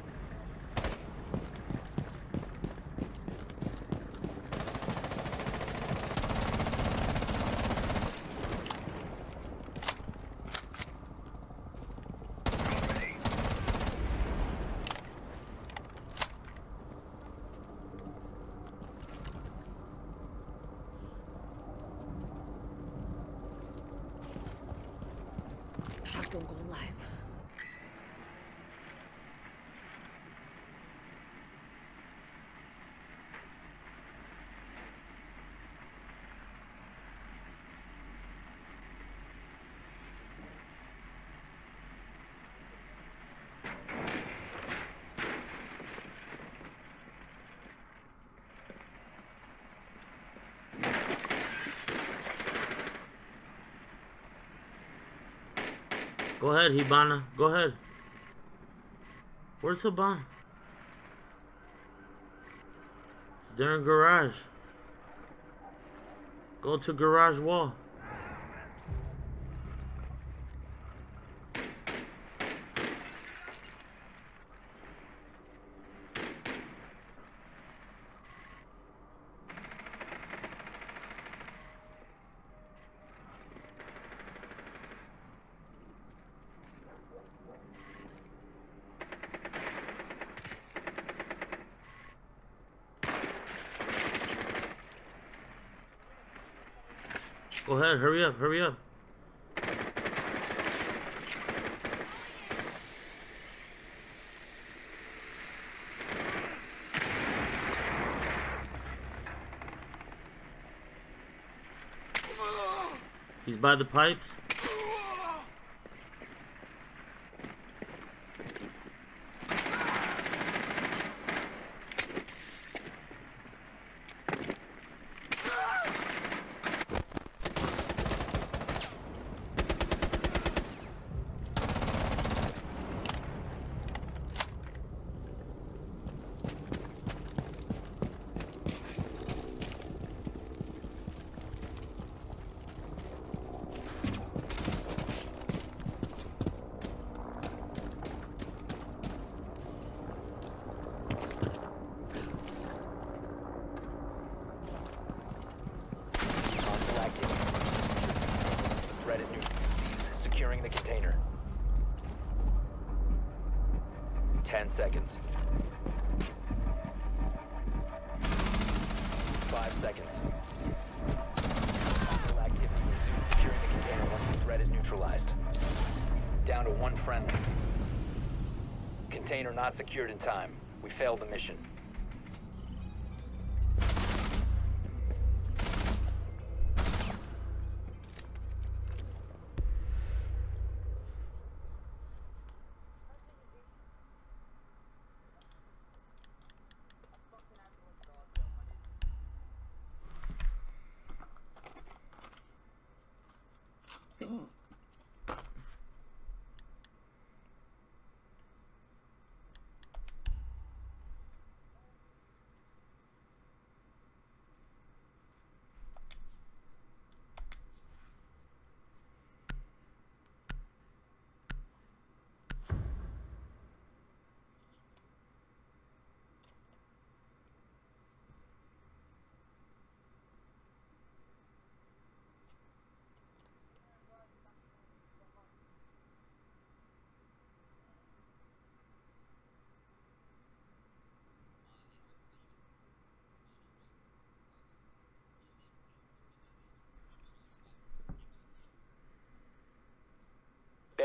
Go ahead, Hibana. Go ahead. Where's Hibana? They're in garage. Go to garage wall. Go ahead, hurry up, hurry up. He's by the pipes. Ten seconds. Five seconds. Hostile activity. Resume securing the container once the threat is neutralized. Down to one friendly. Container not secured in time. We failed the mission.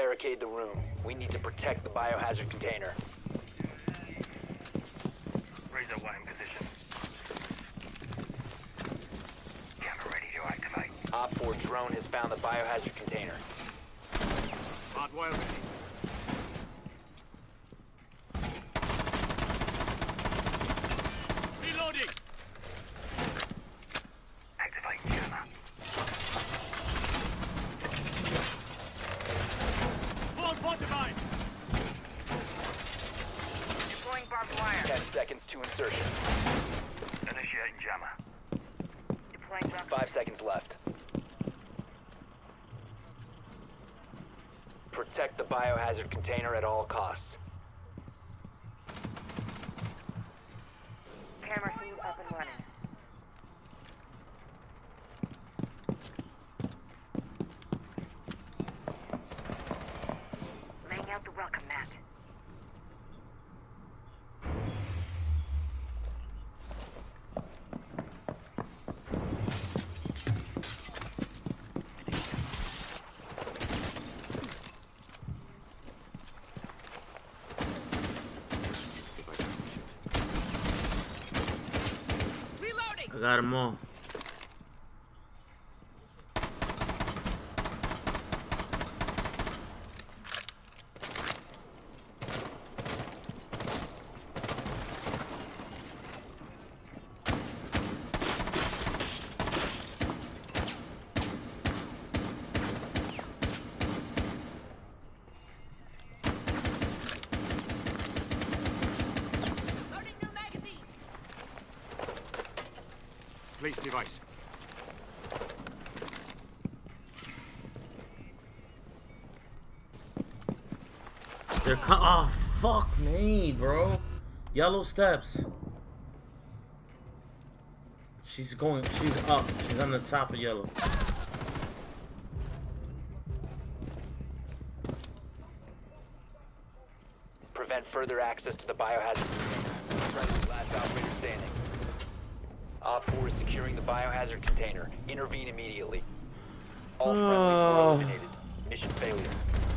barricade the room. We need to protect the biohazard container.
Razor one in position. Camera ready to activate.
Op four drone has found the biohazard container.
Hardwire ready.
Reloading!
Activate camera.
Full fortified!
Deploying barbed wire.
Ten seconds to insertion.
Initiating jammer. Deploying rocket.
Five seconds left. Protect the biohazard container at all costs.
Camera feed up and running. Laying out the welcome mat.
I got them all.
Loading new magazine.
Place device.
They're co- oh, fuck me, bro. Yellow steps. She's going, she's up. She's on the top of yellow.
Prevent further access to the biohazard container. Friendly last operator standing. Op four is securing the biohazard container. Intervene immediately. All friendlies were eliminated. Mission failure.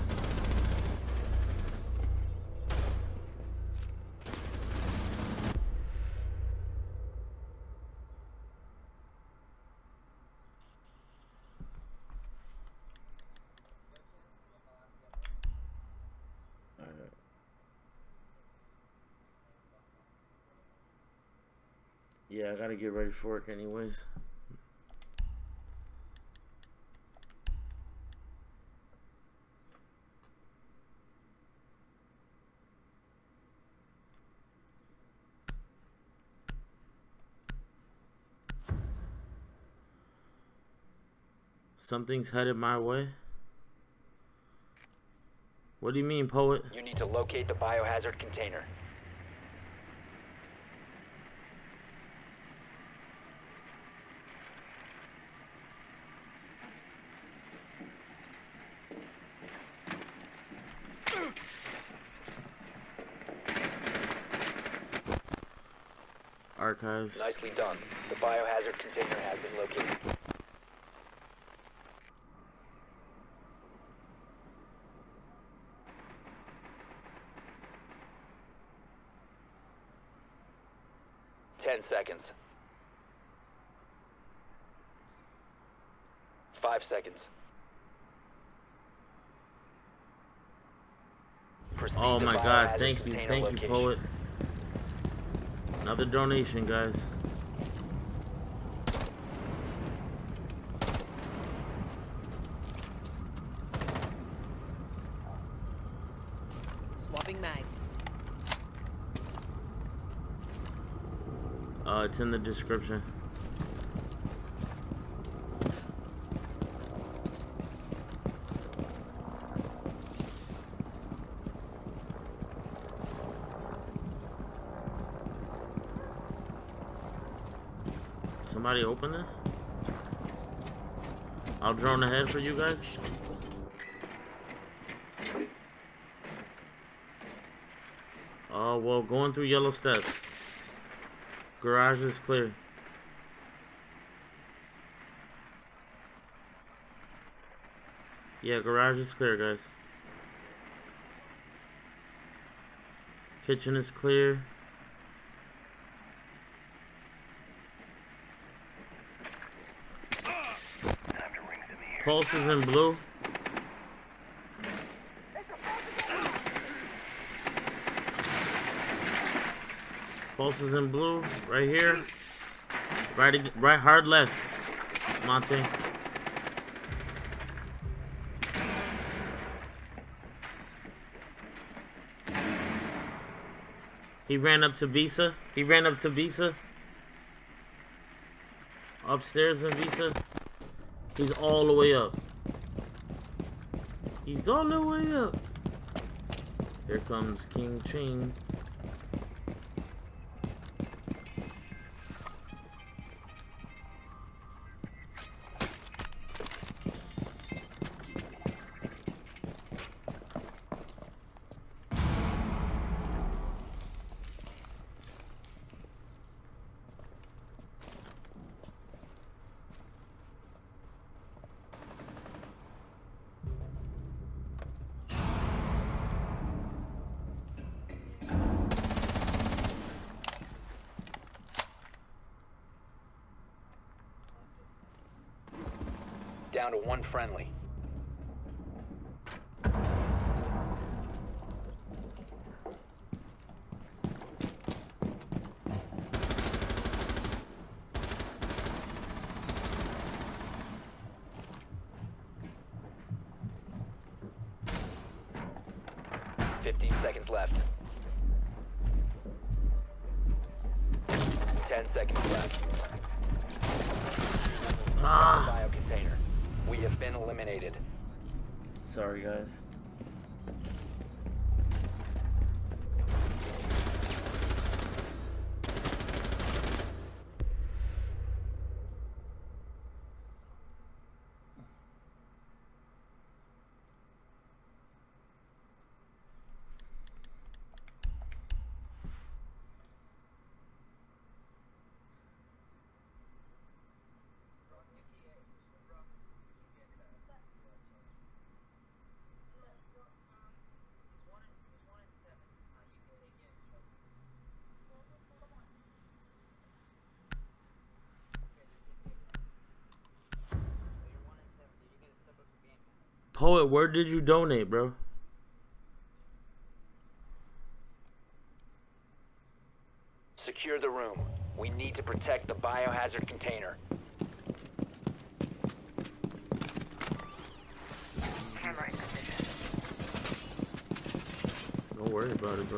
Yeah, I gotta get ready for work anyways. Something's headed my way. What do you mean, poet?
You need to locate the biohazard container.
Archives.
Nicely done. The biohazard container has been located. Ten seconds. Five seconds. Proceed
Oh
to
my god,
biohazard
thank you,
container
thank you,
location.
poet. Another donation, guys.
Swapping mags.
Uh, it's in the description. Somebody open this? I'll drone ahead for you guys. Oh, well, going through yellow steps. Garage is clear. Yeah, garage is clear, guys. Kitchen is clear. Pulse is in blue. Pulse is in blue, right here. Right, right, hard left, Monte. He ran up to Visa. He ran up to Visa. Upstairs in Visa. He's all the way up. He's all the way up. Here comes King Ching.
Down to one friendly. Fifteen seconds left. Ten seconds left.
Ah.
Bio container. We have been eliminated.
Sorry, guys. Poet, where did you donate, bro?
Secure the room. We need to protect the biohazard container.
Camera in position.
Don't worry about it, bro.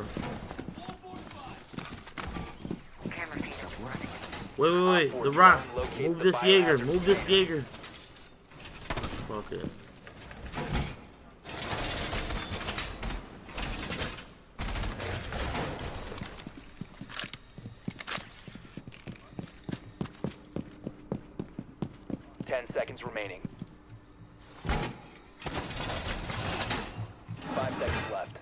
Camera feed is running.
Wait, wait, wait. The Rock. Move this Jaeger. Move this Jaeger. Fuck it.
Ten seconds remaining. Five seconds left.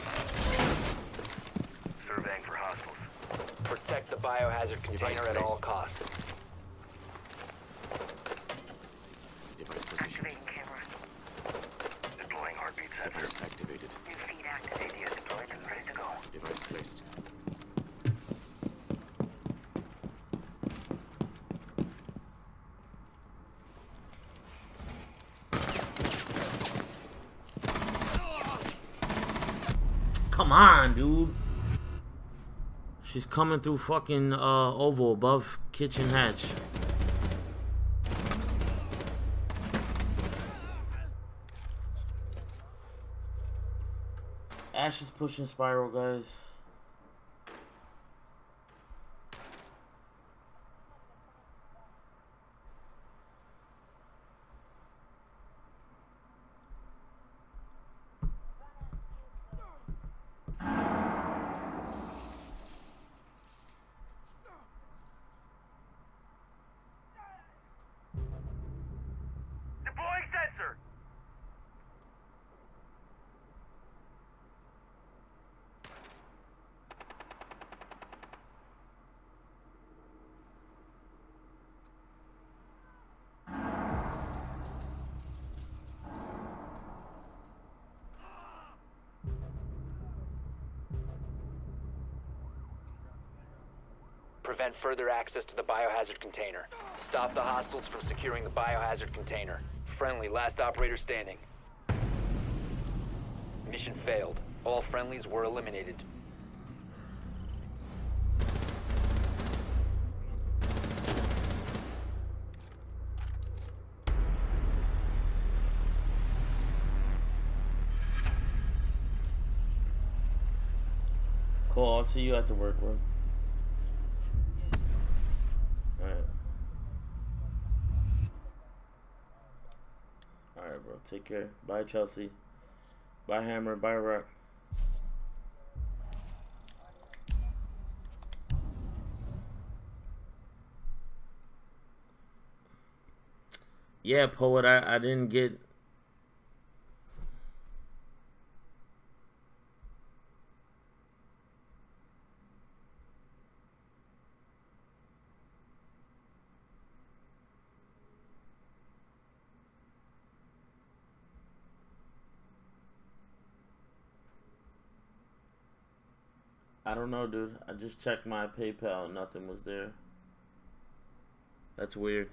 Surveying for hostiles.
Protect the biohazard container at all costs.
Device positioned.
Activating camera.
Deploying heartbeat sensor.
Device activated.
New feed activated.
A D S deployed and ready to go.
Device placed.
Come on, dude. She's coming through fucking uh, oval above kitchen hatch. Ash is pushing Spiral, guys.
Deploying sensor.
Prevent further access to the biohazard container. Stop the hostiles from securing the biohazard container. Friendly, last operator standing. Mission failed. All friendlies were eliminated.
Cool, I'll see you at the work, bro. Alright. Alright, bro. Take care. Bye, Chelsea. Bye, Hammer. Bye, Rock. Yeah, Poet, I, I didn't get... I don't know, dude. I just checked my PayPal and nothing was there. That's weird.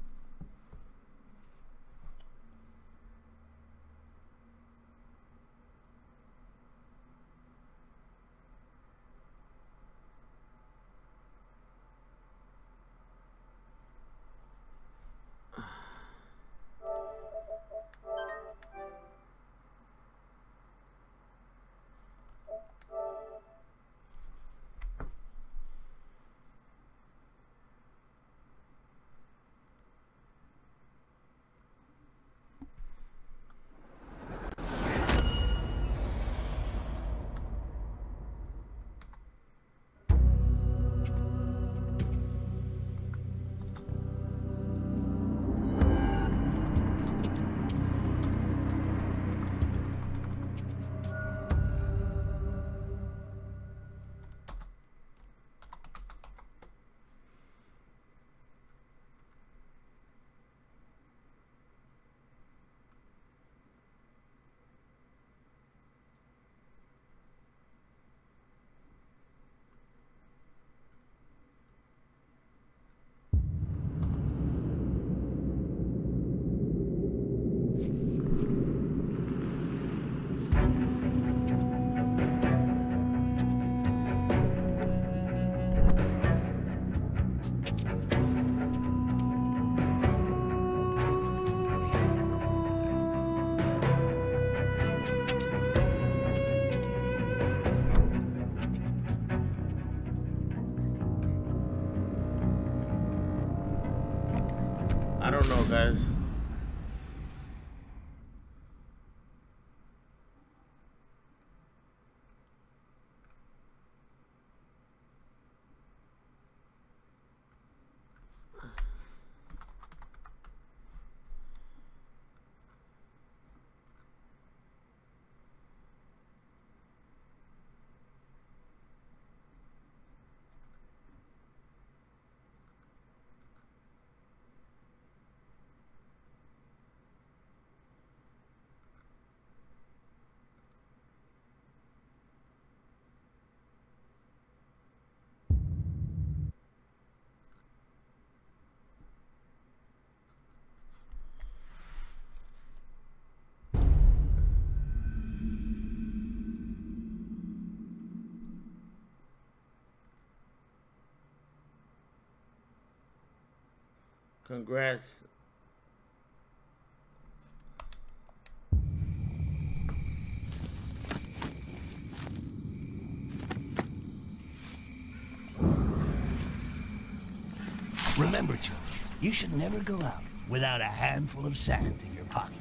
I don't know, guys. Congrats.
Remember, children, you should never go out without a handful of sand in your pockets.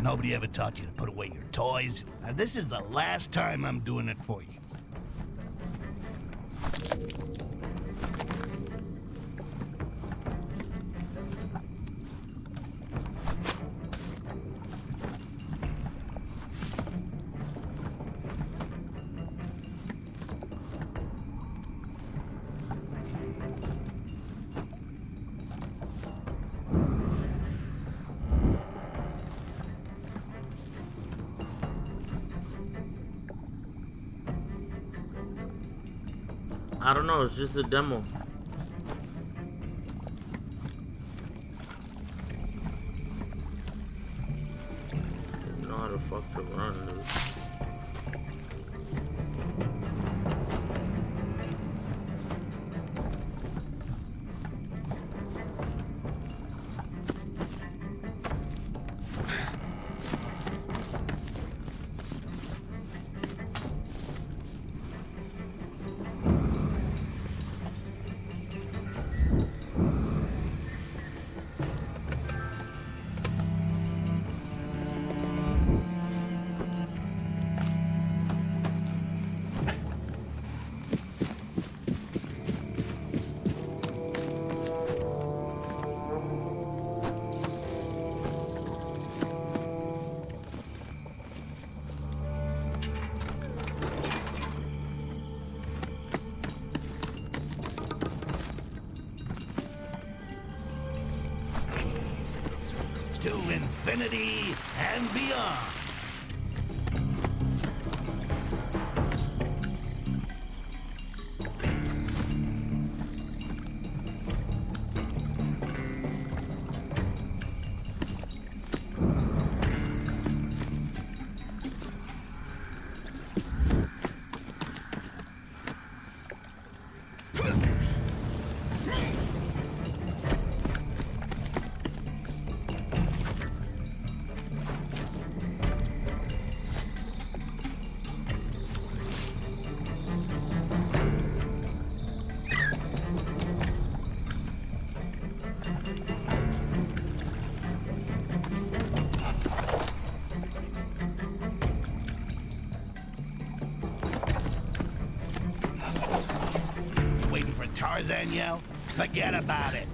Nobody ever taught you to put away your toys. Now, this is the last time I'm doing it for you.
I don't know, it's just a demo. I don't know how the fuck to run this. To infinity and beyond. Tarzan yell? Forget about it.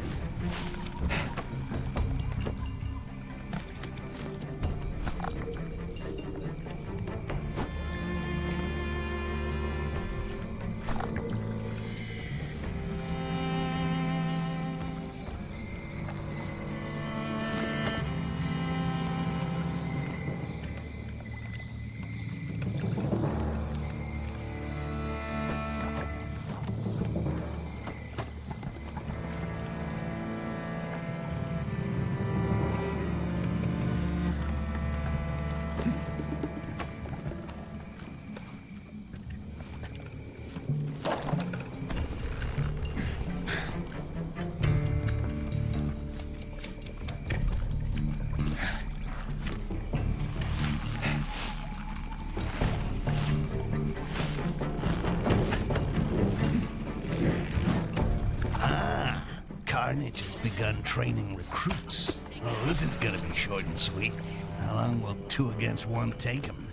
Carnage has begun training recruits. Oh, this is gonna be short and sweet. How long will two against one take him?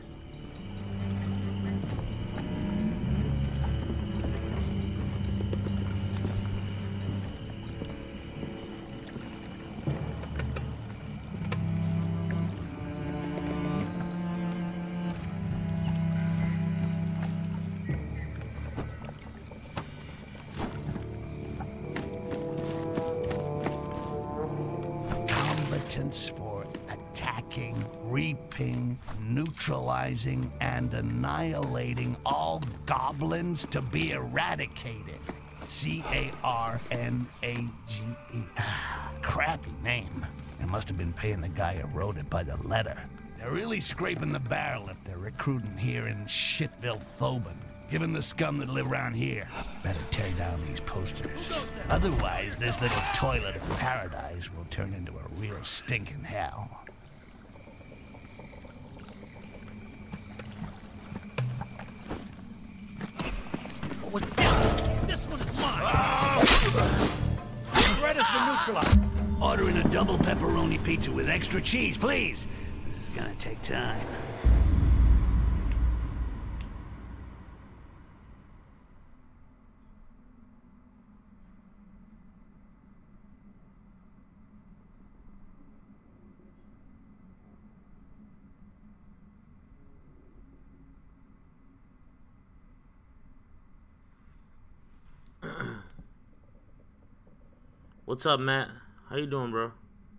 For attacking, reaping, neutralizing, and annihilating all goblins to be eradicated. C A R N A G E. Crappy name. They must have been paying the guy who wrote it by the letter. They're really scraping the barrel if they're recruiting here in Shitville, Thoban. Given the scum that live around here, better tear down these posters. Otherwise, this little toilet of paradise will turn into a real stinking hell.
What was this? This one is mine! The threat has been neutralized.
Ordering a double pepperoni pizza with extra cheese, please. This take time.
What's up, Matt? How you doing, bro?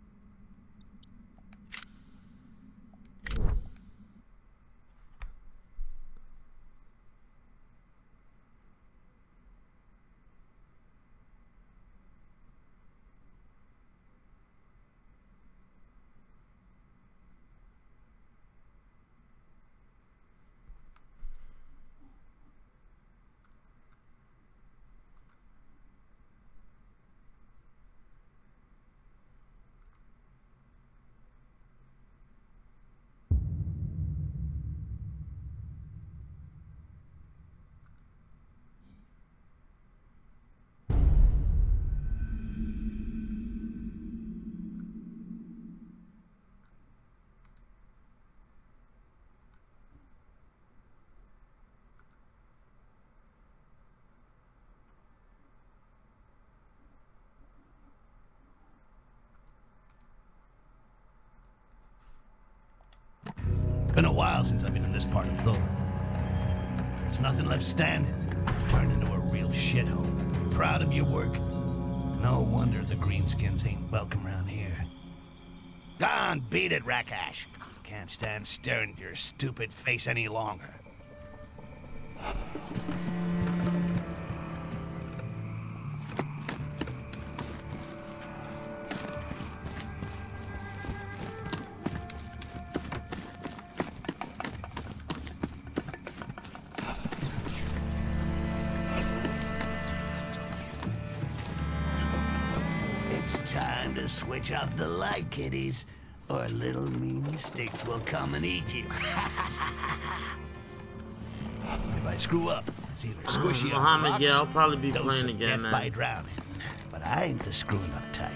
Been a while since I've been in this part of Thor. There's nothing left standing. Turned into a real shithole. Proud of your work? No wonder the greenskins ain't welcome around here. Gone, beat it, Rakash. Can't stand staring at your stupid face any longer. Time to switch off the light, kiddies, or little meanie sticks will come and eat you. If I screw up, it's either squishy
uh, Mohammed, yeah, I'll probably be playing again,
death
man.
By drowning, but I ain't the screwing up type.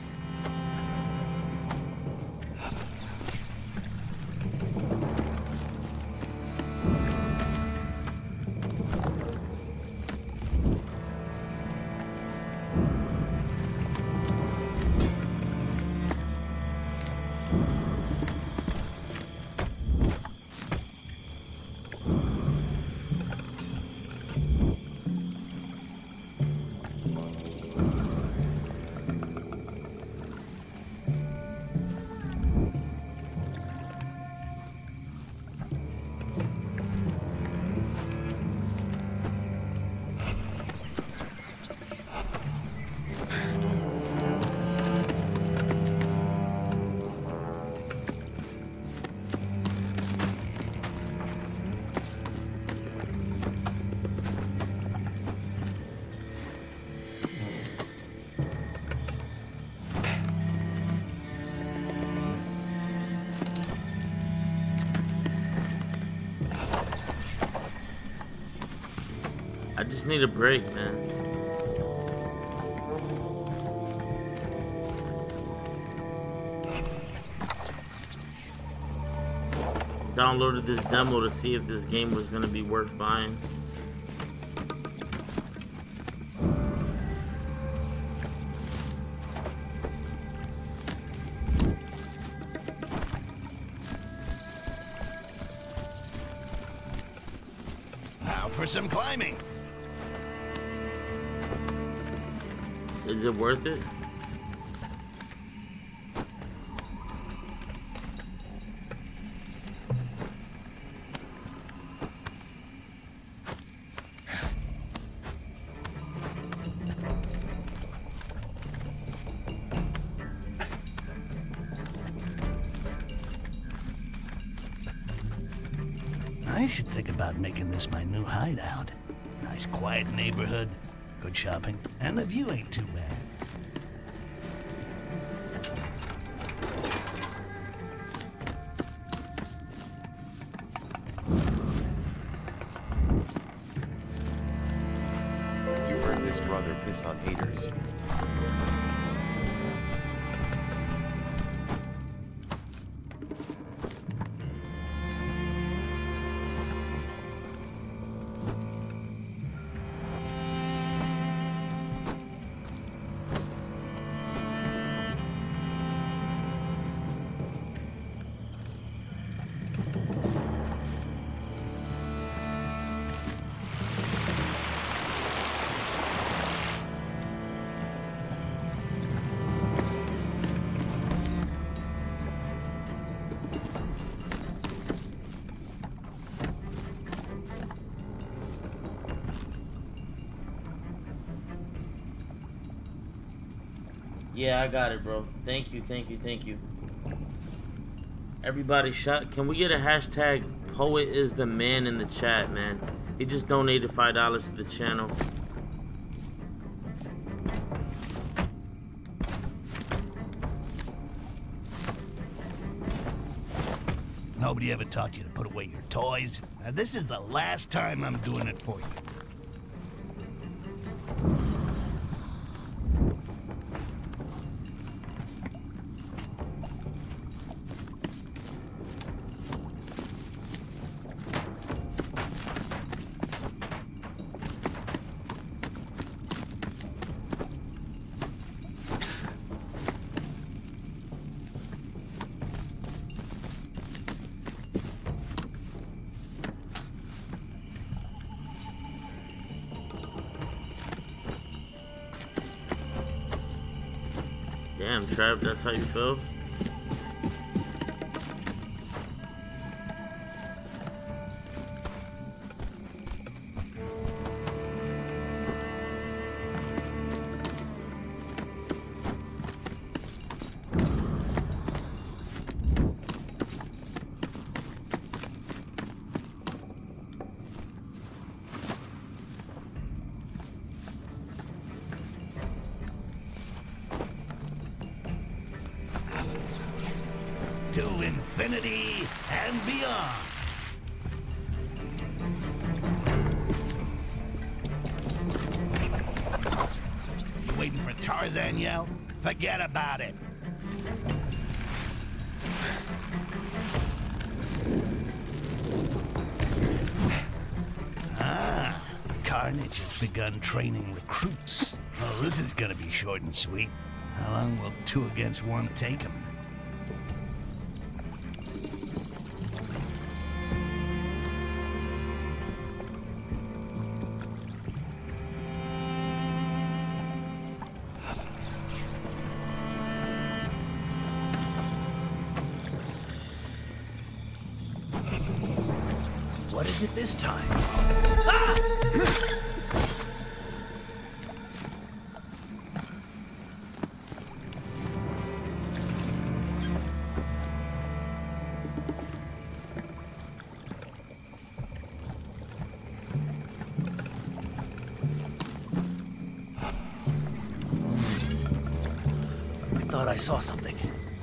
I just need a break, man. Downloaded this demo to see if this game was gonna be worth buying.
Now for some climbing.
Is it worth it?
I should think about making this my new hideout. Nice quiet neighborhood, good shopping, and the view ain't too bad.
You heard this, brother. Piss on haters.
Yeah, I got it, bro. Thank you, thank you, thank you. Everybody shot. Can we get a hashtag Poet is the man in the chat, man? He just donated five dollars to the channel.
Nobody ever taught you to put away your toys. Now, this is the last time I'm doing it for you.
Damn, Trav, that's how you feel?
To infinity and beyond. You waiting for Tarzan yell? Forget about it. Ah, Carnage has begun training recruits. Well, this is gonna be short and sweet. How long will two against one take him? What is it this time? Ah! I thought I saw something.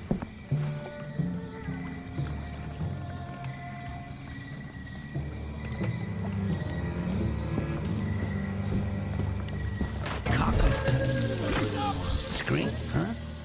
Screen, huh?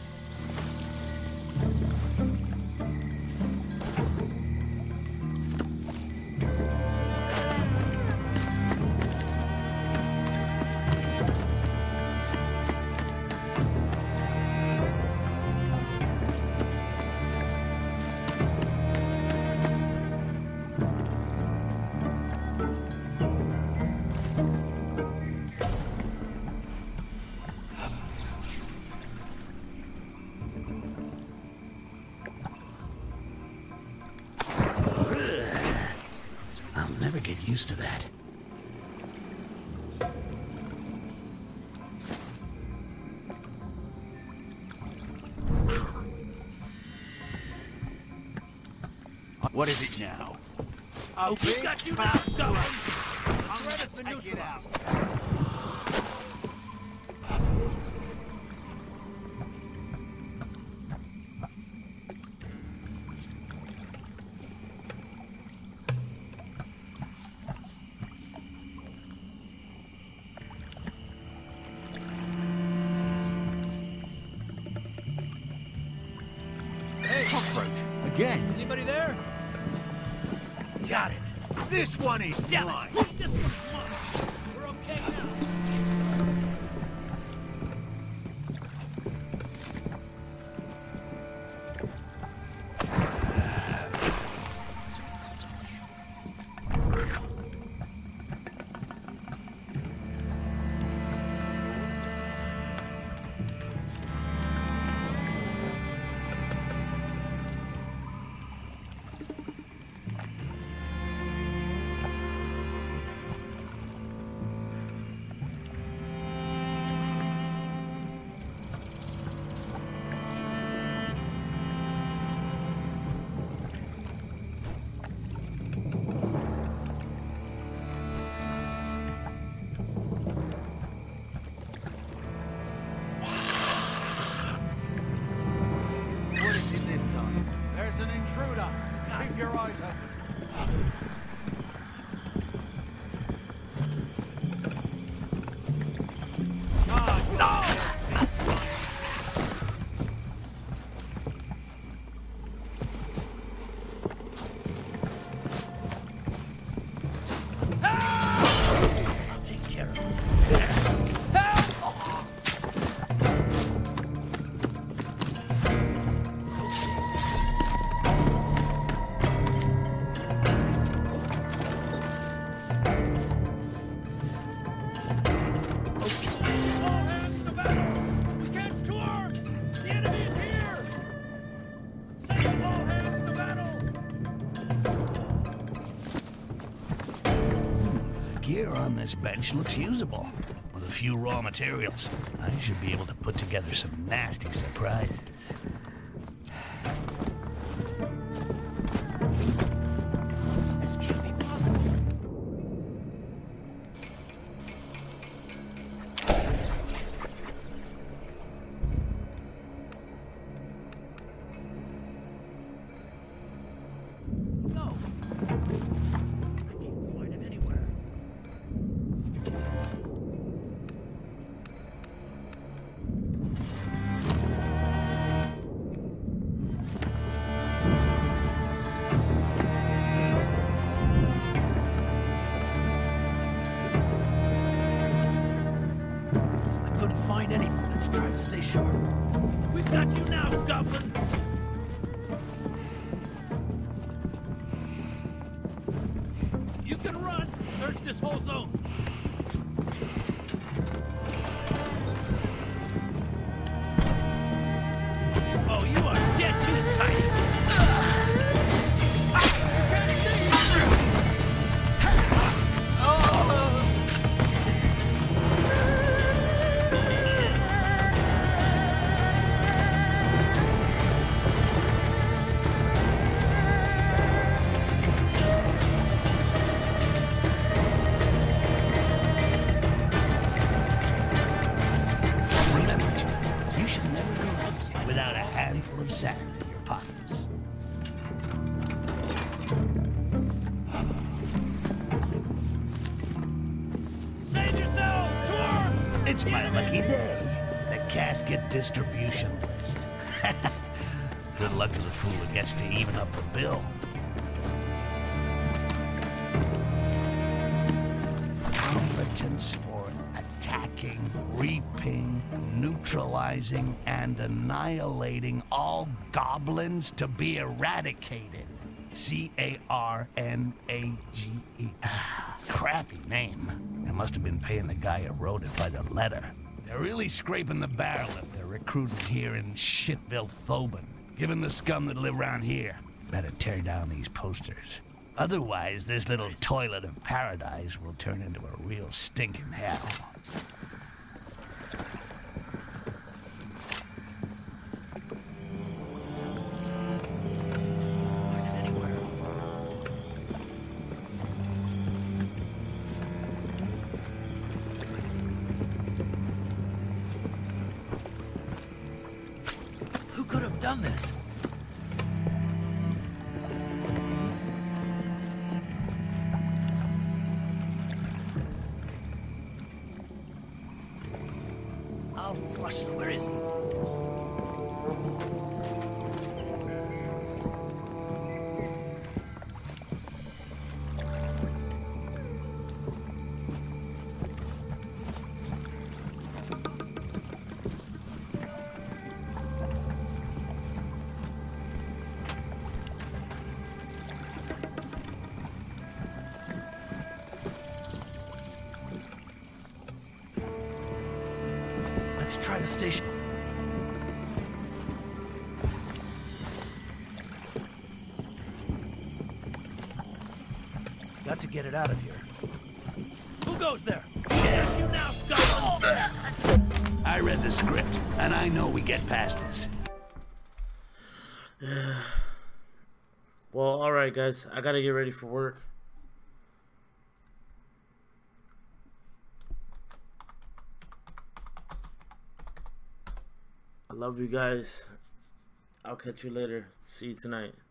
I'll never get used to that.
What is it now?
Oh, we got you now! Go!
I'm ready to take it out.
Cockroach. Again.
Anybody there?
Got it.
This one is
Damn
mine.
it. This one's mine. We're okay now. gear on this bench looks usable. With a few raw materials, I should be able to put together some nasty surprises.
This can't be possible. Stay sharp. We've got you now, Goblin! You can run! Search this whole zone! Oh, you are dead too tight!
Of sand in your pockets.
Save yourselves! To arms!
It's my lucky day. The casket distribution list. Good luck to the fool who gets to even up the bill. Competence for attacking, reaping, neutralizing, and annihilating all goblins to be eradicated. C A R N A G E. Crappy name. They must have been paying the guy who wrote it by the letter. They're really scraping the barrel if they're recruiting here in Shitville Thoban. Given the scum that live around here, better tear down these posters. Otherwise, this little toilet of paradise will turn into a real stinking hell.
Who could have done this? I'll flush you. Where is he? Let's try the station. Got to get it out of here. Who goes there? Yes, you now, Goblin!
I read the script, and I know we get past this.
Well, alright guys, I gotta get ready for work. I love you guys. I'll catch you later. See you tonight.